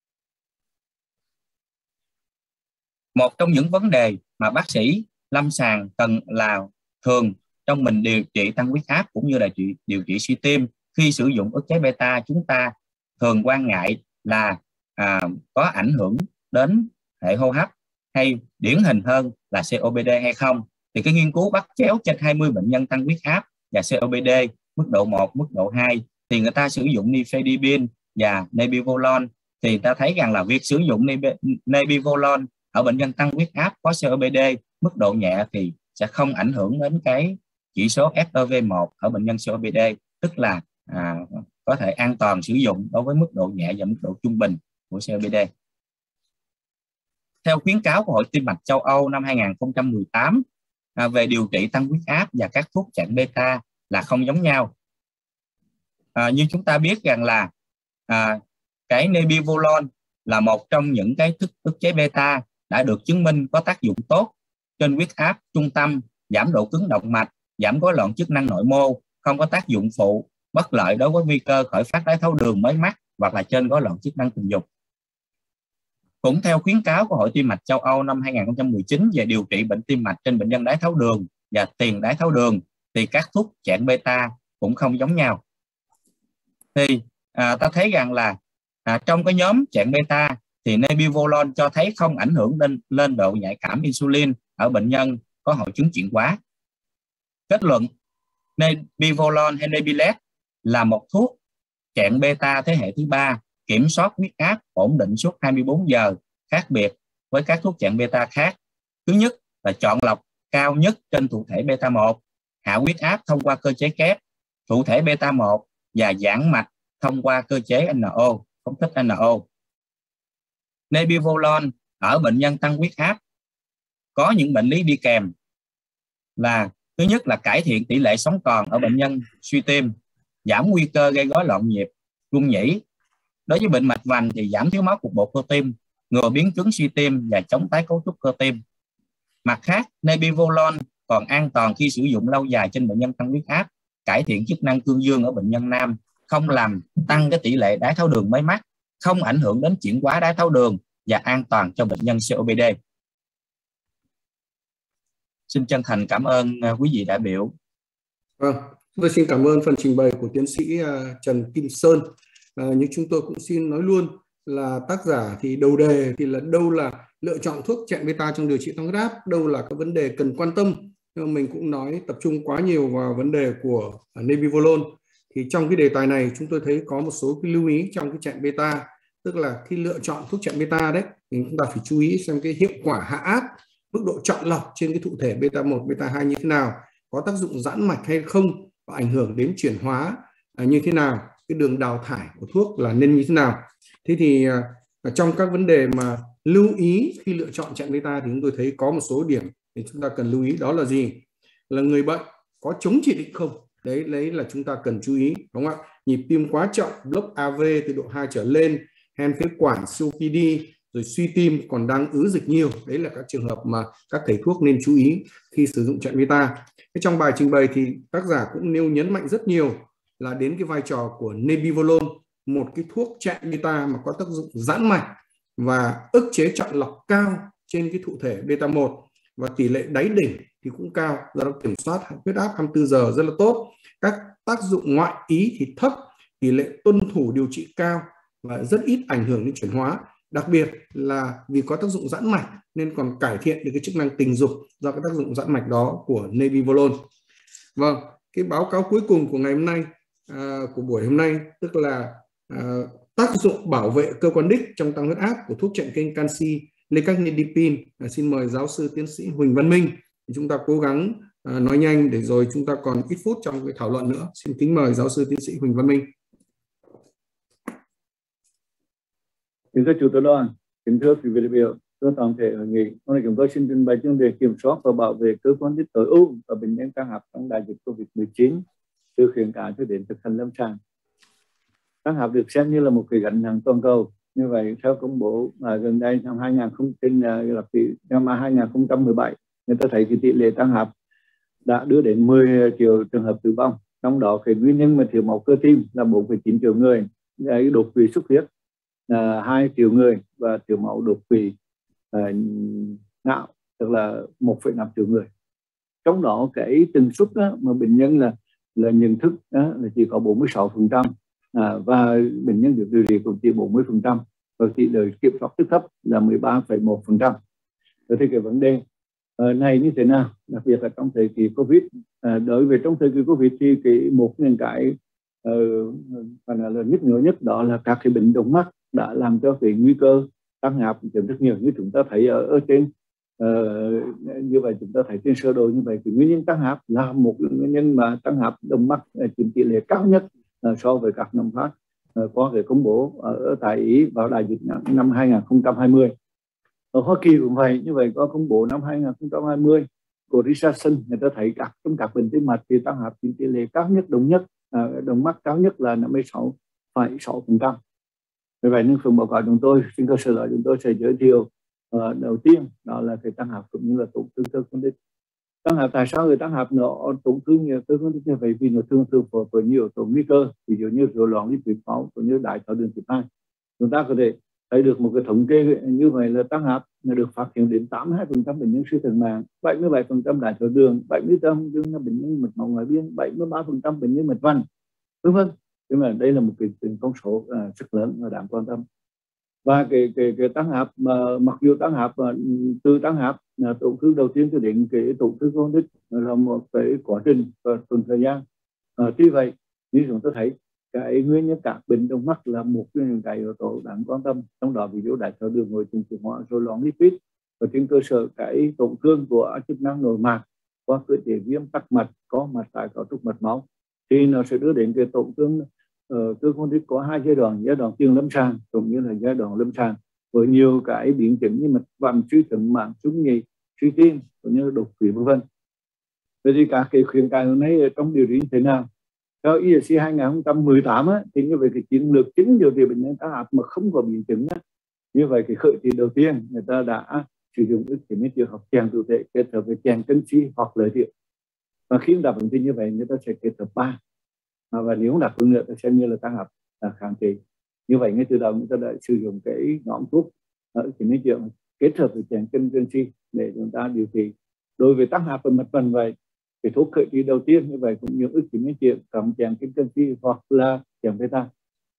Một trong những vấn đề mà bác sĩ lâm sàng cần là thường trong mình điều trị tăng huyết áp cũng như là điều trị suy tim, khi sử dụng ức chế beta chúng ta thường quan ngại là có ảnh hưởng đến hệ hô hấp hay điển hình hơn là COPD hay không. Thì cái nghiên cứu bắt chéo trên 20 bệnh nhân tăng huyết áp và COPD mức độ 1, mức độ 2 thì người ta sử dụng nifedipine và nebivolol, thì người ta thấy rằng là việc sử dụng nebivolol ở bệnh nhân tăng huyết áp có COPD mức độ nhẹ thì sẽ không ảnh hưởng đến cái chỉ số FEV1 ở bệnh nhân COPD, tức là có thể an toàn sử dụng đối với mức độ nhẹ và mức độ trung bình của COPD. Theo khuyến cáo của Hội Tim mạch châu Âu năm 2018 về điều trị tăng huyết áp và các thuốc chặn beta là không giống nhau. Như chúng ta biết rằng là cái nebivolol là một trong những cái thức ức chế beta đã được chứng minh có tác dụng tốt trên huyết áp trung tâm, giảm độ cứng động mạch, giảm rối loạn chức năng nội mô, không có tác dụng phụ bất lợi đối với nguy cơ khởi phát đái tháo đường mới mắc hoặc là trên rối loạn chức năng tình dục. Cũng theo khuyến cáo của Hội Tim mạch châu Âu năm 2019 về điều trị bệnh tim mạch trên bệnh nhân đái tháo đường và tiền đái tháo đường thì các thuốc chặn beta cũng không giống nhau. Thì ta thấy rằng là trong cái nhóm chặn beta thì nebivolol cho thấy không ảnh hưởng lên độ nhạy cảm insulin ở bệnh nhân có hội chứng chuyển hóa. Kết luận, nebivolol hay Nebilet là một thuốc chặn beta thế hệ thứ 3, kiểm soát huyết áp ổn định suốt 24 giờ, khác biệt với các thuốc chặn beta khác. Thứ nhất là chọn lọc cao nhất trên thụ thể beta 1, hạ huyết áp thông qua cơ chế kép thụ thể beta 1 và giãn mạch thông qua cơ chế NO, phóng thích NO. Nebivolol ở bệnh nhân tăng huyết áp có những bệnh lý đi kèm là thứ nhất là cải thiện tỷ lệ sống còn ở bệnh nhân suy tim, giảm nguy cơ gây rối loạn nhịp, rung nhĩ. Đối với bệnh mạch vành thì giảm thiếu máu cục bộ cơ tim, ngừa biến chứng suy tim và chống tái cấu trúc cơ tim. Mặt khác, nebivolol còn an toàn khi sử dụng lâu dài trên bệnh nhân tăng huyết áp, cải thiện chức năng cương dương ở bệnh nhân nam, không làm tăng cái tỷ lệ đái tháo đường mới mắc, không ảnh hưởng đến chuyển hóa đái tháo đường và an toàn cho bệnh nhân COPD. Xin chân thành cảm ơn quý vị đại biểu. Tôi xin cảm ơn phần trình bày của tiến sĩ Trần Kim Sơn. Nhưng chúng tôi cũng xin nói luôn là tác giả thì đầu đề thì là đâu là lựa chọn thuốc chẹn beta trong điều trị tăng huyết áp, đâu là các vấn đề cần quan tâm. Nhưng mà mình cũng nói tập trung quá nhiều vào vấn đề của nebivolol. Thì trong cái đề tài này chúng tôi thấy có một số cái lưu ý trong cái chẹn beta, tức là khi lựa chọn thuốc chẹn beta đấy thì chúng ta phải chú ý xem cái hiệu quả hạ áp, mức độ chọn lọc trên cái thụ thể beta 1, beta 2 như thế nào, có tác dụng giãn mạch hay không, và ảnh hưởng đến chuyển hóa như thế nào, cái đường đào thải của thuốc là nên như thế nào. Thế thì trong các vấn đề mà lưu ý khi lựa chọn chẹn beta thì chúng tôi thấy có một số điểm thì chúng ta cần lưu ý. Đó là gì? Là người bệnh có chống chỉ định không? Đấy là chúng ta cần chú ý, đúng không ạ? Nhịp tim quá chậm, block AV từ độ 2 trở lên, hen phế quản, COPD, rồi suy tim còn đang ứ dịch nhiều. Đấy là các trường hợp mà các thầy thuốc nên chú ý khi sử dụng chẹn beta. Trong bài trình bày thì tác giả cũng nêu nhấn mạnh rất nhiều là đến cái vai trò của nebivolol, một cái thuốc chẹn beta mà có tác dụng giãn mạch và ức chế chọn lọc cao trên cái thụ thể beta 1, và tỷ lệ đáy đỉnh thì cũng cao, do đó kiểm soát huyết áp 24 giờ rất là tốt. Các tác dụng ngoại ý thì thấp, tỷ lệ tuân thủ điều trị cao và rất ít ảnh hưởng đến chuyển hóa. Đặc biệt là vì có tác dụng giãn mạch nên còn cải thiện được cái chức năng tình dục do cái tác dụng giãn mạch đó của nebivolol. Vâng, cái báo cáo cuối cùng của ngày hôm nay, của buổi hôm nay, tức là tác dụng bảo vệ cơ quan đích trong tăng huyết áp của thuốc chặn kênh canxi lecagidipine. Xin mời giáo sư tiến sĩ Huỳnh Văn Minh. Chúng ta cố gắng nói nhanh để rồi chúng ta còn ít phút trong cái thảo luận nữa. Xin kính mời giáo sư tiến sĩ Huỳnh Văn Minh. Kính thưa chủ tọa đoàn, kính thưa quý vị đại biểu, thưa toàn thể hội nghị, hôm nay chúng tôi xin trình bày chuyên đề kiểm soát và bảo vệ cơ quan đích tối ưu và bệnh nhân tăng áp trong đại dịch COVID-19 từ khuyến cáo cho đến thực hành lâm sàng. Tăng áp được xem như là một cái gánh nặng toàn cầu. Như vậy, theo công bố gần đây năm 2017, người ta thấy cái tỷ lệ tăng áp đã đưa đến 10 triệu trường hợp tử vong. Trong đó cái nguyên nhân mà thiếu máu cơ tim là 4,9 triệu người, đột quỵ xuất huyết 2 triệu người và thiếu máu đột quỵ não tức là 1,5 triệu người. Trong đó cái tần suất mà bệnh nhân là nhận thức là chỉ có 46%, và bệnh nhân được điều trị cũng chỉ 40%, và tỷ lệ kiểm soát rất thấp là 13,1%. Thì cái vấn đề này như thế nào, đặc biệt là trong thời kỳ Covid. Đối với trong thời kỳ Covid thì một những cái là nhức nhối nhất đó là các cái bệnh động mạch đã làm cho cái nguy cơ tăng áp giảm rất nhiều. Như chúng ta thấy ở trên như vậy, chúng ta thấy trên sơ đồ như vậy, thì nguyên nhân tăng áp là một nguyên nhân mà tăng áp động mạch chiếm tỷ lệ cao nhất so với các năm khác qua cái công bố ở tại Ý vào đại dịch năm 2020. Ở Hoa Kỳ cũng vậy, như vậy có công bố năm 2020 của Richardson, người ta thấy trong các bệnh tim mạch thì tăng áp chiếm tỷ lệ cao nhất, động mạch cao nhất là 56,6%. Vì vậy nên phần báo cáo chúng tôi trên cơ sở đó chúng tôi sẽ giới thiệu đầu tiên đó là cái tăng áp cũng như là tổn thương cơ quan đích. Tăng áp, tại sao người tăng áp nó tổn thương nhiều cơ quan đích như vậy? Vì nó thường phối với nhiều tổn nguy cơ, ví dụ như rối loạn lipid máu cũng như đái tháo đường type 2. Chúng ta có thể thấy được một cái thống kê như vậy là tăng áp được phát hiện đến 82% bệnh nhân suy thận mạng, 77% đái tháo đường, 70% là bệnh nhân mạch máu ngoại biên, 73% bệnh nhân mạch vành, vân vân. Nhưng mà đây là một cái con số rất lớn và đáng quan tâm. Và cái tăng áp mặc dù tăng áp từ tăng áp tổn thương đầu tiên cho đến cái tổn thương cơ đích là một cái quá trình và tuần thời gian. Tuy vậy như chúng ta thấy cái nguyên nhân các bệnh động mạch là một trong những cái yếu tố đáng quan tâm, trong đó ví dụ đái tháo đường, hội chứng chuyển hóa, rối loạn lipid, và trên cơ sở cái tổn thương của chức năng nội mạc qua cơ chế viêm tắc mạch, có mạch tại cấu trúc mạch máu, thì nó sẽ đưa đến cái tổn thương cơ quan đích có hai giai đoạn tiền lâm sàng cũng như là giai đoạn lâm sàng với nhiều cái biến chứng như mạch vành, suy thận mạng, súng nhị, suy tim cũng như đột quỵ vân vân. Vậy thì các cái khuyến cáo này trong điều trị như thế nào? Theo ESC 2018 thì như vậy cái chiến lược chính điều trị bệnh nhân tăng áp mà không có biến chứng như vậy cái khởi thì đầu tiên người ta đã sử dụng ức chế miễn dịch hoặc chèn tự thể kết hợp với chèn canxi hoặc lợi thiệu, và khi đáp ứng thì như vậy người ta sẽ kết hợp 3, và nếu đáp ứng nữa thì xem như là tăng áp kháng trị. Như vậy ngay từ đầu người ta đã sử dụng cái nhóm thuốc ức chế miễn dịch kết hợp với chèn canxi để chúng ta điều trị. Đối với tăng áp và mạch vành vậy, cái thuốc khởi trị đầu tiên như vậy cũng như ức chế miễn dịch cộng chèn canxi hoặc là chèn beta.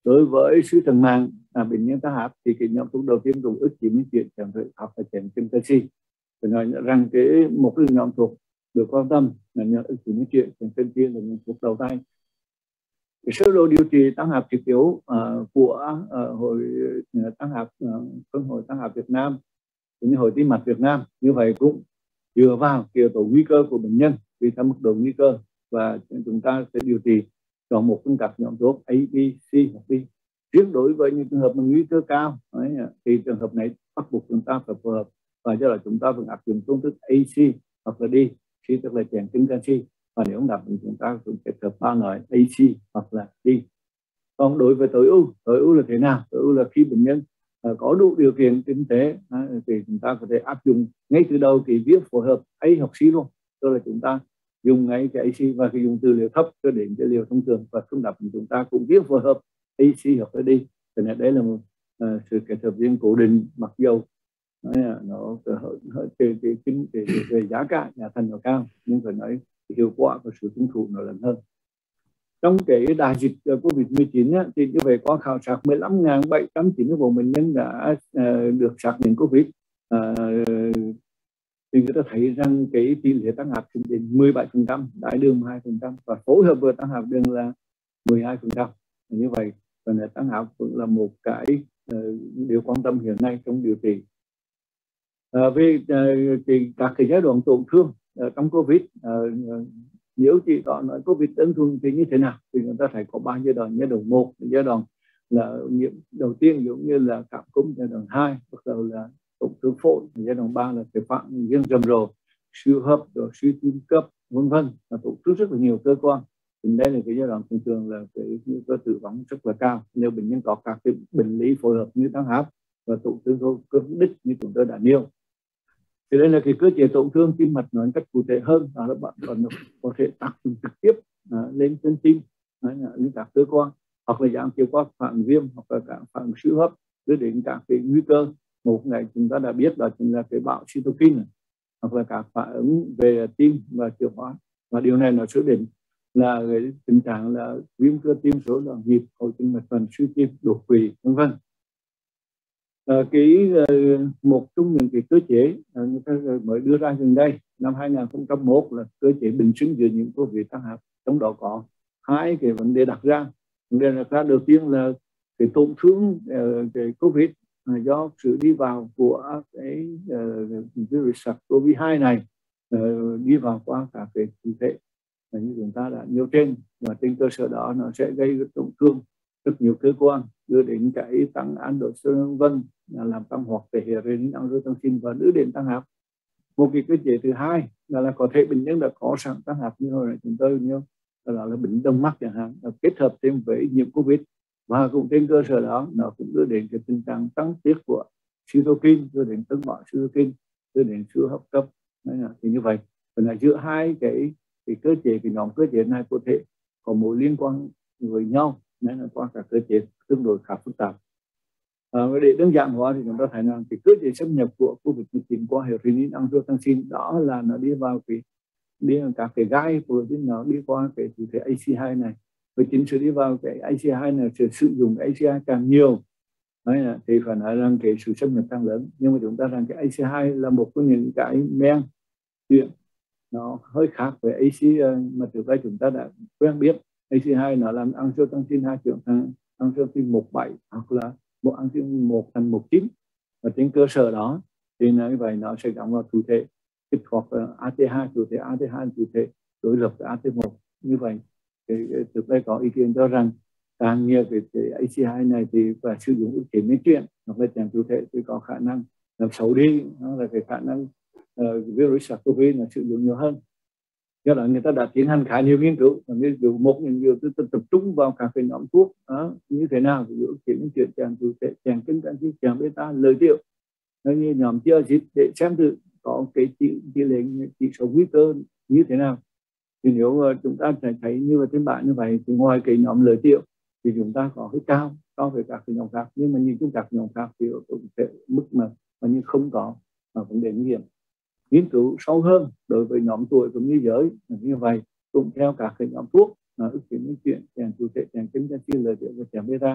Đối với suy thận mạng bệnh nhân tăng áp thì cái nhóm thuốc đầu tiên cũng ức chế miễn dịch chẳng hạn hoặc là chèn kim canxi. Phải nói rằng một cái nhóm thuốc được quan tâm là nhóm ức chế miễn dịch chèn canxi là nhóm thuốc đầu tay. Cái sơ đồ điều trị tăng áp thiết yếu của hội tăng áp phân hội tăng áp Việt Nam cũng như hội tim mạch Việt Nam như vậy cũng dựa vào yếu tố nguy cơ của bệnh nhân tùy theo mức độ nguy cơ, và chúng ta sẽ điều trị chọn một trong các nhóm thuốc A, B, C hoặc D. Riêng đối với những trường hợp mà nguy cơ cao thì trường hợp này bắt buộc chúng ta phải phù hợp, và do đó chúng ta vẫn áp dụng phương thức AC hoặc là D. C tức là chèn kim canxi, và nếu không đáp ứng chúng ta cũng kết hợp ba loại AC hoặc là D. Còn đối với tối ưu là thế nào? Tối ưu là khi bệnh nhân có đủ điều kiện kinh tế thì chúng ta có thể áp dụng ngay từ đầu cái việc phối hợp A hoặc C luôn, tức là chúng ta dùng ngay cái AC và cái dùng từ liều thấp cho đến cái liều thông thường, và không đáp ứng chúng ta cũng việc phối hợp AC hoặc là D. Cho nên đấy là một sự kết hợp riêng cố định, mặc dầu nó về giá cả nhà thành nó cao, nhưng phải nói hiệu quả và sự tuân thủ nó lớn hơn. Trong cái đại dịch COVID-19 thì như vậy qua khảo sát 15.794 bệnh nhân đã được xác nhận COVID, thì người ta thấy rằng cái tỷ lệ tăng áp đến 17%, đái đường 12% và phối hợp với tăng áp đường là 12%. Như vậy tăng áp cũng là một cái điều quan tâm hiện nay trong điều trị. Về các cái giai đoạn tổn thương trong COVID, nếu chỉ có nói COVID đơn thuần thì như thế nào thì người ta thấy có 3 giai đoạn. Giai đoạn 1 giai đoạn là nhiễm đầu tiên giống như là cảm cúm, giai đoạn 2 bắt đầu là tổn thương phổi, giai đoạn 3 là phế quản, viêm rầm rộ, siêu hấp, rồi suy tim cấp, vân vân, là tổn thương rất là nhiều cơ quan. Thì đây là cái giai đoạn thường thường là cái nguy cơ tử vong rất là cao nếu bệnh nhân có các cái bệnh lý phối hợp như tăng áp và tổn thương cơ đích như chúng tôi đã nêu. Thì đây là cái cơ chế tổn thương tim mạch nói cách cụ thể hơn, đó là bạn còn có thể tác dụng trực tiếp lên trên tim, lên các cơ quan, hoặc là giảm thiểu qua phản viêm hoặc là các phản siêu hấp đưa đến các cái nguy cơ. Một ngày chúng ta đã biết đó chính là cái bạo cytokine hoặc là các phản ứng về tim và tiêu hóa, và điều này nó sẽ đến là cái tình trạng là viêm cơ tim, rối loạn nhịp, hội chứng mạch vành, suy tim, đột quỵ, vân vân. Một trong những cái cơ chế người ta mới đưa ra gần đây năm 2001 là cơ chế bình sinh giữa những COVID tăng áp, trong đó có hai cái vấn đề đặt ra. Vấn đề đặt ra đầu tiên là cái tổn thương cái COVID do sự đi vào của cái virus SARS-CoV-2 này đi vào qua cả cái cơ thể như chúng ta đã nêu trên, và trên cơ sở đó nó sẽ gây tổn thương rất nhiều cơ quan, đưa đến cái tăng aldosterone vân, làm tăng hoạt thể hệ renin-angiotensin và đưa đến tăng áp. Một cái cơ chế thứ hai là có thể bệnh nhân đã có sẵn tăng áp như hồi nãy chúng tôi nêu, đó là bệnh đông mắc chẳng hạn, kết hợp thêm với nhiễm COVID, và cũng trên cơ sở đó nó cũng đưa đến cái tình trạng tăng tiết của cytokine, đưa đến tăng bạo cytokine, đưa đến siêu hấp cấp. Thì như vậy là giữa hai cái cơ chế, cái nhóm cơ chế này có thể có mối liên quan với nhau, nên là qua các cơ chế tương đối khá phức tạp. Để đơn giản hóa thì chúng ta thấy rằng cái cơ chế xâm nhập của COVID-19 qua hệ renin-angiotensin đó là nó đi vào các cái gai protein, nó đi qua cái chủ thể ACE2 này, và chính sự đi vào cái ACE2 này sẽ sử dụng cái ACE2 càng nhiều thì phải nói rằng cái sự xâm nhập càng lớn. Nhưng mà chúng ta rằng cái ACE2 là một trong những cái men chuyện nó hơi khác với ACE mà trước đây chúng ta đã quen biết. ACE2 nó làm angiotensin 2 chuyển thành angiotensin 17 hoặc là một angiotensin 1 thành 19, và trên cơ sở đó thì như vậy nó sẽ gắn vào chủ thể kích hoạt AT2, chủ thể AT2 chủ thể đối lập với AT1. Như vậy trước đây có ý kiến cho rằng càng nhiều cái ACE2 này thì phải sử dụng ức chế miễn chuyển hoặc là chèn chủ thể thì có khả năng làm xấu đi, nó là cái khả năng virus SARS-CoV là sử dụng nhiều hơn. Do đó người ta đã tiến hành khá nhiều nghiên cứu, và nghiên cứu một nghiên cứu tập trung vào các cái nhóm thuốc như thế nào, ví dụ miễn chuyển, chèn chủ thể, chèn kim canxi, chèn beta, lợi tiểu, như nhóm tiazid, để xem thử có cái tỷ lệ chỉ số nguy cơ như thế nào. Thì nếu chúng ta thấy như là trên bảng như vậy thì ngoài cái nhóm lợi tiểu thì chúng ta có cái cao so với các cái nhóm khác, nhưng mà nhìn chung các nhóm khác thì cũng sẽ mức mà như không có vấn đề nguy hiểm. Nghiên cứu sâu hơn đối với nhóm tuổi cũng như giới như vậy, cũng theo các cái nhóm thuốc ức chế miễn chuyển, chèn chủ thể, chèn kim canxi, lợi tiểu và chèn beta,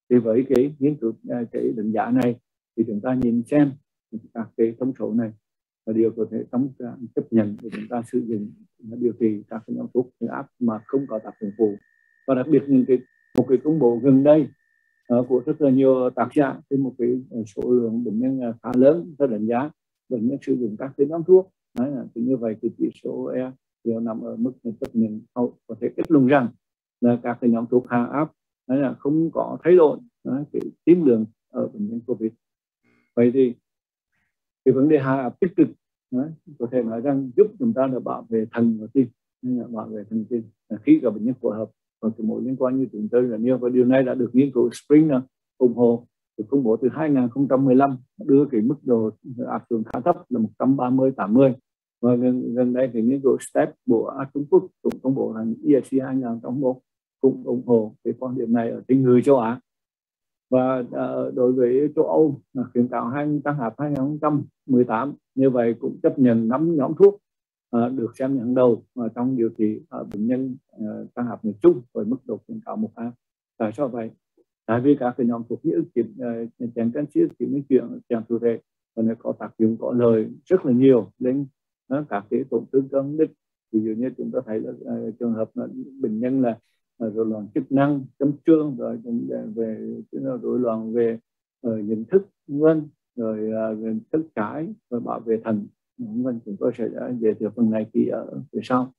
Thì với cái nghiên cứu cái đánh giá này thì chúng ta nhìn xem các cái thông số này và điều có thể chấp nhận để chúng ta sử dụng điều trị các cái nhóm thuốc huyết áp mà không có tác dụng phụ. Và đặc biệt một cái công bố gần đây của rất là nhiều tác giả trên một cái số lượng bệnh nhân khá lớn, ta đánh giá bệnh nhân sử dụng các cái nhóm thuốc. Đấy là như vậy thì chỉ số E thì nằm ở mức chấp nhận, có thể kết luận rằng là các cái nhóm thuốc hạ áp đấy là không có thay đổi cái tím lượng ở bệnh nhân COVID. Vậy thì cái vấn đề hạ áp tích cực có thể nói rằng giúp chúng ta là bảo vệ thận và tim, bảo vệ thận tim khi các bệnh nhân phối hợp. Còn cái mối liên quan như chúng tôi là nhiều, và điều này đã được nghiên cứu Springer ủng hộ, được công bố từ 2015, đưa cái mức độ áp dụng khá thấp là 130/80. Và gần đây thì nghiên cứu STEP của Trung Quốc cũng công bố rằng ESC 2021 cũng ủng hộ cái quan điểm này ở trên người châu Á. Và đối với châu Âu khuyến cáo tăng áp 2018 như vậy cũng chấp nhận 5 nhóm thuốc được xem như hàng đầu trong điều trị bệnh nhân tăng áp nói chung với mức độ khuyến cáo 1A. Tại sao vậy? Tại vì các cái nhóm thuốc như chèn canxi, chuyển chuyển, chèn thủ thể và nó có tác dụng có lợi rất là nhiều đến các cái tổn thương cơ đích. Ví dụ như chúng ta thấy là trường hợp là bệnh nhân là rối loạn chức năng, châm trương, rồi về rối loạn về nhận thức, vân, rồi thức trái, rồi bảo vệ thận, vân. Chúng tôi sẽ giới thiệu phần này kỳ ở phía sau.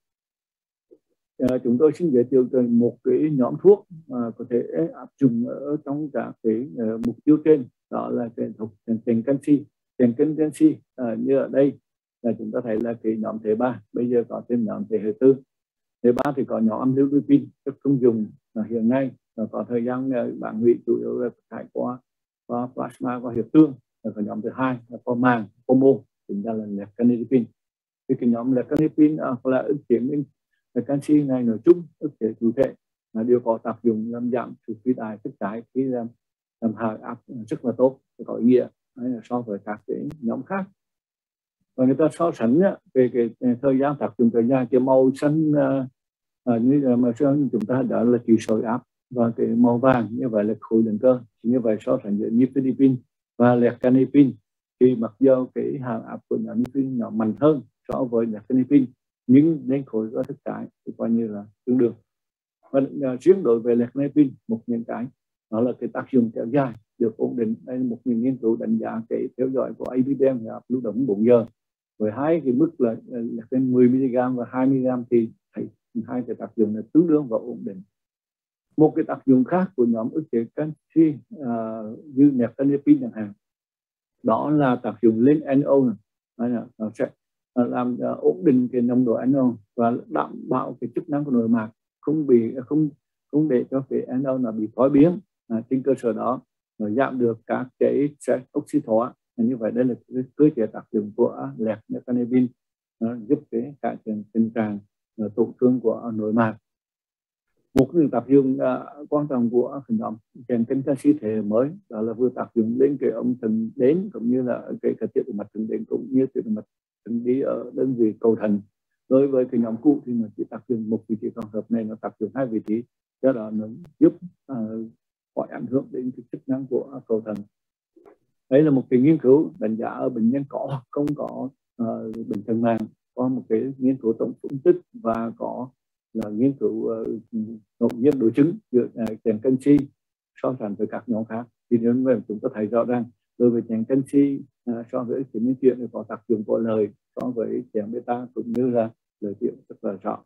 Chúng tôi xin giới thiệu một cái nhóm thuốc có thể áp dụng ở trong các cái mục tiêu trên, đó là chèn canxi. Chèn canxi như ở đây là chúng ta thấy là cái nhóm thứ 3, bây giờ có thêm nhóm thứ 4. Thứ 3 thì có nhóm amlodipine rất thông dụng hiện nay, có thời gian bán hủy chủ yếu là thải qua plasma, qua huyết tương. Và nhóm thứ 2 là qua màng, POMO, chính là lercanidipine. Thì cái nhóm lercanidipine là ức chế canxi này nói chung, ức chế chủ thể đều có tác dụng làm giảm sự suy đài thức trái khi làm hạ áp rất là tốt, có ý nghĩa so với các cái nhóm khác. Và người ta so sánh về cái thời gian tác dụng thời gian, cái màu xanh như mà chúng ta đã là chỉ số áp, và cái màu vàng như vậy là khối lượng cơ. Như vậy so sánh giữa nifedipine và lercanidipine thì mặc dù cái hạ áp của nhóm nifedipine nó mạnh hơn so với lercanidipine, nhưng đến khối cơ thức trái thì coi như là tương đương. Và riêng đối với lercanidipine, một những cái đó là cái tác dụng kéo dài được ổn định. Đây là một nghiên cứu đánh giá cái theo dõi của ABDM áp lưu động 4 giờ với hai cái mức là trên 10 mg và 20 mg thì thấy hai cái tác dụng là tương đương và ổn định. Một cái tác dụng khác của nhóm ức chế canxi như lercanidipine chẳng hạn, đó là tác dụng lên NO này. Nó sẽ làm ổn định cái nồng độ NO và đảm bảo cái chức năng của nội mạc không để cho cái NO nó bị thoái biến. Trên cơ sở đó nó giảm được các cái stress oxy-hóa. Như vậy đây là cái cơ chế tác dụng của lercanidipine, giúp cái cải thiện tình trạng tổn thương của nội mạc. Một cái tác dụng quan trọng của nhóm chèn canxi thế hệ mới đó là vừa tác dụng lên cái ống thận đến, cũng như là cái tiết của mạch thận đến, cũng như tiết của mạch thận đi ở đơn vị cầu thận. Đối với cái nhóm cũ thì nó chỉ tác dụng một vị trí, còn hợp này nó tác dụng 2 vị trí, do đó nó giúp khỏi ảnh hưởng đến cái chức năng của cầu thận. Đây là một cái nghiên cứu đánh giá ở bệnh nhân có hoặc không có bệnh thận màng, có một cái nghiên cứu tổng phân tích và có là nghiên cứu ngẫu nhiên đối chứng giữa chèn canxi so sánh với các nhóm khác. Thì nếu mà chúng ta thấy rõ ràng đối với chèn canxi so với chứng chuyển thì có tác dụng có lợi, so với chèn beta cũng như là lợi tiểu rất là rõ.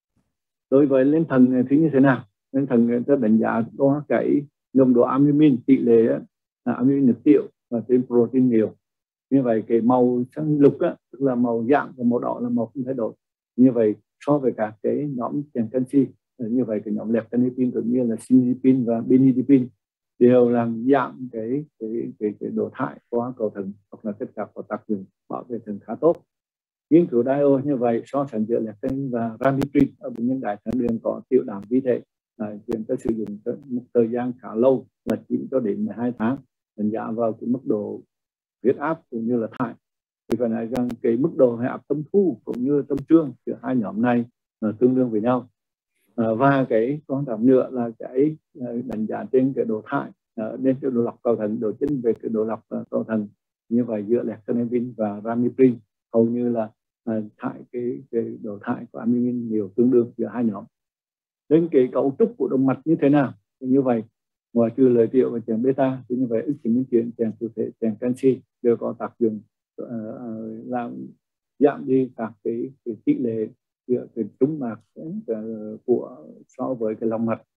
Đối với lên thận thì như thế nào? Lên thận người ta đánh giá có cái nồng độ albumin, tỷ lệ albumin nước tiểu và trên protein nhiều. Như vậy cái màu xanh lục tức là màu dạng, và màu đỏ là màu không thay đổi. Như vậy so với các cái nhóm chèn canxi, như vậy cái nhóm lercanidipine cũng như là sinidipine và benidipine đều làm giảm cái độ thải qua cầu thận, hoặc là tất cả có tác dụng bảo vệ thận khá tốt. Nghiên cứu DIO như vậy so sánh giữa lercanidipine và ranitidine ở bệnh nhân đái tháo đường có tiểu đạm vi thể, chúng ta sử dụng một thời gian khá lâu là 9 cho đến 12 tháng, đánh giá vào cái mức độ huyết áp cũng như là thải. Thì phải nói rằng cái mức độ huyết áp tâm thu cũng như tâm trương giữa hai nhóm này tương đương với nhau. Và cái quan trọng nữa là cái đánh giá trên cái độ thải nên cái độ lọc cầu thận, độ chính về cái độ lọc cầu thận. Như vậy giữa lectinamine và ranitidine hầu như là thải cái độ thải của albumin nhiều tương đương giữa hai nhóm. Đến cái cấu trúc của động mạch như thế nào? Thì như vậy, ngoài trừ lợi tiểu và chèn beta, thì như vậy ức chế nguyên chuyển, chèn thụ thể, chèn canxi đều có tác dụng làm giảm đi các cái tỷ lệ giữa cái trung mạch của so với cái lòng mạch.